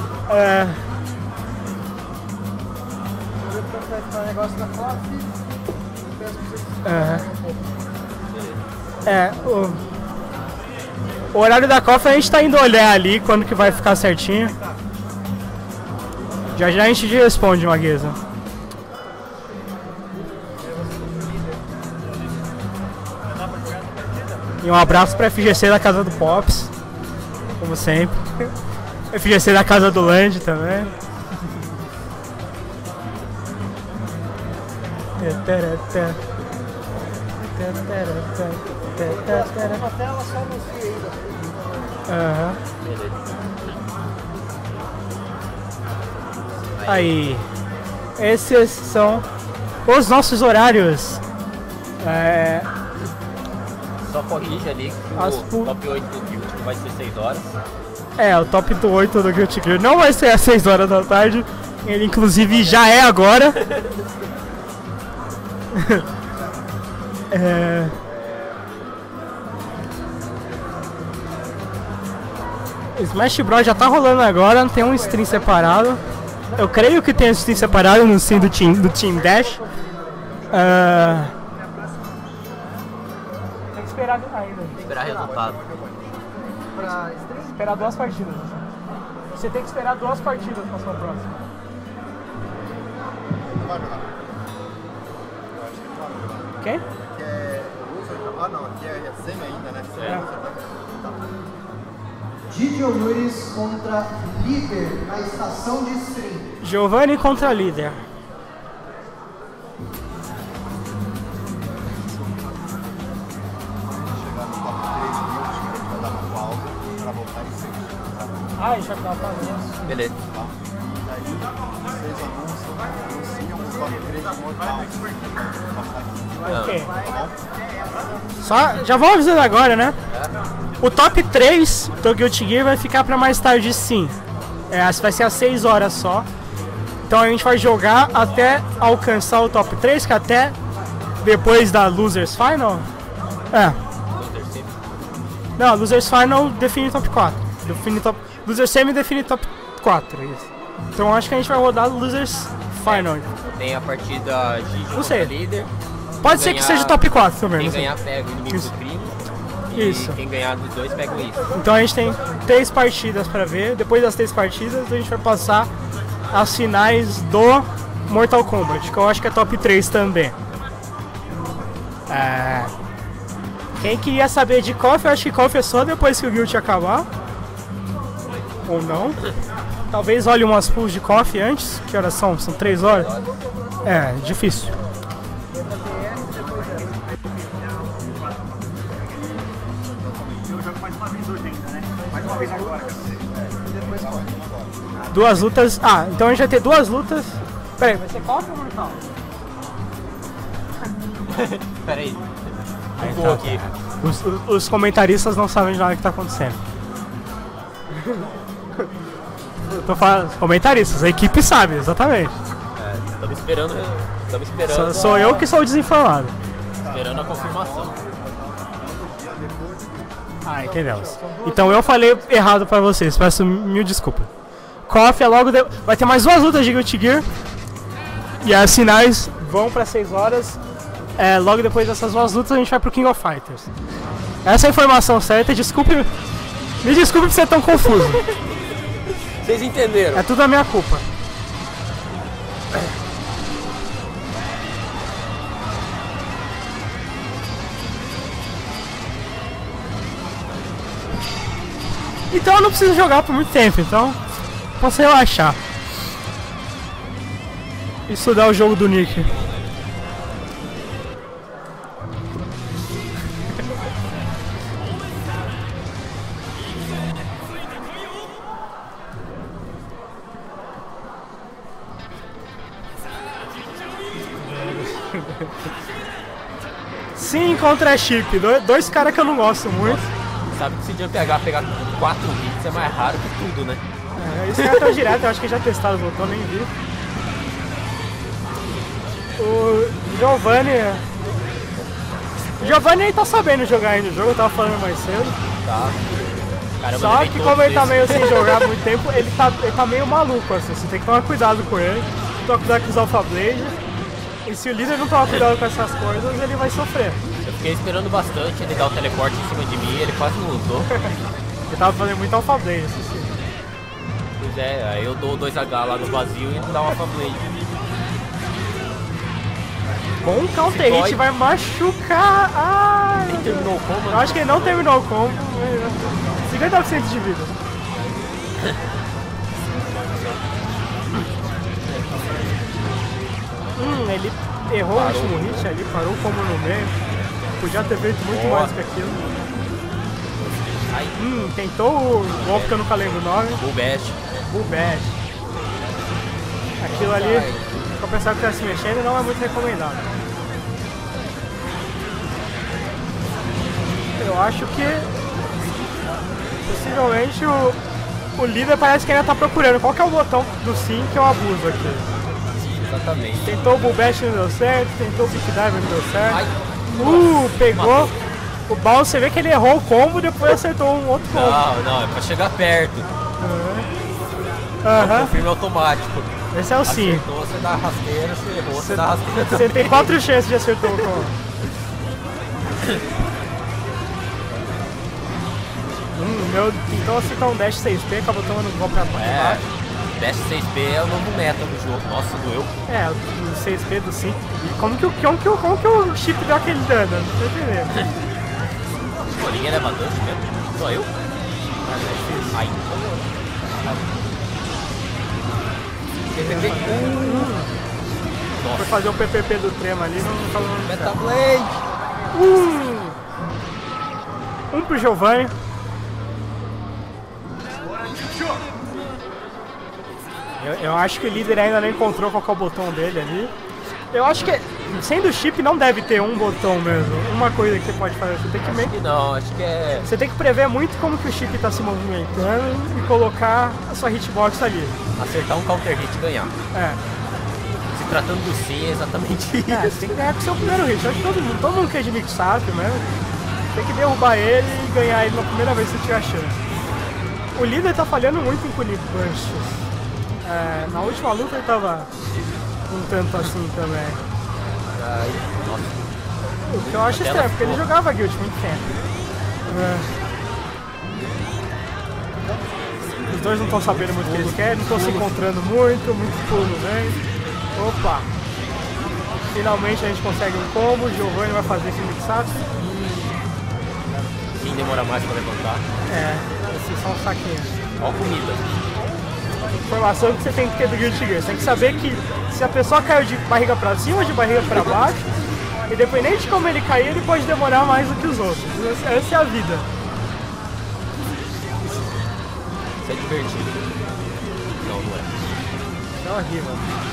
O horário da cofa a gente tá indo olhar ali quando que vai ficar certinho. Já a gente responde, Magueza. E um abraço pra FGC da Casa do Pops, como sempre. FGC da Casa do Land também. Aí, esses são os nossos horários. Só corrige ali que o top 8 do Guild vai ser 6 horas. O top 8 do Guilty Gear não vai ser às 6 horas da tarde. Ele inclusive já é agora. Smash Bros já tá rolando agora, tem um stream separado. Eu creio que tem um stream separado no stream do Team Dash. Tem que esperar ainda. Esperar resultado. Esperar 2 partidas. Você tem que esperar 2 partidas pra sua próxima. Quem? Não, aqui é semi ainda, né? Didi Nunes contra líder na estação de stream. Giovanni contra líder. A gente vai dar uma pausa. Beleza. Ok. Só, já vou avisando agora, né? O top 3 do Guilty Gear vai ficar pra mais tarde, sim. Vai ser às 6 horas só. Então a gente vai jogar até alcançar o top 3, que até depois da Losers Final. Não, Losers Final define top 4. Losers Semi define top 4. Isso. Então acho que a gente vai rodar Losers Final. Tem a partida Gigi contra líder. Pode ser que seja top 4 também. Quem ganhar pega o inimigo do primo. Isso. E quem ganhar dos dois pega o isso. Então a gente tem 3 partidas pra ver. Depois das 3 partidas a gente vai passar as finais do Mortal Kombat, que eu acho que é top 3 também. Quem queria saber de KOF, eu acho que KOF é só depois que o Guild acabar. Ou não. Talvez olhe umas pools de KOF antes. Que horas são? São 3 horas? Difícil. Eu jogo mais uma vez hoje ainda, né? Mais uma vez agora. Depois 2 lutas. Então a gente vai ter 2 lutas. Peraí, vai ser KOF ou Mortal? Peraí. Então, aqui. Os comentaristas não sabem de nada que tá acontecendo. Eu tô falando, comentaristas, a equipe sabe, exatamente. Estamos esperando. Sou eu que sou o desinformado. Esperando a confirmação. Entendemos. Então eu falei errado pra vocês, peço mil desculpas. KOF é logo. Vai ter mais 2 lutas de Guilty Gear. E as finais vão pra 6 horas. Logo depois dessas 2 lutas a gente vai pro King of Fighters. Essa é a informação certa, me desculpe por ser tão confuso. Vocês entenderam? É tudo a minha culpa. Então eu não preciso jogar por muito tempo, então posso relaxar. Estudar o jogo do Nick. Sim, contra chip. 2 caras que eu não gosto muito. Sabe que se de pegar 4 hits é mais raro que tudo, né? Isso é tão direto, eu acho que já testaram o botão, nem vi. O Giovanni aí tá sabendo jogar ainda o jogo, eu tava falando mais cedo. Tá. Caramba, só que como ele tá meio sem jogar há muito tempo, ele tá meio maluco assim, você tem que tomar cuidado com ele. Tomar cuidado com os Alpha Blade. E se o líder não tomar cuidado com essas coisas, ele vai sofrer. Eu fiquei esperando bastante ele dar o teleporte em cima de mim e ele quase não usou. Ele tava fazendo muito Alpha Blade, assim. Pois aí eu dou 2H lá no vazio e não dá um Alpha Blade. Com o counter hit vai machucar. Ah, Nem terminou o combo. eu acho que ele não terminou o combo. 50% de vida. Ele errou o último hit ali, parou o combo no meio. Podia ter feito muito mais que aquilo. Tentou o golpe que eu nunca lembro o nome. Bull Bash. Bull Bash. Aquilo ali, se eu pensar que tá se mexendo, não é muito recomendado. Eu acho que possivelmente o líder parece que ainda tá procurando qual que é o botão do sim que eu abuso aqui. Exatamente. Tentou o Bull Bash, não deu certo, tentou o Pit Dive, não deu certo. Ai. Pegou. Matou. O Bounce, você vê que ele errou o combo e depois acertou um outro combo. Não, é pra chegar perto. Confirme automático. Esse é o sim. Acertou, você dá rasteira, você errou, você dá rasteira Você também. tem 4 chances de acertar o combo. Tentou acertar um dash 6P, acabou tomando um golpe pra baixo. Dash 6P é o novo meta do jogo. Nossa, doeu. O 6P do 5. E como que o chip deu aquele dano? Não tô entendendo. Pô, ninguém leva dano mesmo? Só eu? Ai. Foi fazer o PPP do Trema ali, não falou nada. Meta Blade! Um pro Giovanni. Eu acho que o líder ainda não encontrou qual que é o botão dele ali. Eu acho que, sendo chip, não deve ter um botão mesmo. Uma coisa que você pode fazer, você tem que meio... Acho que é... Você tem que prever muito como que o chip está se movimentando e colocar a sua hitbox ali. Acertar um counter hit e ganhar. Se tratando do sim, é exatamente isso. Você tem que ganhar com o seu primeiro hit. Eu acho que todo mundo que é de mix sabe mesmo. Tem que derrubar ele e ganhar ele na primeira vez que você tiver chance. O líder tá falhando muito em punir bursts. Na última luta ele tava um tanto assim também. Nossa. O que eu acho estranho, porque ele jogava Guild muito tempo. Os dois não estão sabendo muito o que eles querem, não estão se encontrando muito pulo, né? Opa! Finalmente a gente consegue um combo, o Giovanni vai fazer esse mixato. Quem demora mais pra levantar? Esses são saquinhos. Ó, comida. Informação que você tem que ter do Guilty Gear. Você tem que saber que se a pessoa caiu de barriga pra cima ou de barriga pra baixo, independente de como ele cair, ele pode demorar mais do que os outros. Essa é a vida. Isso é divertido. Não é. É horrível.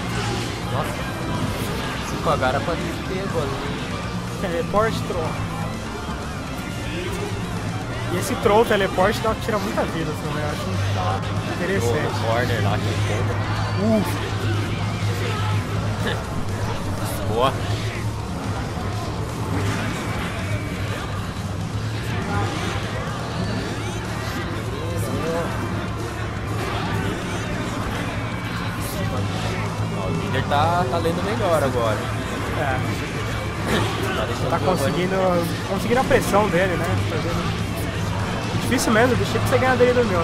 Nossa. 5H era pra ter pego ali. Teleporte, troll. E esse troll teleporte tira muita vida também, eu acho interessante. O corner lá, aquele combo. Boa. O líder tá lendo melhor agora. Tá conseguindo a pressão dele, né? Difícil mesmo, do chip você ganhar dele do meu.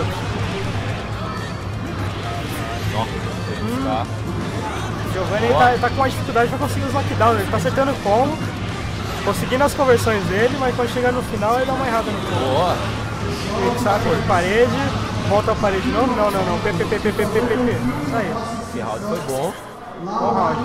O Giovanni tá com uma dificuldade pra conseguir os knockdowns, ele tá acertando o combo, conseguindo as conversões dele, mas quando chegar no final ele dá uma errada no combo. Boa! Ele sabe de parede, volta a parede de novo, não, PPP. Isso aí. Esse round foi bom. Bom round.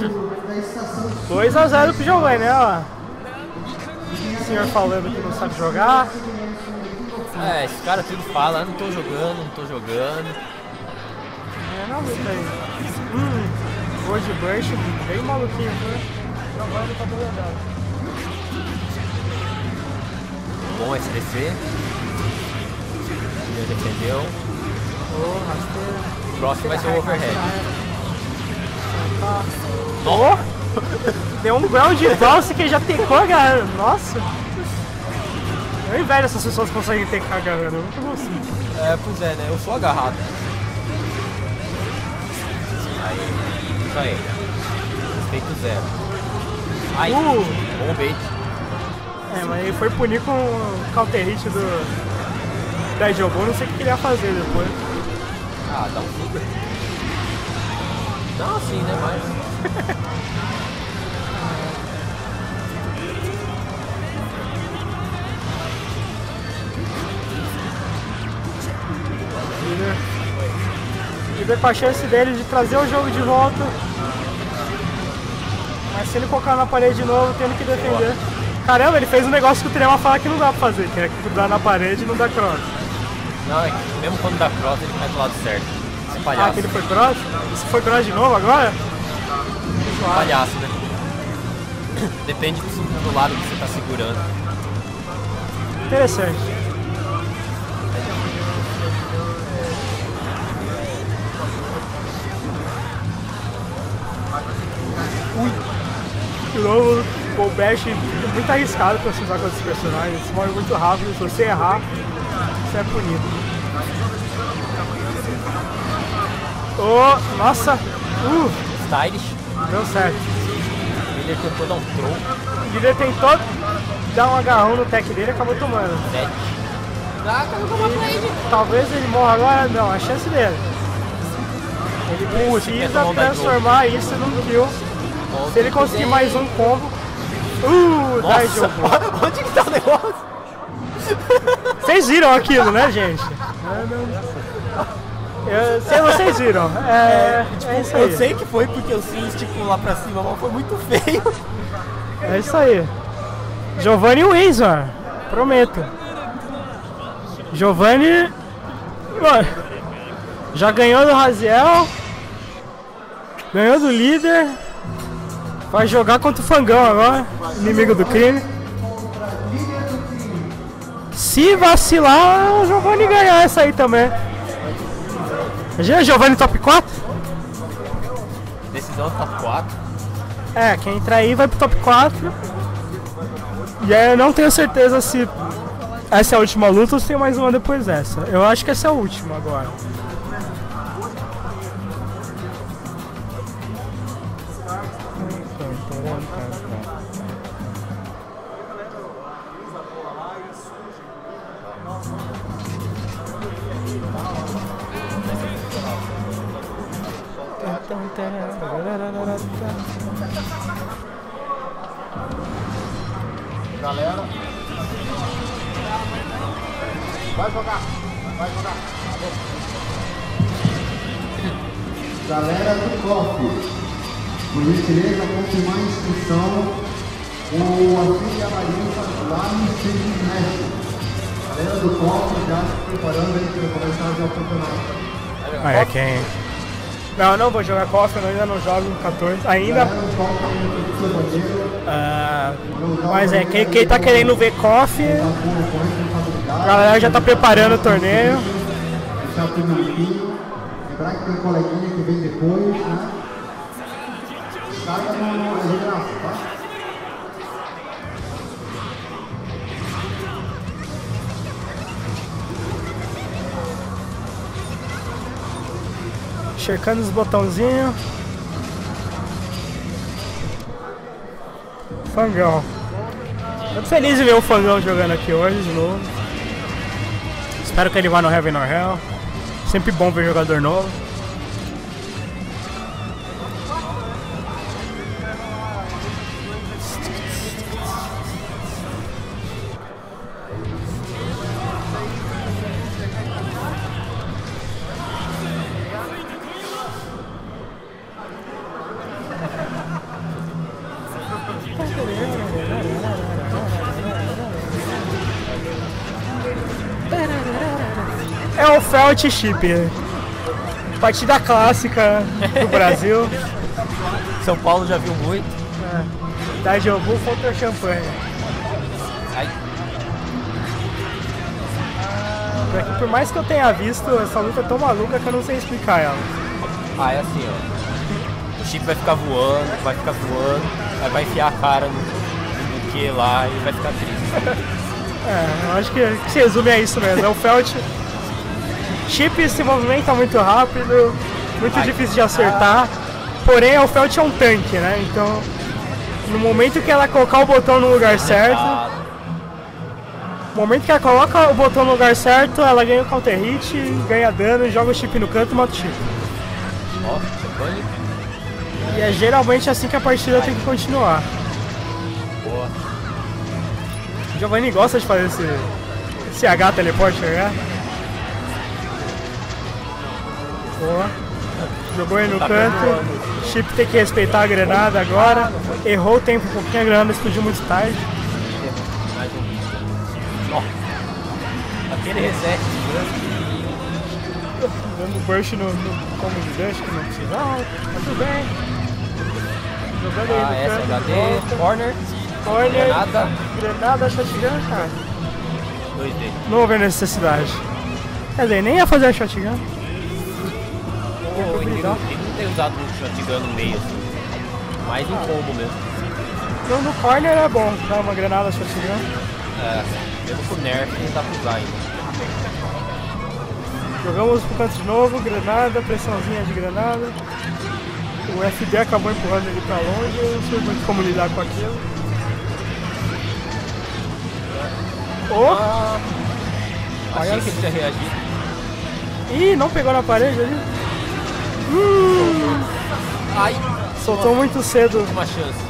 2-0 pro Giovanni, né? Ó. O senhor falando que não sabe jogar. Esse cara tudo fala, não tô jogando. Na luta aí. Gold Burst, bem maluquinho, né? Giovanni tá boladado. Bom SDC. Ele defendeu. Rasteiro. O próximo vai ser o overhead. Deu um ground de bounce que já tecou agarrando. Nossa! Eu invejo essas pessoas que conseguem tecar agarrando, eu nunca consigo. Pois é, né? Eu sou agarrado. Isso aí. Respeito 0. Ai, bom bait. Mas ele foi punir com o counter hit do Daijobon, não sei o que ele ia fazer depois. Dá um fuga. Não assim, né? Mas... líder com a chance dele de trazer o jogo de volta. Mas se ele colocar na parede de novo, tendo que defender. Caramba, ele fez um negócio que o Trema fala que não dá pra fazer, que é grudar na parede e não dá cross. Não, é que mesmo quando dá cross, ele vai do lado certo. Esse palhaço. Ah, que ele foi cross? Isso foi cross de novo agora? Palhaço, né? Depende do lado que você tá segurando. Interessante. Ui. De novo, o bash é muito arriscado pra se usar com esses personagens. Eles morrem muito rápido, se você errar, você é punido. Oh, nossa! Stylish. Deu certo. O líder tentou dar um troll. O líder tentou dar um agarrão no tech dele e acabou tomando. Talvez ele morra agora, não, a chance dele. Ele precisa transformar isso num kill. Se ele conseguir mais um combo. Dá jogo. Onde que tá o negócio? Vocês viram aquilo, né, gente? Vocês viram. É isso aí. Eu sei que foi porque o Sim esticou lá pra cima, mas foi muito feio. É isso aí. Giovanni Windsor, prometo. Giovanni, mano, já ganhou do Raziel, ganhou do líder, vai jogar contra o Fangão agora, inimigo do crime. Se vacilar, o Giovanni ganhar essa aí também. Já Giovanni top 4? Decisão top 4. É, quem entrar aí vai pro top 4. E aí eu não tenho certeza se essa é a última luta ou se tem mais uma depois dessa. Eu acho que essa é a última agora. Galera, vai jogar. Galera do COF, por gentileza, confirmar a inscrição. O Arthur e a Marisa lá no Street México. Galera do COF já se preparando aí para começar já o campeonato. Ah, é quem? Não vou jogar KOF, eu ainda não jogo 14. Ainda. Mas quem tá querendo ver KOF, a galera já tá preparando o torneio. Deixar o primeiro. Lembrar que tem um coleguinha que vem depois, né? Cada um é de graça, tá? Cercando os botãozinhos. Fangão. Tô feliz de ver o Fangão jogando aqui hoje de novo. Espero que ele vá no Heaven or Hell. Sempre bom ver jogador novo. É o Felt Chip, partida clássica do Brasil. São Paulo já viu muito. Da Jobu contra Champanhe. Por mais que eu tenha visto, essa luta é tão maluca que eu não sei explicar ela. É assim, ó. O Chip vai ficar voando, aí vai enfiar a cara no que lá e vai ficar triste. Eu acho que se resume a isso mesmo. É o Felt. Chip se movimenta muito rápido, muito difícil de acertar. Porém, o Felt é um tanque, né? Então, no momento que ela colocar o botão no lugar certo, ela ganha o counter hit, ganha dano, joga o chip no canto e mata o chip. E é geralmente assim que a partida tem que continuar. O Giovanni gosta de fazer esse H teleporte, né? Boa. Jogou aí no canto. Chip tem que respeitar a granada agora. Errou o tempo um pouquinho, a granada explodiu muito tarde. Mais um. Ó. Aquele reset Dando burst no combo de dash que não precisava. Mas tudo bem. Jogando aí no canto. SHD, corner. Granada, shotgun, cara. 2D. Não houve necessidade. Quer dizer, nem ia fazer a shotgun. Ele não tem usado um shotgun no meio, assim. Mais em combo mesmo. Então no corner é bom, dá uma granada shotgun. É, mesmo com nerf não dá pra usar ainda. Jogamos pro canto de novo, granada, pressãozinha de granada. O FD acabou empurrando ele pra longe, eu não sei muito como lidar com aquilo. Achei que ele tinha reagido. Ih, não pegou na parede ali? Ai, soltou muito cedo. Uma chance.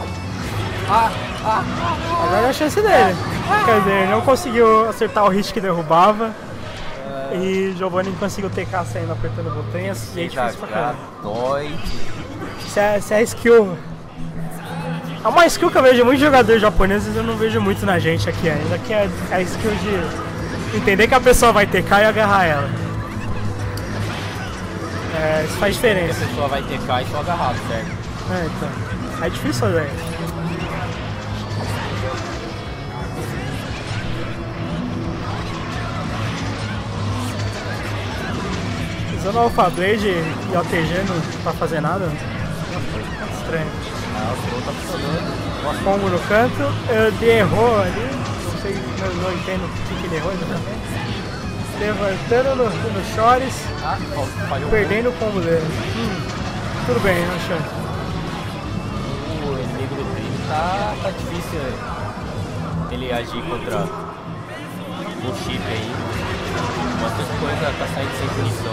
Agora é a chance dele. Quer dizer, ele não conseguiu acertar o hit que derrubava. E Giovanni conseguiu TK saindo apertando botões. E é difícil pra caramba. Dói. Isso é skill. É uma skill que eu vejo muitos jogadores japoneses, eu não vejo muito na gente aqui ainda, que é a skill de entender que a pessoa vai TK e agarrar ela. É, isso faz diferença. A pessoa vai TK e só agarrado, certo? É, então. É difícil fazer isso. Usando o Alpha Blade e OTG não pra fazer nada? É estranho. Ah, o Pro tá funcionando. Combo no canto, ele errou ali, não sei, não entendo o que ele errou exatamente. Levantando no Chores, perdendo o combo dele. Tudo bem, não chance. O inimigo do Primo tá difícil ele agir contra o chip aí. Muitas coisas tá saindo sem punição.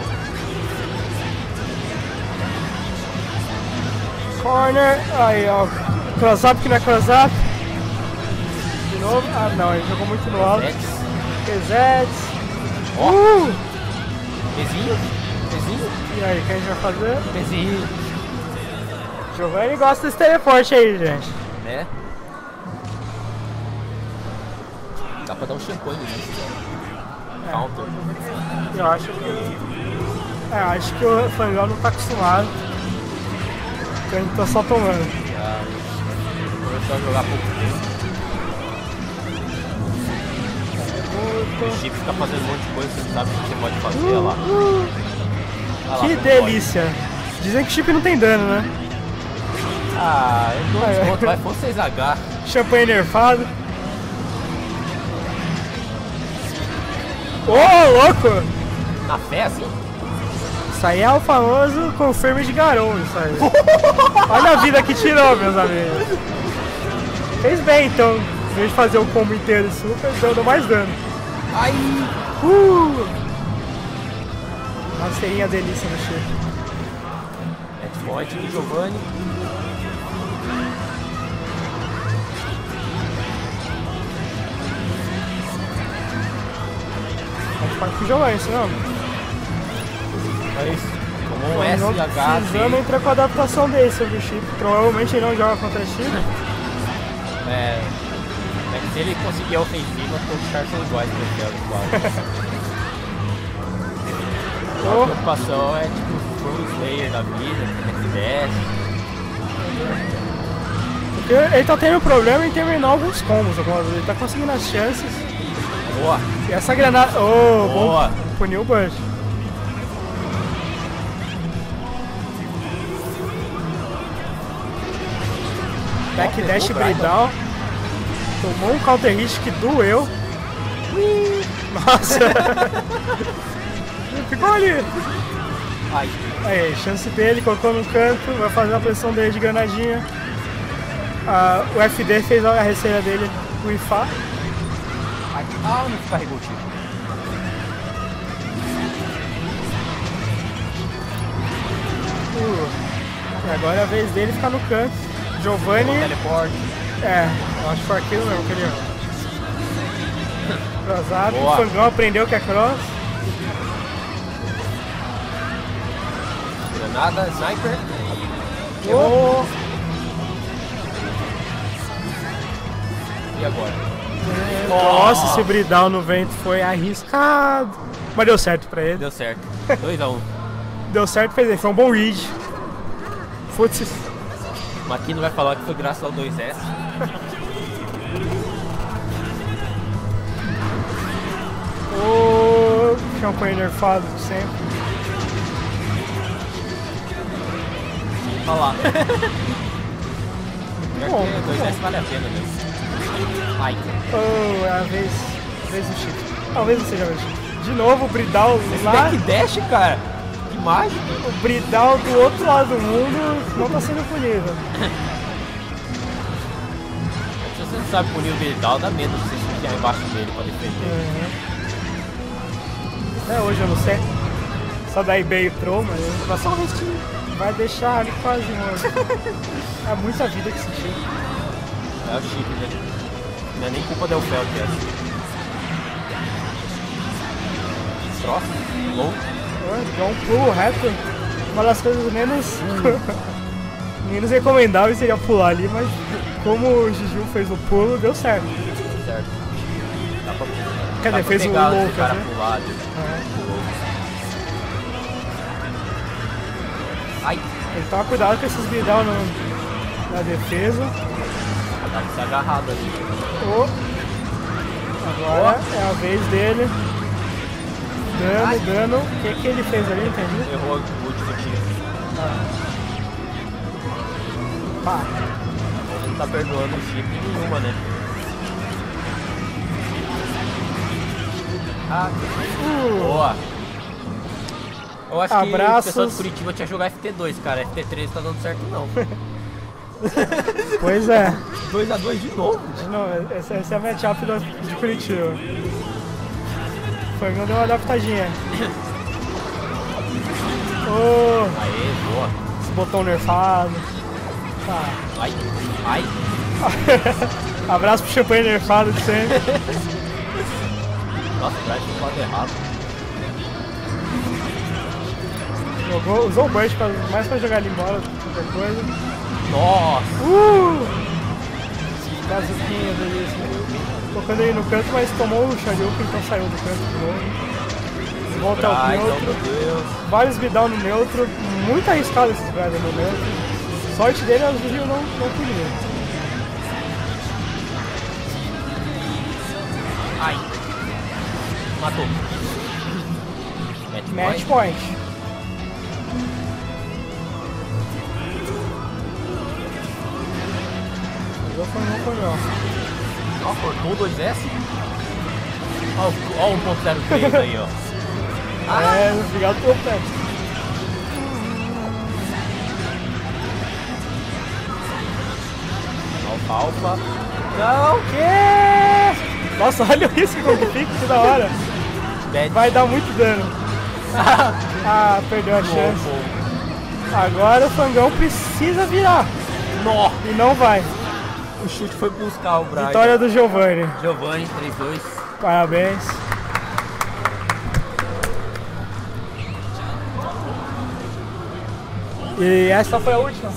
Corner, aí ó, cross-up que não é cross-up. De novo, ah não, ele jogou muito no alto. Resets. Pezinho? E aí, o que a gente vai fazer? Pezinho. Giovanni gosta desse teleporte aí, gente. Né? Dá pra dar um champanhe nisso. Counter. Eu acho que... acho que o Fangão não tá acostumado. Então ele tá só tomando. Começou a jogar pouco tempo. O chip fica fazendo um monte de coisa, você não sabe o que você pode fazer, olha lá. Que delícia! Dizem que o chip não tem dano, né? Ah, eu dou desconto, vai for 6H. Champanhe nerfado. Louco! Na fé, assim? Isso aí é o famoso confirme de Garou, isso aí. Olha a vida que tirou, meus amigos. Fez bem, então. Em vez de fazer o combo inteiro super, deu mais dano. Ai! Rasteirinha delícia do chip. É forte do Giovanni. A gente pode pro Giovanni, isso não? É isso. Como um SH. Precisando entrar com a adaptação dele sobre o chip. Provavelmente ele não joga contra chip. É que se ele conseguir a ofensiva, todos os caras são iguais pra ele, quase. A preocupação é tipo Pro Slayer da vida, FDS. Porque ele tá tendo problema em terminar alguns combos, ele tá conseguindo as chances. Boa! E essa granada. Boa! Puniu o Burst. Backdash breakdown. Tomou um counter hit que doeu. Nossa! Ficou ali. Ai. Aí, chance dele, colocou no canto, vai fazer a pressão dele de granadinha. O FD fez a receita dele do IFA. Não carregou o tiro. E agora é a vez dele ficar no canto. Giovanni. Teleporte. Eu acho que foi aquilo mesmo que ele errou. Crossado, o Fangão aprendeu que é cross. Granada, sniper. Oh. E agora? Nossa, esse bridal no vento foi arriscado. Mas deu certo pra ele. Deu certo. 2-1. Deu certo pra ele, foi um bom read. Futsis. O Makino vai falar que foi graças ao 2S. O champanhe nerfado sempre. Olha lá. Bom, 2S vale a pena mesmo. Ai. Oh, é a vez do Chip. Talvez não seja a vez do Chip. De novo o Bridal lá. Backdash, cara. Que mágico. O Bridal do outro lado do mundo não tá sendo punido. Se você não sabe punir o Bridal, dá medo de você ficar embaixo dele pra defender. Até hoje eu não sei. Só da eBay entrou, mas vai só um restinho. Vai deixar ele quase morto. É muita vida que sentiu. É o chip, né? Não é nem culpa do Feld essa. Troço, low. Dá um pulo reto. Uma das coisas menos recomendáveis seria pular ali, mas como o Juju fez o pulo, deu certo. Certo. Dá pra, quer dizer, fez o pegar low, esse cara pular ali. Ai. Ele toma cuidado com esses bidal na defesa. Dá pra ser agarrado ali. Agora é a vez dele. Dano. O que ele fez ali, entendi? Errou o último tiro. Pá. Ele não tá perdoando o chip nenhuma, né? Boa. Eu acho que o pessoal de Curitiba tinha que jogar FT2, cara. FT3 não tá dando certo não. Pois é. 2x2 de novo. Não, essa é a matchup de Curitiba. O Fangão deu uma adaptadinha. Aê, boa. Esse botão nerfado. Tá. Ai. Abraço pro champanhe nerfado de sempre. Nossa, o Brad foi lado errado. Usou o burst mais pra jogar ele embora do que qualquer coisa. Nossa! Bazuquinha, delícia. Colocando ele no canto, mas tomou o Shoryuken, então saiu do canto de novo. Volta ao neutro. Vários bidal no neutro. Muito arriscado esses Bradley no neutro. Sorte dele é o Juju não puniu. Ai! Matou. Match point. Foi não. Ó, cortou o 2S. Ó o 1.03 aí, ó. Obrigado pelo pé. Alfa. Não, que? Nossa, olha isso como que fica, que da hora. Vai dar muito dano. Perdeu a chance. Agora o Fangão precisa virar. E não vai. O chute foi buscar o Brian. Vitória do Giovanni. Giovanni, 3-2. Parabéns. E essa foi a última.